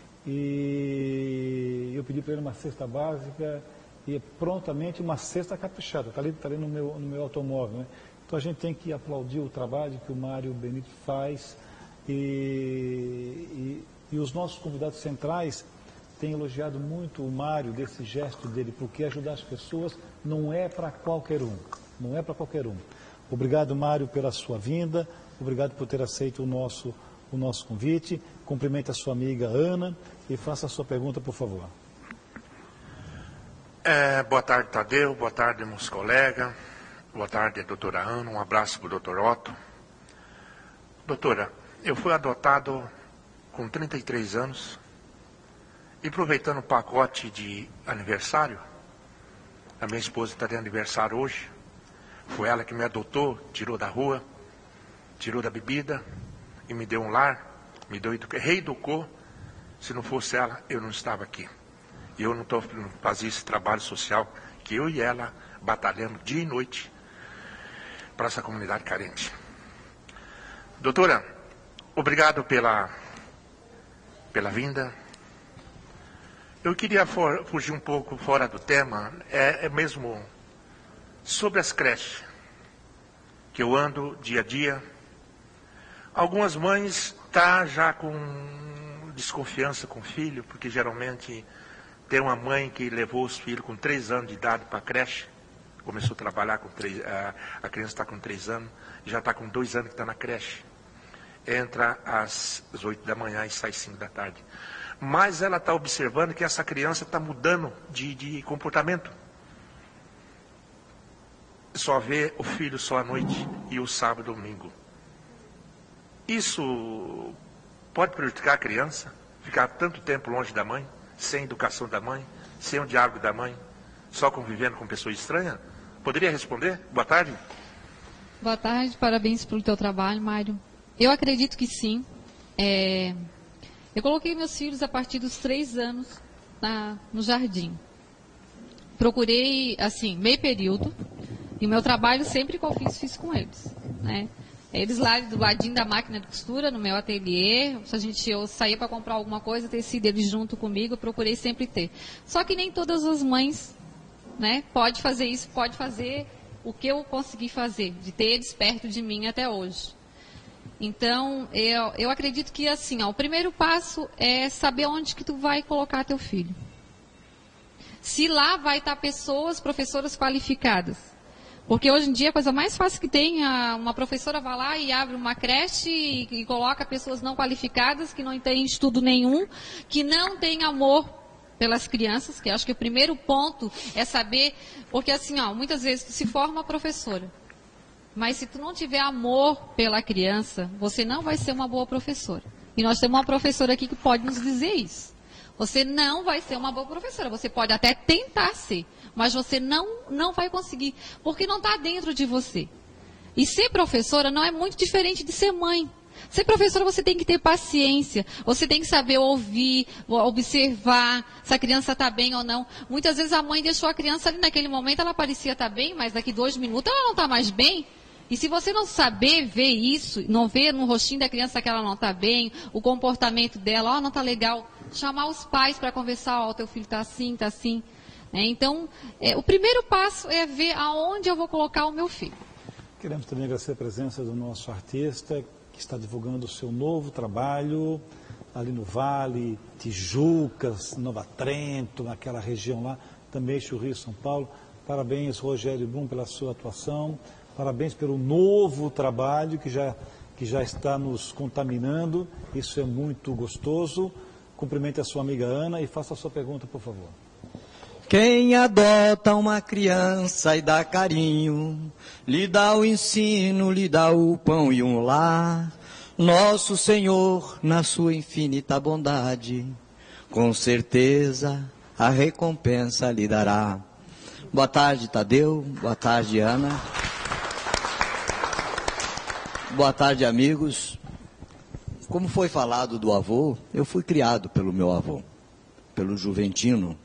e eu pedi para ele uma cesta básica e prontamente uma cesta caprichada. Está ali, tá ali no, meu, no meu automóvel, né? Então a gente tem que aplaudir o trabalho que o Mário Benito faz e, e, e os nossos convidados centrais têm elogiado muito o Mário desse gesto dele, porque ajudar as pessoas não é para qualquer um, não é para qualquer um. Obrigado, Mário, pela sua vinda, obrigado por ter aceito o nosso, o nosso convite. Cumprimente a sua amiga Ana e faça a sua pergunta, por favor. É, boa tarde, Tadeu, boa tarde, meus colegas, boa tarde, doutora Ana, um abraço para o doutor Otto. Doutora, eu fui adotado com trinta e três anos e aproveitando o pacote de aniversário, a minha esposa está de aniversário hoje. Foi ela que me adotou, tirou da rua, tirou da bebida e me deu um lar, me deu, reeducou. Se não fosse ela, eu não estava aqui. E eu não estou fazendo esse trabalho social que eu e ela batalhamos dia e noite para essa comunidade carente. Doutora, obrigado pela, pela vinda. Eu queria for, fugir um pouco fora do tema, é, é mesmo... sobre as creches, que eu ando dia a dia, algumas mães estão tá já com desconfiança com o filho, porque geralmente tem uma mãe que levou os filhos com três anos de idade para a creche, começou a trabalhar com três, a, a criança está com três anos, e já está com dois anos que está na creche. Entra às oito da manhã e sai cinco da tarde. Mas ela está observando que essa criança está mudando de, de comportamento. Só vê o filho só à noite e o sábado e domingo. Isso pode prejudicar a criança, ficar tanto tempo longe da mãe, sem educação da mãe, sem o diálogo da mãe, só convivendo com pessoas estranhas? Poderia responder? Boa tarde. Boa tarde, parabéns pelo teu trabalho, Mário. Eu acredito que sim. É... Eu coloquei meus filhos a partir dos três anos na... no jardim. Procurei, assim, meio período. E o meu trabalho sempre que eu fiz, fiz com eles, né? Eles lá do ladinho da máquina de costura, no meu ateliê, se a gente eu saía para comprar alguma coisa, tecido eles junto comigo, eu procurei sempre ter. Só que nem todas as mães, né, pode fazer isso, pode fazer o que eu consegui fazer, de ter eles perto de mim até hoje. Então, eu, eu acredito que assim, ó, o primeiro passo é saber onde que tu vai colocar teu filho. Se lá vai estar pessoas, professoras qualificadas. Porque hoje em dia a coisa mais fácil que tem, a, uma professora vai lá e abre uma creche e, e coloca pessoas não qualificadas, que não têm estudo nenhum, que não têm amor pelas crianças, que acho que o primeiro ponto é saber, porque assim, ó, muitas vezes tu se forma professora. Mas se tu não tiver amor pela criança, você não vai ser uma boa professora. E nós temos uma professora aqui que pode nos dizer isso. Você não vai ser uma boa professora. Você pode até tentar ser, mas você não, não vai conseguir, porque não está dentro de você. E ser professora não é muito diferente de ser mãe. Ser professora você tem que ter paciência, você tem que saber ouvir, observar se a criança está bem ou não. Muitas vezes a mãe deixou a criança ali naquele momento, ela parecia estar bem, mas daqui dois minutos ela não está mais bem. E se você não saber ver isso, não ver no rostinho da criança que ela não está bem, o comportamento dela, ó, oh, não está legal, chamar os pais para conversar, ó, oh, teu filho está assim, está assim. É, então, é, o primeiro passo é ver aonde eu vou colocar o meu filho. Queremos também agradecer a presença do nosso artista, que está divulgando o seu novo trabalho ali no Vale, Tijucas, Nova Trento, naquela região lá, também Eixo Rio, São Paulo. Parabéns, Rogério Brum, pela sua atuação. Parabéns pelo novo trabalho que já, que já está nos contaminando. Isso é muito gostoso. Cumprimente a sua amiga Ana e faça a sua pergunta, por favor. Quem adota uma criança e dá carinho, lhe dá o ensino, lhe dá o pão e um lar, nosso Senhor, na sua infinita bondade, com certeza a recompensa lhe dará. Boa tarde, Tadeu. Boa tarde, Ana. Boa tarde, amigos. Como foi falado do avô, eu fui criado pelo meu avô, pelo Juventino.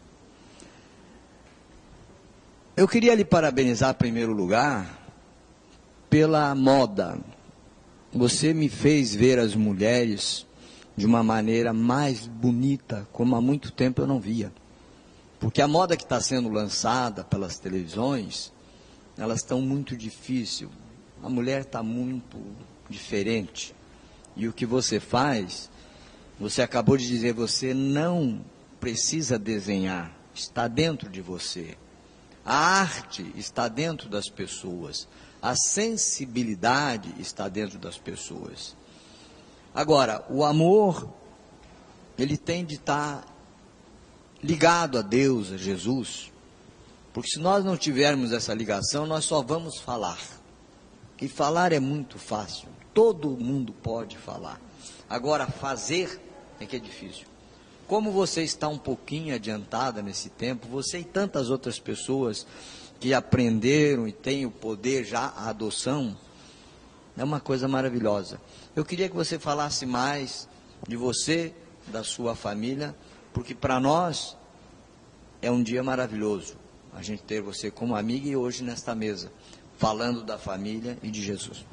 Eu queria lhe parabenizar, em primeiro lugar, pela moda. Você me fez ver as mulheres de uma maneira mais bonita, como há muito tempo eu não via. Porque a moda que está sendo lançada pelas televisões, elas estão muito difíceis. A mulher está muito diferente. E o que você faz, você acabou de dizer, você não precisa desenhar, está dentro de você. A arte está dentro das pessoas, a sensibilidade está dentro das pessoas. Agora, o amor, ele tem de estar ligado a Deus, a Jesus, porque se nós não tivermos essa ligação, nós só vamos falar. E falar é muito fácil, todo mundo pode falar. Agora, fazer é que é difícil. Como você está um pouquinho adiantada nesse tempo, você e tantas outras pessoas que aprenderam e têm o poder já, a adoção, é uma coisa maravilhosa. Eu queria que você falasse mais de você, da sua família, porque para nós é um dia maravilhoso a gente ter você como amiga e hoje nesta mesa, falando da família e de Jesus.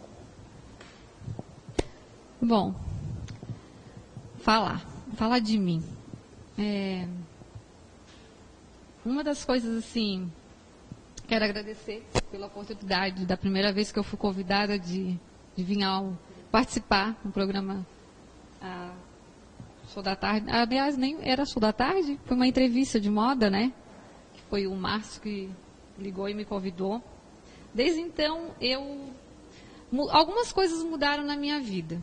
Bom, falar, falar de mim. É, uma das coisas assim, quero agradecer pela oportunidade da primeira vez que eu fui convidada de, de vir ao participar no programa a, Show da Tarde. Aliás, nem era Show da Tarde, foi uma entrevista de moda, né? Que foi o Márcio que ligou e me convidou. Desde então, eu algumas coisas mudaram na minha vida.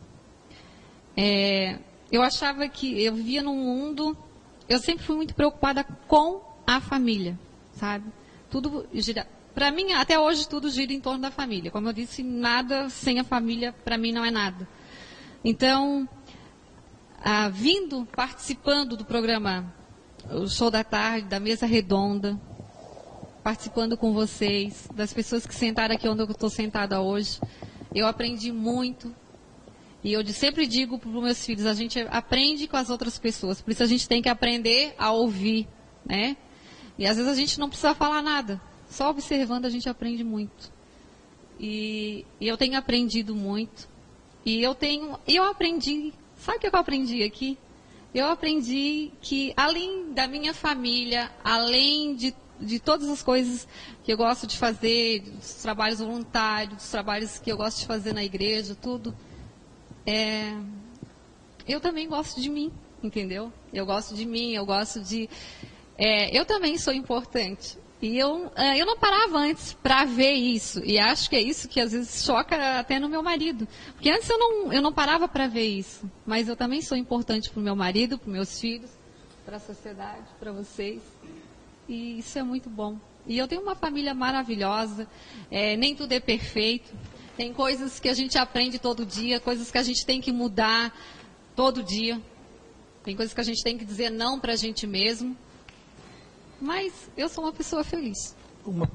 É, eu achava que eu vivia num mundo, eu sempre fui muito preocupada com a família, sabe? Tudo gira, para mim, até hoje, tudo gira em torno da família. Como eu disse, nada sem a família, para mim, não é nada. Então, ah, vindo, participando do programa O Show da Tarde, da Mesa Redonda, participando com vocês, das pessoas que sentaram aqui onde eu estou sentada hoje, eu aprendi muito. E eu sempre digo para os meus filhos, a gente aprende com as outras pessoas, por isso a gente tem que aprender a ouvir, né? E às vezes a gente não precisa falar nada, só observando a gente aprende muito. E, e eu tenho aprendido muito. E eu tenho, eu aprendi, sabe o que eu aprendi aqui? Eu aprendi que além da minha família, além de de todas as coisas que eu gosto de fazer, dos trabalhos voluntários, dos trabalhos que eu gosto de fazer na igreja, tudo. É, eu também gosto de mim, entendeu? Eu gosto de mim, eu gosto de... É, eu também sou importante. E eu, eu não parava antes para ver isso. E acho que é isso que às vezes choca até no meu marido. Porque antes eu não, eu não parava para ver isso. Mas eu também sou importante para o meu marido, para os meus filhos, para a sociedade, para vocês. E isso é muito bom. E eu tenho uma família maravilhosa. É, nem tudo é perfeito. Tem coisas que a gente aprende todo dia, coisas que a gente tem que mudar todo dia. Tem coisas que a gente tem que dizer não para a gente mesmo. Mas eu sou uma pessoa feliz. Uma...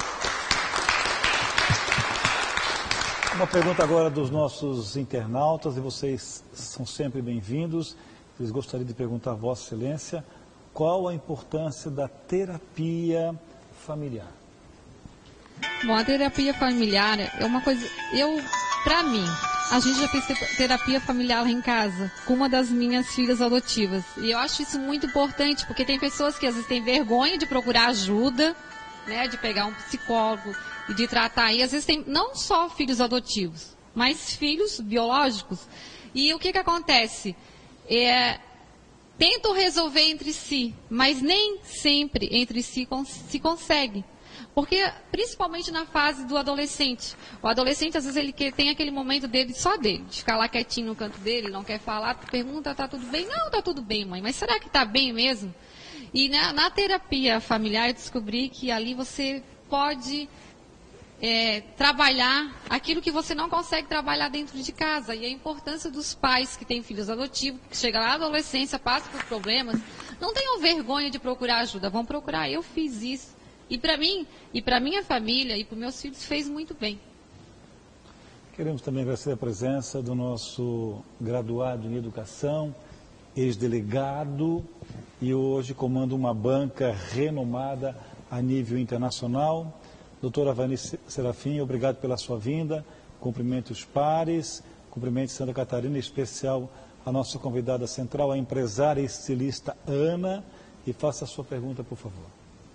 uma pergunta agora dos nossos internautas, e vocês são sempre bem-vindos. Eles gostariam de perguntar a Vossa Excelência qual a importância da terapia familiar. Bom, a terapia familiar é uma coisa... Eu, pra mim, a gente já fez terapia familiar lá em casa, com uma das minhas filhas adotivas. E eu acho isso muito importante, porque tem pessoas que às vezes têm vergonha de procurar ajuda, né, de pegar um psicólogo e de tratar. E às vezes tem não só filhos adotivos, mas filhos biológicos. E o que que acontece? É, tentam resolver entre si, mas nem sempre entre si se consegue. Porque, principalmente na fase do adolescente, o adolescente, às vezes, ele quer, tem aquele momento dele, só dele, de ficar lá quietinho no canto dele, não quer falar, pergunta, tá tudo bem? Não, tá tudo bem, mãe, mas será que tá bem mesmo? E na, na terapia familiar, eu descobri que ali você pode é, trabalhar aquilo que você não consegue trabalhar dentro de casa. E a importância dos pais que têm filhos adotivos, que chegam lá na adolescência, passam por problemas, não tenham vergonha de procurar ajuda, vão procurar. Eu fiz isso. E para mim, e para minha família, e para os meus filhos, fez muito bem. Queremos também agradecer a presença do nosso graduado em Educação, ex-delegado, e hoje comanda uma banca renomada a nível internacional. Doutora Vani Serafim, obrigado pela sua vinda, cumprimento os pares, cumprimento Santa Catarina, em especial a nossa convidada central, a empresária e estilista Ana, e faça a sua pergunta, por favor.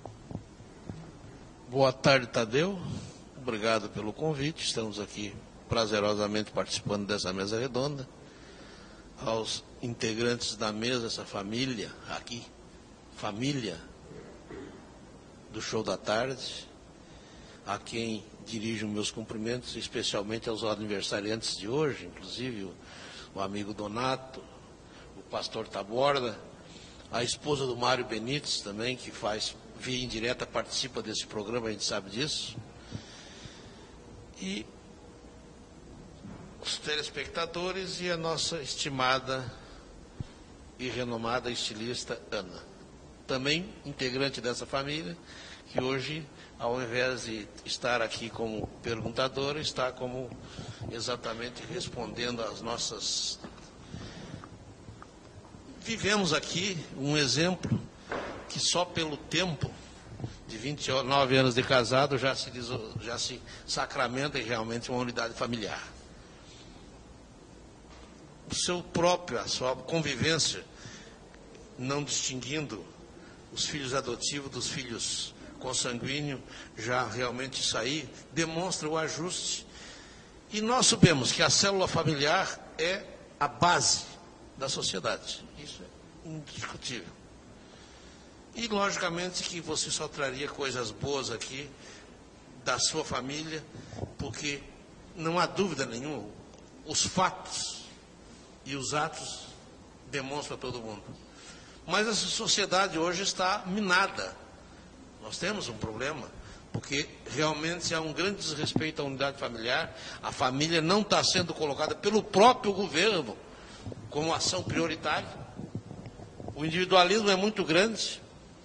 Boa tarde, Tadeu. Obrigado pelo convite. Estamos aqui prazerosamente participando dessa mesa redonda. Aos integrantes da mesa, essa família aqui, família do Show da Tarde, a quem dirijo meus cumprimentos, especialmente aos aniversariantes de hoje, inclusive o, o amigo Donato, o pastor Taborda, a esposa do Mário Benites também, que faz... via indireta, participa desse programa, a gente sabe disso. E os telespectadores e a nossa estimada e renomada estilista Ana. Também integrante dessa família, que hoje, ao invés de estar aqui como perguntadora, está como exatamente respondendo às nossas... Vivemos aqui um exemplo que só pelo tempo de vinte e nove anos de casado já se, já se sacramenta realmente uma unidade familiar. O seu próprio, a sua convivência, não distinguindo os filhos adotivos dos filhos consanguíneos, já realmente isso aí demonstra o ajuste. E nós sabemos que a célula familiar é a base da sociedade. Isso é indiscutível. E, logicamente, que você só traria coisas boas aqui da sua família, porque não há dúvida nenhuma, os fatos e os atos demonstram a todo mundo. Mas essa sociedade hoje está minada. Nós temos um problema, porque realmente há um grande desrespeito à unidade familiar. A família não está sendo colocada pelo próprio governo como ação prioritária. O individualismo é muito grande.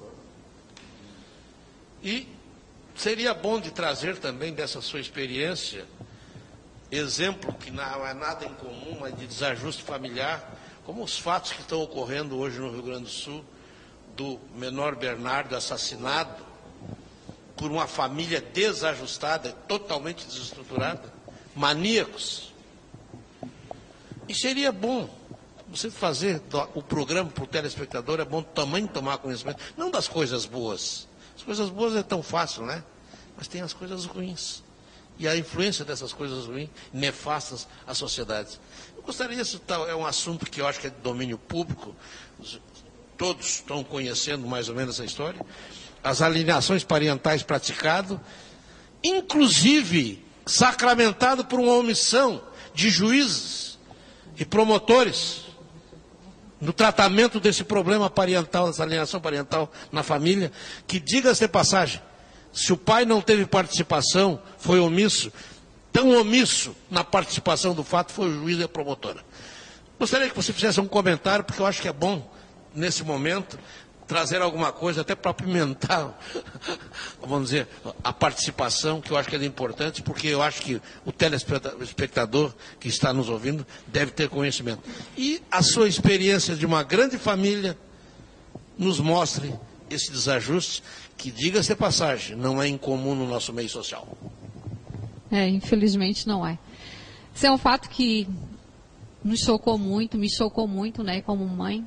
E seria bom de trazer também dessa sua experiência, exemplo que não é nada em comum, mas de desajuste familiar, como os fatos que estão ocorrendo hoje no Rio Grande do Sul, do menor Bernardo assassinado por uma família desajustada, totalmente desestruturada, maníacos. E seria bom você fazer o programa para o telespectador, é bom também tomar conhecimento, não das coisas boas, As coisas boas é tão fácil, né? Mas tem as coisas ruins. E a influência dessas coisas ruins, nefastas à sociedade. Eu gostaria de citar, é um assunto que eu acho que é de domínio público, todos estão conhecendo mais ou menos essa história, as alienações parentais praticadas, inclusive sacramentado por uma omissão de juízes e promotores no tratamento desse problema parental, dessa alienação parental na família, que, diga-se de passagem, se o pai não teve participação, foi omisso, tão omisso na participação do fato foi o juiz e a promotora. Gostaria que você fizesse um comentário, porque eu acho que é bom, nesse momento, trazer alguma coisa até para apimentar, vamos dizer, a participação, que eu acho que é importante, porque eu acho que o telespectador que está nos ouvindo deve ter conhecimento. E a sua experiência de uma grande família nos mostre esse desajuste, que, diga-se de passagem, não é incomum no nosso meio social. É, infelizmente não é. Isso é um fato que nos chocou muito, me chocou muito, né, como mãe.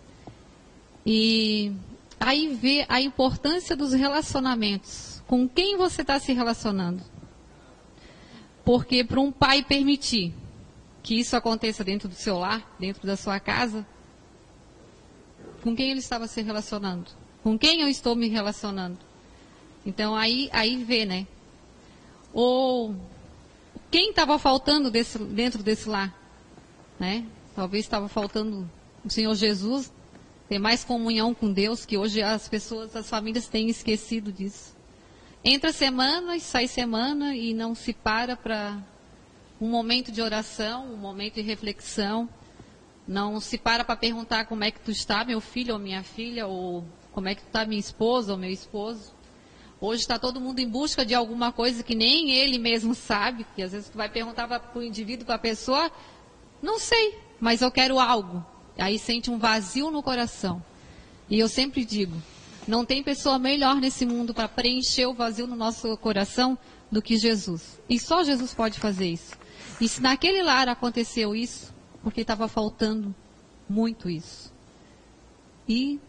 E aí vê a importância dos relacionamentos. Com quem você está se relacionando? Porque para um pai permitir que isso aconteça dentro do seu lar, dentro da sua casa, com quem ele estava se relacionando? Com quem eu estou me relacionando? Então aí, aí vê, né? Ou quem estava faltando desse, dentro desse lar? Né? Talvez estava faltando o Senhor Jesus, ter mais comunhão com Deus, que hoje as pessoas, as famílias têm esquecido disso. Entra semana e sai semana e não se para para um momento de oração, um momento de reflexão. Não se para para perguntar como é que tu está, meu filho ou minha filha, ou como é que está minha esposa ou meu esposo. Hoje está todo mundo em busca de alguma coisa que nem ele mesmo sabe, que às vezes tu vai perguntar para o indivíduo, para a pessoa, não sei, mas eu quero algo. Aí sente um vazio no coração. E eu sempre digo, não tem pessoa melhor nesse mundo para preencher o vazio no nosso coração do que Jesus. E só Jesus pode fazer isso. E se naquele lar aconteceu isso, porque estava faltando muito isso. E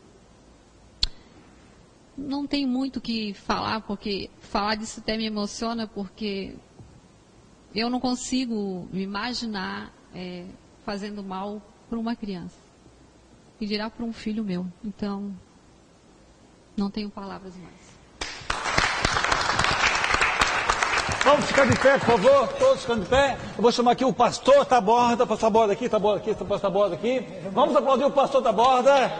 não tem muito o que falar, porque falar disso até me emociona, porque eu não consigo me imaginar é, fazendo mal para uma criança. E dirá para um filho meu. Então, não tenho palavras mais. Vamos ficar de pé, por favor, todos ficando de pé. Eu vou chamar aqui o pastor Taborda, pastor Taborda aqui, Taborda aqui, pastor Taborda aqui. Vamos aplaudir o pastor Taborda.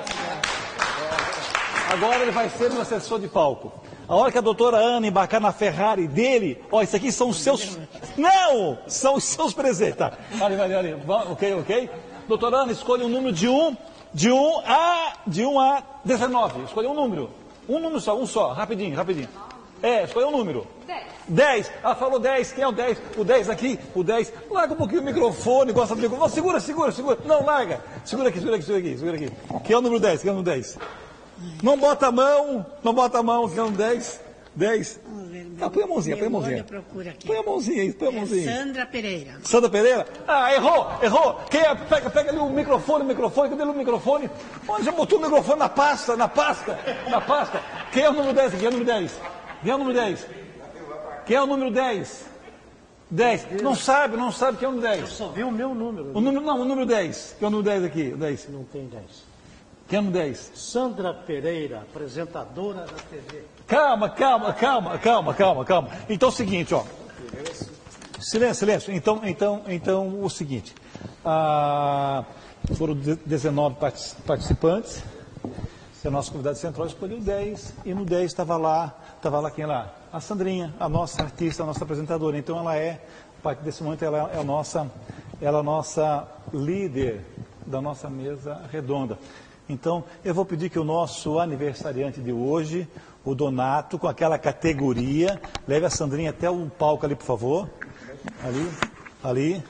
Agora ele vai ser um assessor de palco. A hora que a doutora Ana embarcar na Ferrari dele, ó, isso aqui são os seus... Não! São os seus presentes. Tá. Vale, vale, vale. Ok, ok. Doutora Ana, escolha um número de um, de um a, de um a dezenove. Escolha um número. Um número só, um só. Rapidinho, rapidinho. É, escolha um número. dez. dez. Ela falou dez. Quem é o dez? O dez aqui, o dez. Larga um pouquinho o microfone, gosta do microfone. Segura, segura, segura. Não, larga. Segura aqui, segura aqui, segura aqui, segura aqui. Quem é o número dez? Quem é o número dez? Não bota a mão, não bota a mão, quem é o dez? dez. Ah, põe a mãozinha, põe a mãozinha. Põe a mãozinha aí, põe a mãozinha. É Sandra Pereira. Sandra Pereira? Ah, errou, errou. Quem é? Pega, pega ali o microfone, o microfone, cadê o microfone? Onde já botou o microfone na pasta, na pasta, na pasta. Quem é o número dez aqui? Quem é o número dez? Quem é o número dez? Quem é o número dez? dez. Não sabe, não sabe quem é o número dez. Eu só vi o meu número. O número, não, o número dez. Quem é o número dez aqui? O dez. Não tem dez. Quem é o número dez? Sandra Pereira, apresentadora da T V. Calma, calma, calma, calma, calma, calma. Então é o seguinte, ó. Silêncio, silêncio. Então, então, então o seguinte. Ah, foram dezenove participantes. A nossa convidada central escolheu dez. E no dez estava lá, estava lá quem lá? A Sandrinha, a nossa artista, a nossa apresentadora. Então ela é, a partir desse momento, ela é a nossa, ela é a nossa líder da nossa mesa redonda. Então, eu vou pedir que o nosso aniversariante de hoje, o Donato, com aquela categoria, leve a Sandrinha até o palco ali, por favor. Ali, ali.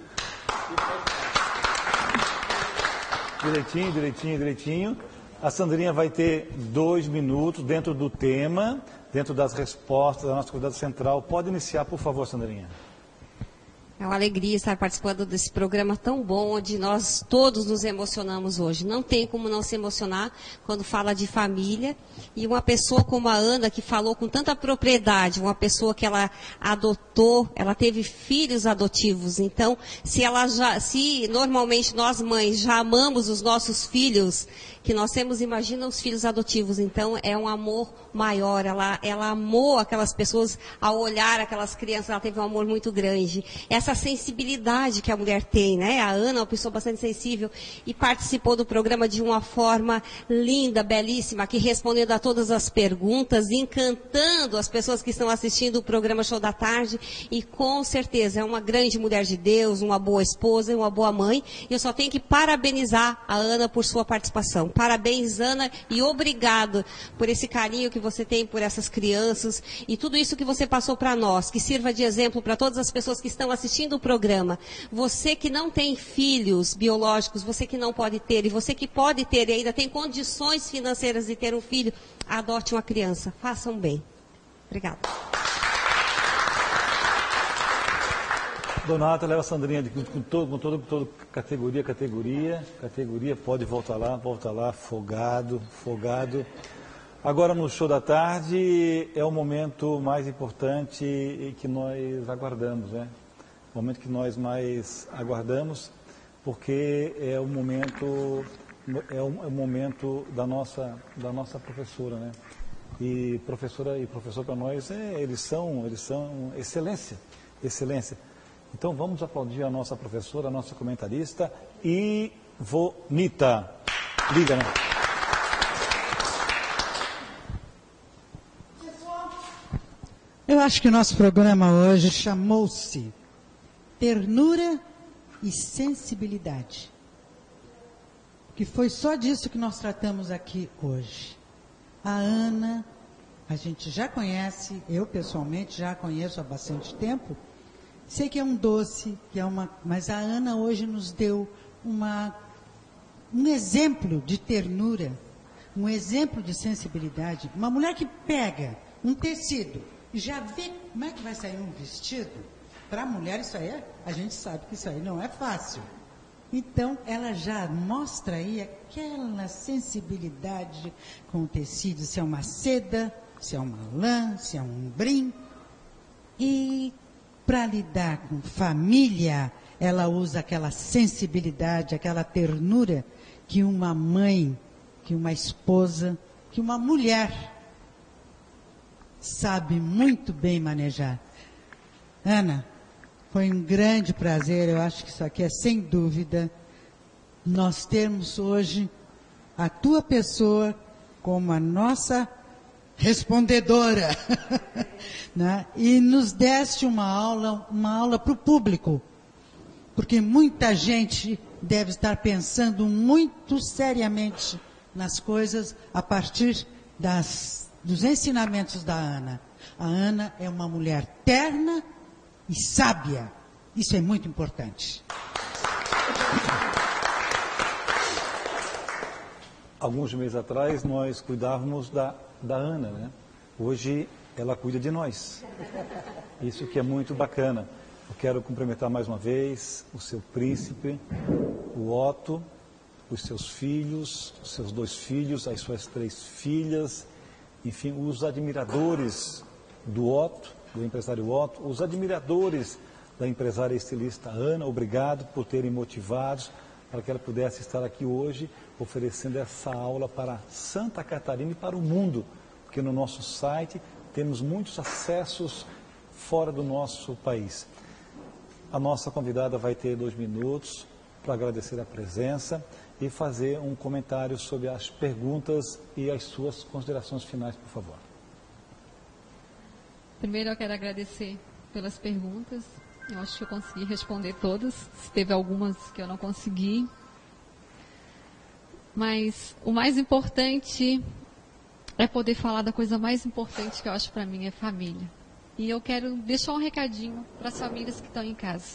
Direitinho, direitinho, direitinho. A Sandrinha vai ter dois minutos dentro do tema, dentro das respostas da nossa convidada central. Pode iniciar, por favor, Sandrinha. É uma alegria estar participando desse programa tão bom, onde nós todos nos emocionamos hoje. Não tem como não se emocionar quando fala de família. E uma pessoa como a Ana, que falou com tanta propriedade, uma pessoa que ela adotou, ela teve filhos adotivos. Então, se ela já, se normalmente nós mães já amamos os nossos filhos, que nós temos, imagina os filhos adotivos. Então, é um amor maior. Ela, ela amou aquelas pessoas ao olhar aquelas crianças, ela teve um amor muito grande. Essa sensibilidade que a mulher tem, né? A Ana é uma pessoa bastante sensível e participou do programa de uma forma linda, belíssima, aqui respondendo a todas as perguntas, encantando as pessoas que estão assistindo o programa Show da Tarde, e com certeza é uma grande mulher de Deus, uma boa esposa e uma boa mãe. E eu só tenho que parabenizar a Ana por sua participação. Parabéns, Ana, e obrigado por esse carinho que você tem por essas crianças e tudo isso que você passou para nós, que sirva de exemplo para todas as pessoas que estão assistindo o programa. Você que não tem filhos biológicos, você que não pode ter, e você que pode ter e ainda tem condições financeiras de ter um filho, adote uma criança. Façam bem. Obrigada. Donata, leva a Sandrinha de, com todo, com todo, com todo, categoria, categoria, categoria, pode voltar lá, volta lá, folgado, folgado. Agora no Show da Tarde é o momento mais importante e que nós aguardamos, né? O momento que nós mais aguardamos, porque é o momento, é o, é o momento da nossa, da nossa professora, né? E professora e professor para nós, é, eles são, eles são excelência, excelência. Então vamos aplaudir a nossa professora, a nossa comentarista, Ivonita. Liga, né? Eu acho que o nosso programa hoje chamou-se Ternura e Sensibilidade. Que foi só disso que nós tratamos aqui hoje. A Ana, a gente já conhece, eu pessoalmente já a conheço há bastante tempo. Sei que é um doce, que é uma, mas a Ana hoje nos deu uma, um exemplo de ternura, um exemplo de sensibilidade. Uma mulher que pega um tecido e já vê como é que vai sair um vestido. Para a mulher isso aí, é, a gente sabe que isso aí não é fácil. Então, ela já mostra aí aquela sensibilidade com o tecido, se é uma seda, se é uma lã, se é um brim. E para lidar com família, ela usa aquela sensibilidade, aquela ternura que uma mãe, que uma esposa, que uma mulher sabe muito bem manejar. Ana, foi um grande prazer, eu acho que isso aqui é sem dúvida, nós termos hoje a tua pessoa como a nossa respondedora, né? E nos deste uma aula, uma aula para o público, porque muita gente deve estar pensando muito seriamente nas coisas a partir das, dos ensinamentos da Ana. A Ana é uma mulher terna e sábia. Isso é muito importante. Alguns meses atrás nós cuidávamos da, da Ana, né? Hoje ela cuida de nós. Isso que é muito bacana. Eu quero cumprimentar mais uma vez o seu príncipe, o Otto, os seus filhos, os seus dois filhos, as suas três filhas, enfim, os admiradores do Otto, do empresário Otto, os admiradores da empresária estilista Ana, obrigado por terem motivados para que ela pudesse estar aqui hoje oferecendo essa aula para Santa Catarina e para o mundo, porque no nosso site temos muitos acessos fora do nosso país. A nossa convidada vai ter dois minutos para agradecer a presença e fazer um comentário sobre as perguntas e as suas considerações finais, por favor. Primeiro eu quero agradecer pelas perguntas. Eu acho que eu consegui responder todas. Teve algumas que eu não consegui. Mas o mais importante é poder falar da coisa mais importante que eu acho para mim, é família. E eu quero deixar um recadinho para as famílias que estão em casa.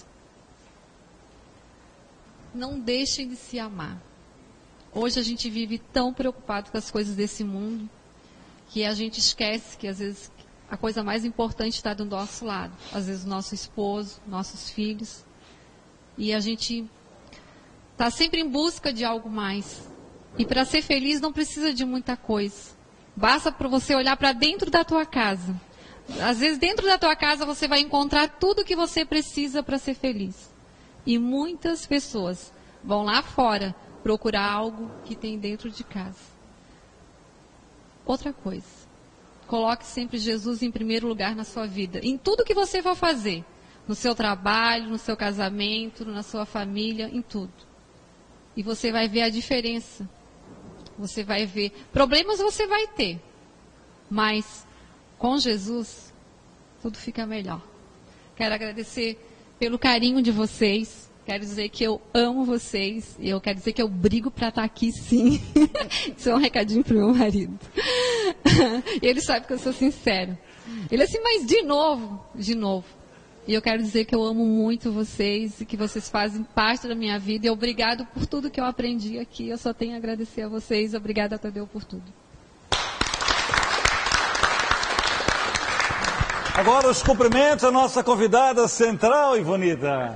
Não deixem de se amar. Hoje a gente vive tão preocupado com as coisas desse mundo que a gente esquece que às vezes a coisa mais importante está do nosso lado. Às vezes o nosso esposo, nossos filhos. E a gente está sempre em busca de algo mais. E para ser feliz não precisa de muita coisa. Basta para você olhar para dentro da tua casa. Às vezes dentro da tua casa você vai encontrar tudo que você precisa para ser feliz. E muitas pessoas vão lá fora procurar algo que tem dentro de casa. Outra coisa. Coloque sempre Jesus em primeiro lugar na sua vida. Em tudo que você for fazer. No seu trabalho, no seu casamento, na sua família, em tudo. E você vai ver a diferença. Você vai ver. Problemas você vai ter. Mas com Jesus, tudo fica melhor. Quero agradecer pelo carinho de vocês. Quero dizer que eu amo vocês. E eu quero dizer que eu brigo para estar aqui, sim. Isso é um recadinho pro meu marido. E ele sabe que eu sou sincero. Ele assim, mas de novo, de novo. E eu quero dizer que eu amo muito vocês e que vocês fazem parte da minha vida. E obrigado por tudo que eu aprendi aqui. Eu só tenho a agradecer a vocês. Obrigada, Tadeu, por tudo. Agora os cumprimentos à nossa convidada central, Ivonita.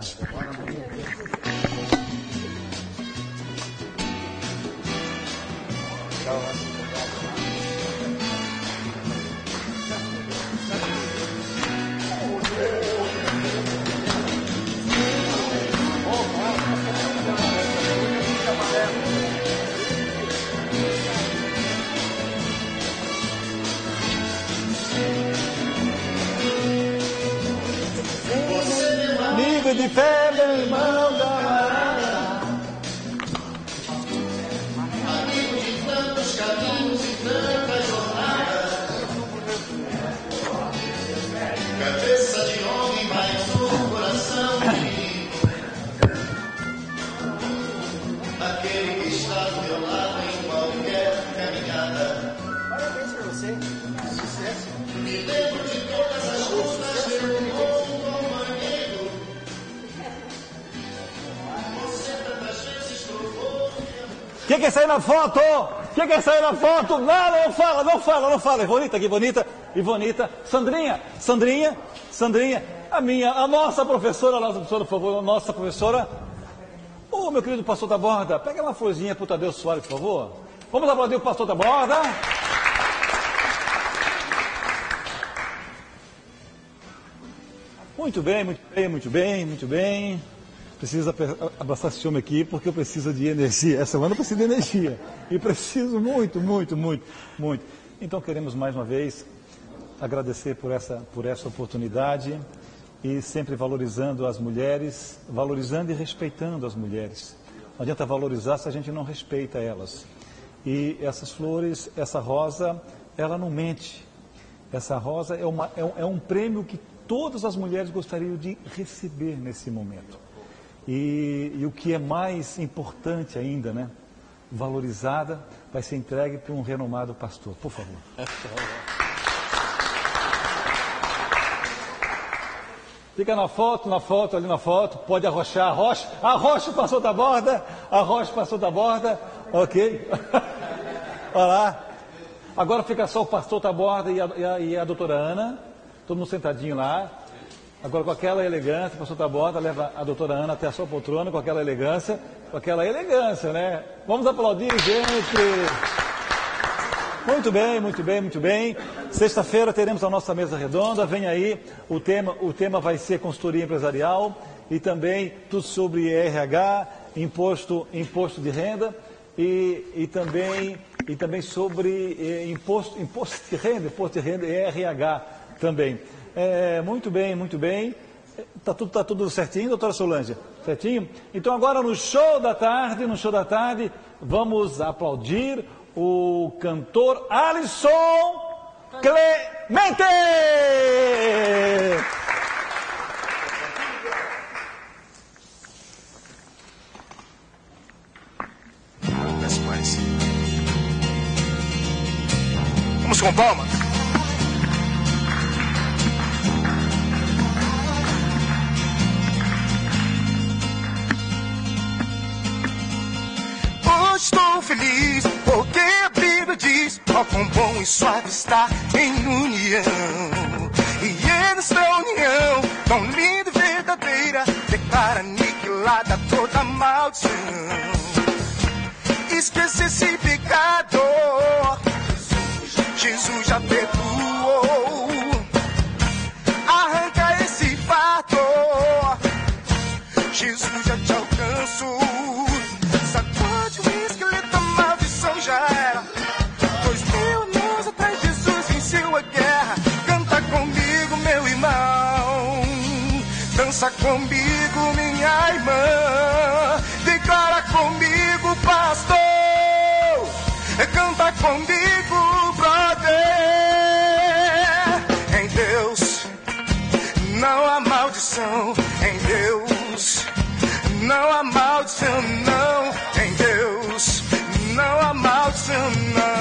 Nível de fé, meu irmão da Marana. Amigo de tantos caminhos e tantas jornadas. Cabeça de homem, mas um coração de menino. Aquele que está do meu lado em qualquer caminhada. Parabéns pra você. Sucesso. Me lembro de todas as lutas pelo mundo amigo. Você tantas vezes provou. Quem quer sair na foto? Quem quer sair na foto? Não, não fala, não fala, não fala. Ivonita, que bonita. Ivonita. Sandrinha, Sandrinha, Sandrinha. A minha, a nossa professora, a nossa professora, por favor, a nossa professora. Ô, oh, meu querido pastor da borda, pega uma florzinha pro Tadeu Soares, por favor. Vamos aplaudir o pastor da borda. Muito bem, muito bem, muito bem, muito bem. Preciso abraçar esse homem aqui porque eu preciso de energia. Essa semana eu preciso de energia. E preciso muito, muito, muito, muito. Então queremos mais uma vez agradecer por essa, por essa oportunidade e sempre valorizando as mulheres, valorizando e respeitando as mulheres. Não adianta valorizar se a gente não respeita elas. E essas flores, essa rosa, ela não mente. Essa rosa é, uma, é, um, é um prêmio que todas as mulheres gostariam de receber nesse momento. E, e o que é mais importante ainda, né? Valorizada, vai ser entregue para um renomado pastor. Por favor. Fica na foto, na foto, ali na foto. Pode arrochar, arrocha. Arrocha o pastor da borda. Arrocha o pastor da borda. Ok. Olha lá. Agora fica só o pastor da borda e a, e a, e a doutora Ana. Todo mundo sentadinho lá. Agora com aquela elegância, o pastor da borda leva a doutora Ana até a sua poltrona com aquela elegância. Com aquela elegância, né? Vamos aplaudir, gente. Muito bem, muito bem, muito bem. Sexta-feira teremos a nossa mesa redonda. Vem aí, o tema, o tema vai ser consultoria empresarial e também tudo sobre R H, imposto, imposto de renda e, e, também, e também sobre eh, imposto, imposto de renda, imposto de renda e R H também. É, muito bem, muito bem. Está tudo, tá tudo certinho, doutora Solange? Certinho? Então agora no show da tarde, no show da tarde, vamos aplaudir o cantor Alisson Clemente! Vamos com palmas. Estou feliz porque a Bíblia diz: Ó, quão bom e suave estar em união. E nesta união, tão linda e verdadeira, declara aniquilada toda maldição. Esquece esse pecado, Jesus já perdoou. Arranca esse fardo, Jesus já te alcançou. Sacode o esqueleto, a maldição já era. Dois mil anos atrás Jesus venceu a guerra. Canta comigo, meu irmão. Dança comigo, minha irmã. Declara comigo, pastor. Canta comigo, brother. Em Deus não há maldição. Em Deus não há maldição, não. Em Deus não há maldição,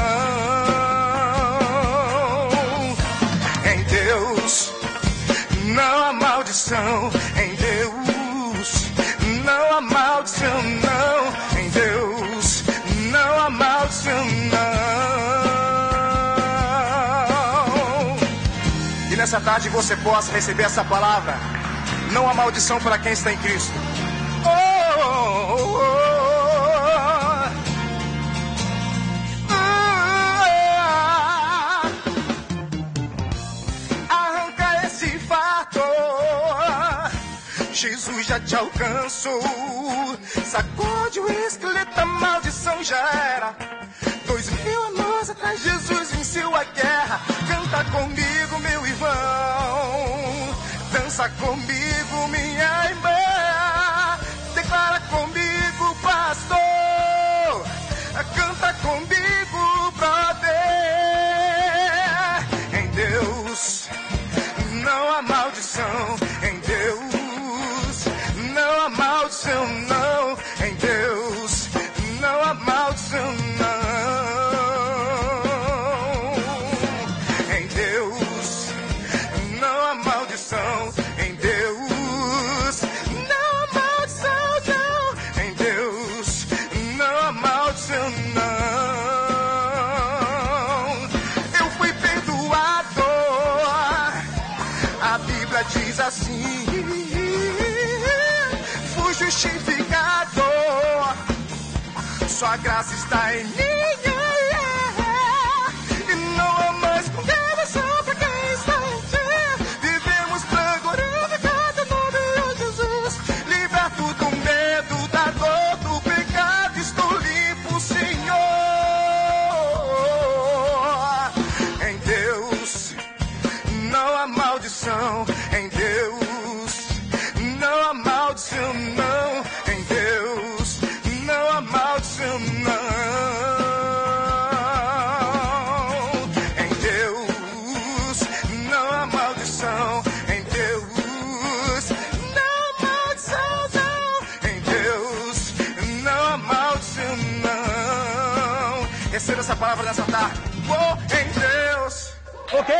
não. Em Deus não há maldição. Em Deus não há maldição, não. Em Deus não há maldição, não. E nessa tarde você possa receber essa palavra. Não há maldição para quem está em Cristo. Oh, oh, oh, oh. Ah, arranca esse fato. Jesus já te alcançou. Sacode o esqueleto, a maldição já era. Dois mil anos atrás Jesus venceu a guerra. Canta comigo, meu irmão. Dança comigo, minha irmã. Declara comigo, pastor. Canta comigo, brother. Em Deus não há maldição. Em Deus não há maldição, não. Em Deus não há maldição, não. Em Deus não há maldição. Em Deus não há maldição, não. Em Deus não há maldição, não. Eu fui perdoado. A Bíblia diz assim. Fui justificado. Sua graça está em mim. E não há mais condenação para quem está em ti. Vivemos pra glorificar teu nome, ó Jesus. Liberto do medo, da dor, do pecado. Estou limpo, Senhor. Em Deus não há maldição. Em Deus não há maldição, não. Em Deus não há maldição, não. Em Deus não há maldição. Em Deus não há maldição, não. Em Deus não há maldição, não. Receba essa palavra nessa tarde. Oh, em Deus. Ok!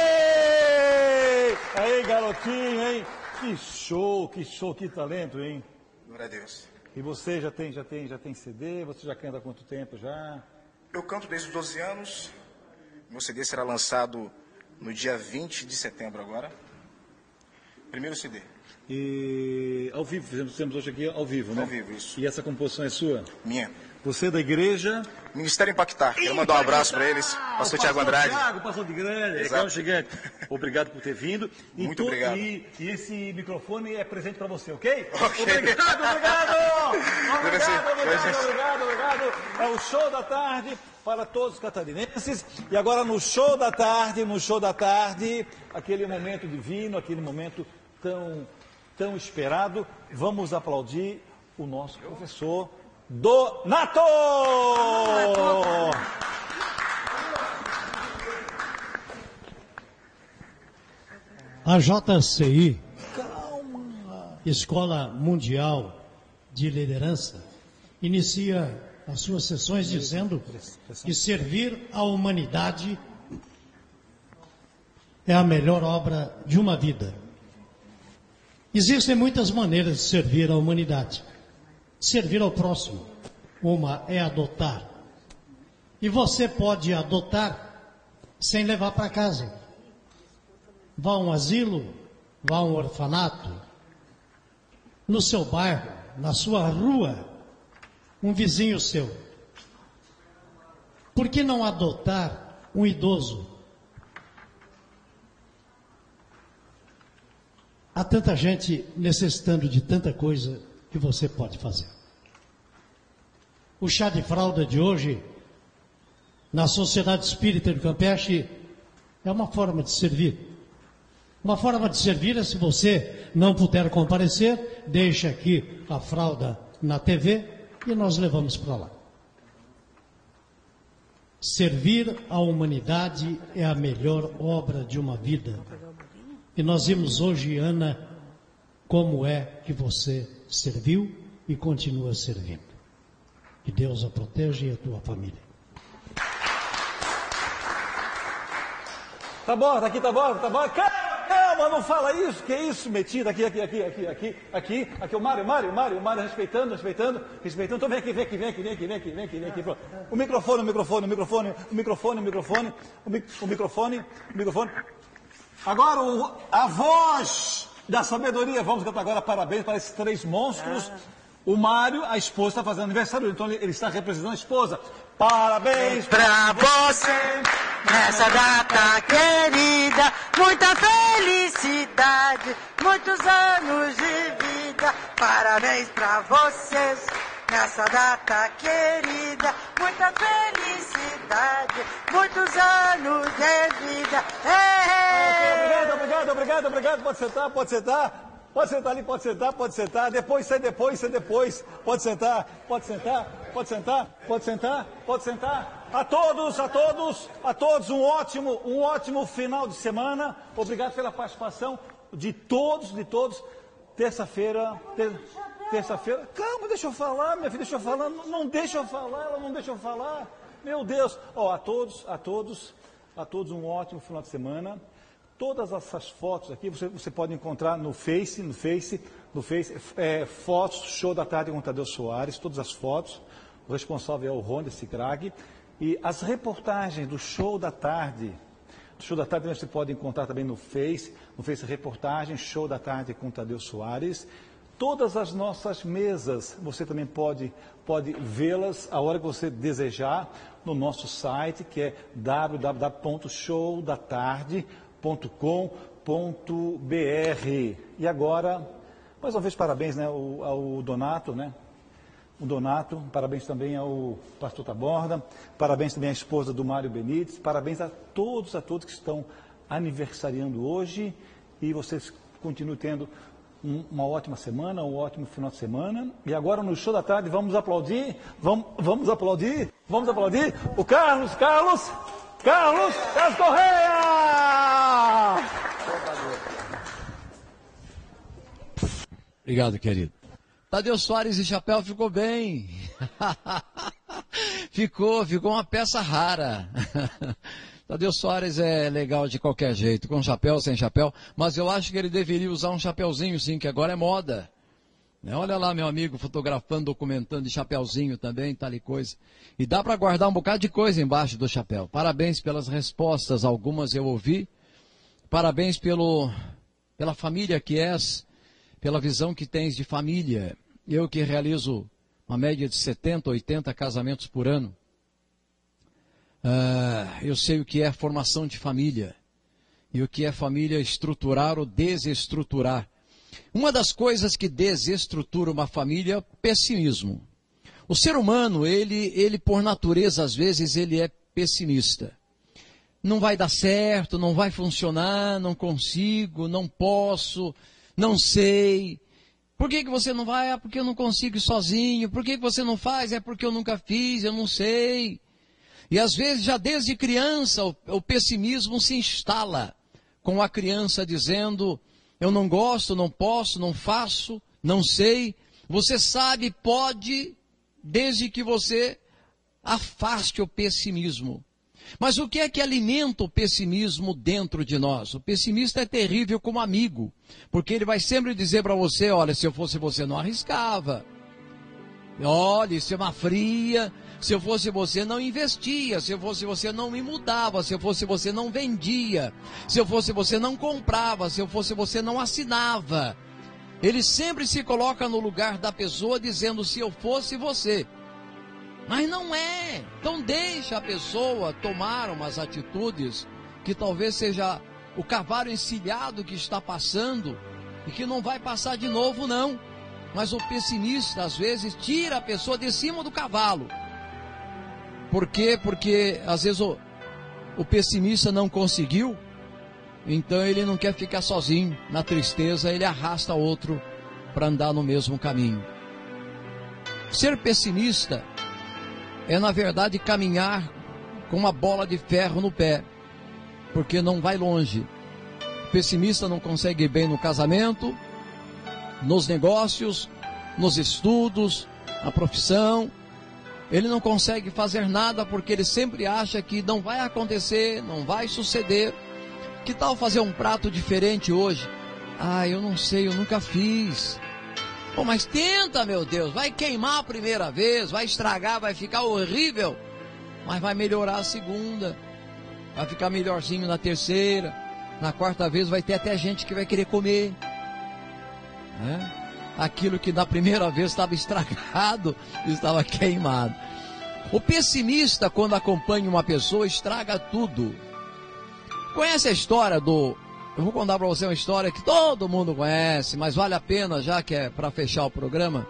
Aí, garotinho, hein? Que show, que show, que talento, hein? Glória a Deus. E você já tem, já tem, já tem C D? Você já canta há quanto tempo já? Eu canto desde os doze anos. Meu C D será lançado no dia vinte de setembro agora. Primeiro C D. E ao vivo, fizemos, fizemos hoje aqui ao vivo, né? Ao vivo, isso. E essa composição é sua? Minha. Você é da igreja? Ministério Impactar. Quero mandar um abraço para eles. Pastor Tiago Andrade. Tiago, pastor de grande. Legal, chegante. Obrigado por ter vindo. E Muito tu, obrigado. E, e esse microfone é presente para você, ok? Ok. Obrigado, obrigado. Obrigado, Obrigado, obrigado, obrigado, obrigado. É o show da tarde para todos os catarinenses. E agora no show da tarde, no show da tarde, aquele momento divino, aquele momento tão, tão esperado. Vamos aplaudir o nosso professor Donato! A J C I, Escola Mundial de Liderança, inicia as suas sessões dizendo que servir a humanidade é a melhor obra de uma vida. Existem muitas maneiras de servir a humanidade. Servir ao próximo. Uma é adotar. E você pode adotar sem levar para casa. Vá a um asilo, vá a um orfanato, no seu bairro, na sua rua, um vizinho seu. Por que não adotar um idoso? Há tanta gente necessitando de tanta coisa que você pode fazer. O chá de fralda de hoje, na Sociedade Espírita de Campeche, é uma forma de servir. Uma forma de servir é, se você não puder comparecer, deixa aqui a fralda na T V e nós levamos para lá. Servir a humanidade é a melhor obra de uma vida. E nós vimos hoje, Ana, como é que você serviu e continua servindo. Que Deus a proteja e a tua família. Tá bom, tá aqui, tá bom, tá bom. Calma, não fala isso, que é isso, metido aqui, aqui, aqui, aqui, aqui, aqui, aqui, o Mário, Mário, Mário, o Mário, respeitando, respeitando, respeitando. Então vem aqui, vem aqui, vem aqui, vem aqui, vem aqui, vem aqui, vem aqui. O microfone, o microfone, o microfone, o microfone, o microfone, o microfone, o microfone. Agora o, a voz da sabedoria. Vamos cantar agora parabéns para esses três monstros. O Mário, a esposa, está fazendo aniversário, então ele, ele está representando a esposa. Parabéns pra você nessa data querida, muita felicidade, muitos anos de vida. Parabéns pra vocês nessa data querida, muita felicidade, muitos anos de vida. Ei! Obrigado, obrigado, obrigado, obrigado. Pode sentar, pode sentar. Pode sentar ali, pode sentar, pode sentar. Depois, sai depois, sai depois. Pode sentar, pode sentar, pode sentar, pode sentar, pode sentar. A todos, a todos, a todos, um ótimo, um ótimo final de semana. Obrigado pela participação de todos, de todos. Terça-feira, ter, terça-feira. Calma, deixa eu falar, minha filha, deixa eu falar. Não, não deixa eu falar, ela não deixa eu falar. Meu Deus. Ó, a todos, a todos, a todos um ótimo final de semana. Todas essas fotos aqui você, você pode encontrar no Face, no Face, no Face, é, fotos, show da tarde com Tadeu Soares, todas as fotos. O responsável é o Ronda Sigrag. E as reportagens do show da tarde, do show da tarde você pode encontrar também no Face, no Face reportagem, show da tarde com Tadeu Soares. Todas as nossas mesas, você também pode, pode vê-las a hora que você desejar no nosso site, que é w w w ponto show da tarde ponto com ponto b r. E agora, mais uma vez, parabéns, né, ao, ao Donato, né? O Donato, parabéns também ao pastor Taborda, parabéns também à esposa do Mário Benites, parabéns a todos, a todos que estão aniversariando hoje, e vocês continuem tendo um, uma ótima semana, um ótimo final de semana. E agora no show da tarde vamos aplaudir, vamos, vamos aplaudir, vamos aplaudir o Carlos, Carlos, Carlos, Carlos Correia! Obrigado, querido. Tadeu Soares e chapéu ficou bem. ficou, ficou uma peça rara. Tadeu Soares é legal de qualquer jeito, com chapéu, sem chapéu, mas eu acho que ele deveria usar um chapéuzinho sim, que agora é moda. Olha lá meu amigo fotografando, documentando de chapéuzinho também, tal e coisa. E dá para guardar um bocado de coisa embaixo do chapéu. Parabéns pelas respostas, algumas eu ouvi. Parabéns pelo, pela família que és, pela visão que tens de família. Eu que realizo uma média de setenta, oitenta casamentos por ano. Uh, eu sei o que é formação de família. E o que é família estruturar ou desestruturar. Uma das coisas que desestrutura uma família é o pessimismo. O ser humano, ele, ele por natureza, às vezes, ele é pessimista. Não vai dar certo, não vai funcionar, não consigo, não posso, não sei. Por que, que você não vai? É porque eu não consigo ir sozinho. Por que, que você não faz? É porque eu nunca fiz, eu não sei. E às vezes, já desde criança, o, o pessimismo se instala com a criança dizendo... Eu não gosto, não posso, não faço, não sei. Você sabe, pode, desde que você afaste o pessimismo. Mas o que é que alimenta o pessimismo dentro de nós? O pessimista é terrível como amigo, porque ele vai sempre dizer para você, olha, se eu fosse você não arriscava. Olha, isso é uma fria. Se eu fosse você, não investia. Se eu fosse você, não me mudava. Se eu fosse você, não vendia. Se eu fosse você, não comprava. Se eu fosse você, não assinava. Ele sempre se coloca no lugar da pessoa dizendo se eu fosse você. Mas não é. Então deixa a pessoa tomar umas atitudes que talvez seja o cavalo encilhado que está passando e que não vai passar de novo não. Mas o pessimista às vezes tira a pessoa de cima do cavalo. Por quê? Porque às vezes o, o pessimista não conseguiu, então ele não quer ficar sozinho na tristeza, ele arrasta outro para andar no mesmo caminho. Ser pessimista é na verdade caminhar com uma bola de ferro no pé, porque não vai longe. O pessimista não consegue ir bem no casamento, nos negócios, nos estudos, na profissão. Ele não consegue fazer nada porque ele sempre acha que não vai acontecer, não vai suceder. Que tal fazer um prato diferente hoje? Ah, eu não sei, eu nunca fiz. Pô, mas tenta, meu Deus, vai queimar a primeira vez, vai estragar, vai ficar horrível, mas vai melhorar a segunda, vai ficar melhorzinho na terceira, na quarta vez vai ter até gente que vai querer comer. É? Aquilo que na primeira vez estava estragado, estava queimado. O pessimista, quando acompanha uma pessoa, estraga tudo. Conhece a história do... Eu vou contar para você uma história que todo mundo conhece, mas vale a pena, já que é para fechar o programa.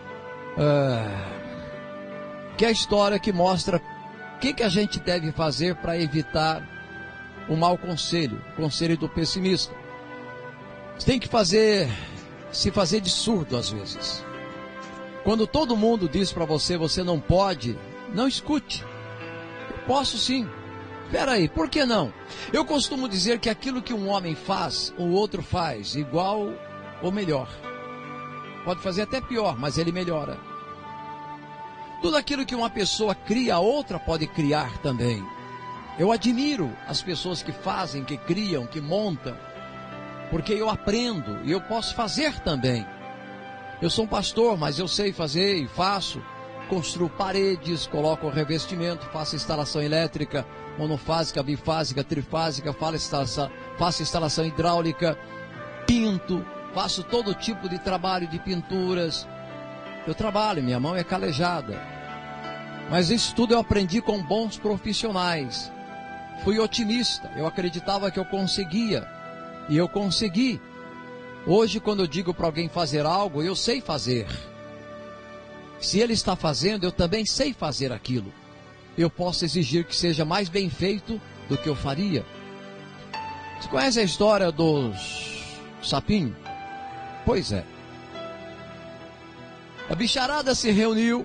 É, que é a história que mostra o que, que a gente deve fazer para evitar o mau conselho, o conselho do pessimista. Você tem que fazer... se fazer de surdo às vezes. Quando todo mundo diz para você, você não pode, não escute. Eu posso sim. Espera aí, por que não? Eu costumo dizer que aquilo que um homem faz, o outro faz igual ou melhor. Pode fazer até pior, mas ele melhora. Tudo aquilo que uma pessoa cria, a outra pode criar também. Eu admiro as pessoas que fazem, que criam, que montam, porque eu aprendo e eu posso fazer também. Eu sou um pastor, mas eu sei fazer e faço. Construo paredes, coloco revestimento, faço instalação elétrica, monofásica, bifásica, trifásica, faço instalação, faço instalação hidráulica, pinto, faço todo tipo de trabalho de pinturas. Eu trabalho, minha mão é calejada. Mas isso tudo eu aprendi com bons profissionais. Fui otimista, eu acreditava que eu conseguia. E eu consegui. Hoje, quando eu digo para alguém fazer algo, eu sei fazer. Se ele está fazendo, eu também sei fazer aquilo. Eu posso exigir que seja mais bem feito do que eu faria. Você conhece a história dos sapinhos? Pois é. A bicharada se reuniu.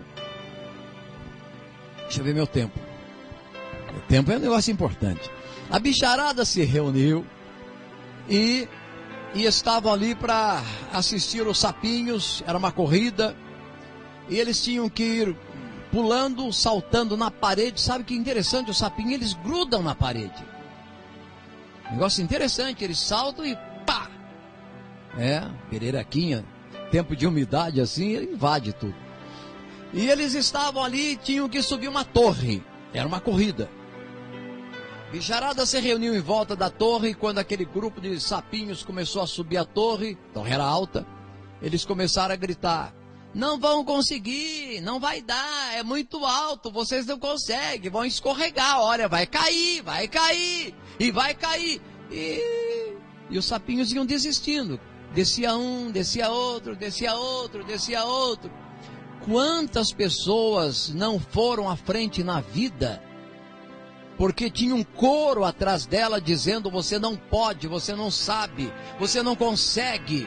Deixa eu ver meu tempo. O tempo é um negócio importante. A bicharada se reuniu. E, e estavam ali para assistir os sapinhos, era uma corrida, e eles tinham que ir pulando, saltando na parede. Sabe que interessante, os sapinhos eles grudam na parede. Negócio interessante, eles saltam e pá! É, pererequinha, tempo de umidade assim, invade tudo. E eles estavam ali, tinham que subir uma torre, era uma corrida. Bicharada se reuniu em volta da torre e quando aquele grupo de sapinhos começou a subir a torre, a torre era alta, eles começaram a gritar: não vão conseguir, não vai dar, é muito alto, vocês não conseguem, vão escorregar, olha, vai cair, vai cair, e vai cair. E, e os sapinhos iam desistindo, descia um, descia outro, descia outro, descia outro. Quantas pessoas não foram à frente na vida porque tinha um coro atrás dela dizendo: você não pode, você não sabe, você não consegue.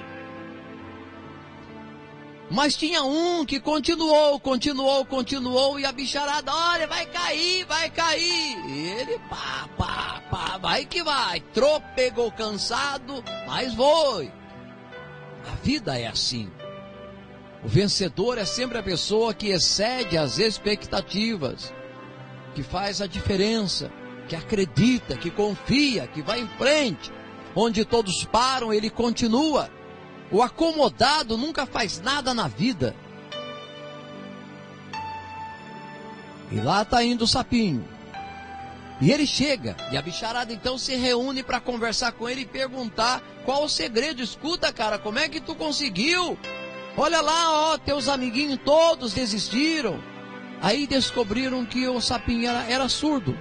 Mas tinha um que continuou, continuou, continuou, e a bicharada: olha, vai cair, vai cair. E ele, pá, pá, pá, vai que vai. Tropegou cansado, mas foi. A vida é assim. O vencedor é sempre a pessoa que excede as expectativas, que faz a diferença, que acredita, que confia, que vai em frente. Onde todos param, ele continua. O acomodado nunca faz nada na vida. E lá está indo o sapinho. E ele chega, e a bicharada então se reúne para conversar com ele e perguntar qual o segredo. Escuta, cara, como é que tu conseguiu? Olha lá, ó, teus amiguinhos todos desistiram. Aí descobriram que o sapinho era, era surdo.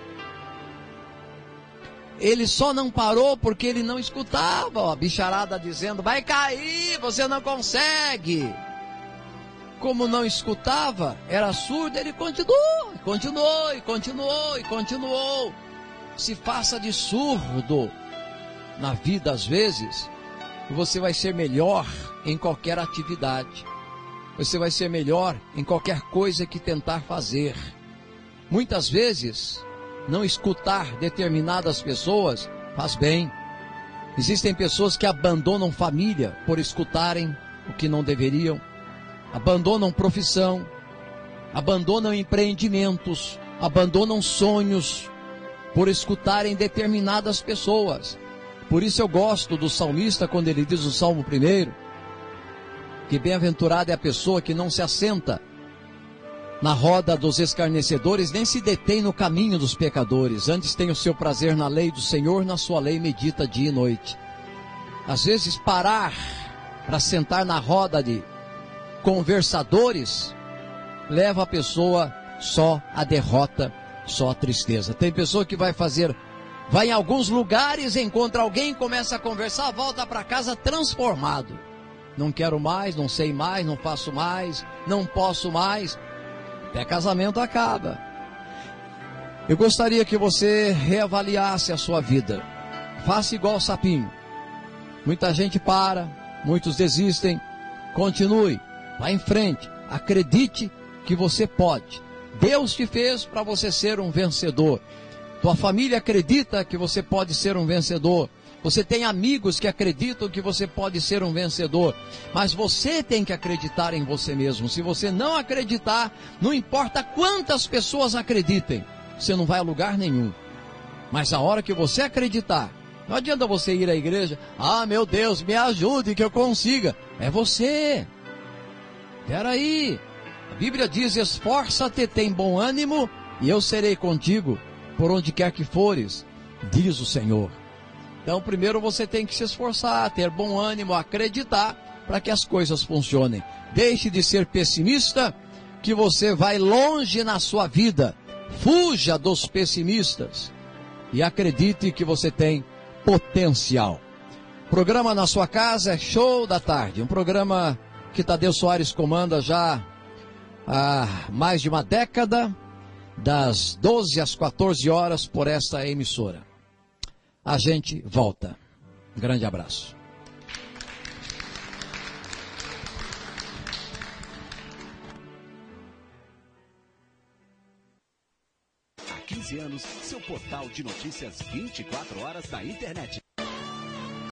Ele só não parou porque ele não escutava, ó, a bicharada dizendo, vai cair, você não consegue. Como não escutava, era surdo, ele continuou, e continuou, e continuou, e continuou. Se faça de surdo na vida às vezes, e você vai ser melhor em qualquer atividade. Você vai ser melhor em qualquer coisa que tentar fazer. Muitas vezes, não escutar determinadas pessoas faz bem. Existem pessoas que abandonam família por escutarem o que não deveriam. Abandonam profissão, abandonam empreendimentos, abandonam sonhos por escutarem determinadas pessoas. Por isso eu gosto do salmista quando ele diz no Salmo primeiro, que bem-aventurada é a pessoa que não se assenta na roda dos escarnecedores, nem se detém no caminho dos pecadores, antes tem o seu prazer na lei do Senhor, na sua lei medita dia e noite. Às vezes parar para sentar na roda de conversadores leva a pessoa só a derrota, só a tristeza. Tem pessoa que vai fazer, vai em alguns lugares, encontra alguém, começa a conversar, volta para casa transformado. Não quero mais, não sei mais, não faço mais, não posso mais. Até casamento acaba. Eu gostaria que você reavaliasse a sua vida. Faça igual o sapinho. Muita gente para, muitos desistem. Continue. Vá em frente, acredite que você pode. Deus te fez para você ser um vencedor. Tua família acredita que você pode ser um vencedor. Você tem amigos que acreditam que você pode ser um vencedor. Mas você tem que acreditar em você mesmo. Se você não acreditar, não importa quantas pessoas acreditem, você não vai a lugar nenhum. Mas a hora que você acreditar, não adianta você ir à igreja, ah, meu Deus, me ajude que eu consiga. É você. Espera aí, a Bíblia diz, esforça-te, tem bom ânimo, e eu serei contigo, por onde quer que fores, diz o Senhor. Então primeiro você tem que se esforçar, ter bom ânimo, acreditar, para que as coisas funcionem. Deixe de ser pessimista, que você vai longe na sua vida. Fuja dos pessimistas, e acredite que você tem potencial. Programa na sua casa é Show da Tarde, um programa que Tadeu Soares comanda já há mais de uma década, das doze às quatorze horas por esta emissora. A gente volta. Um grande abraço. Há quinze anos, seu portal de notícias vinte e quatro horas da internet.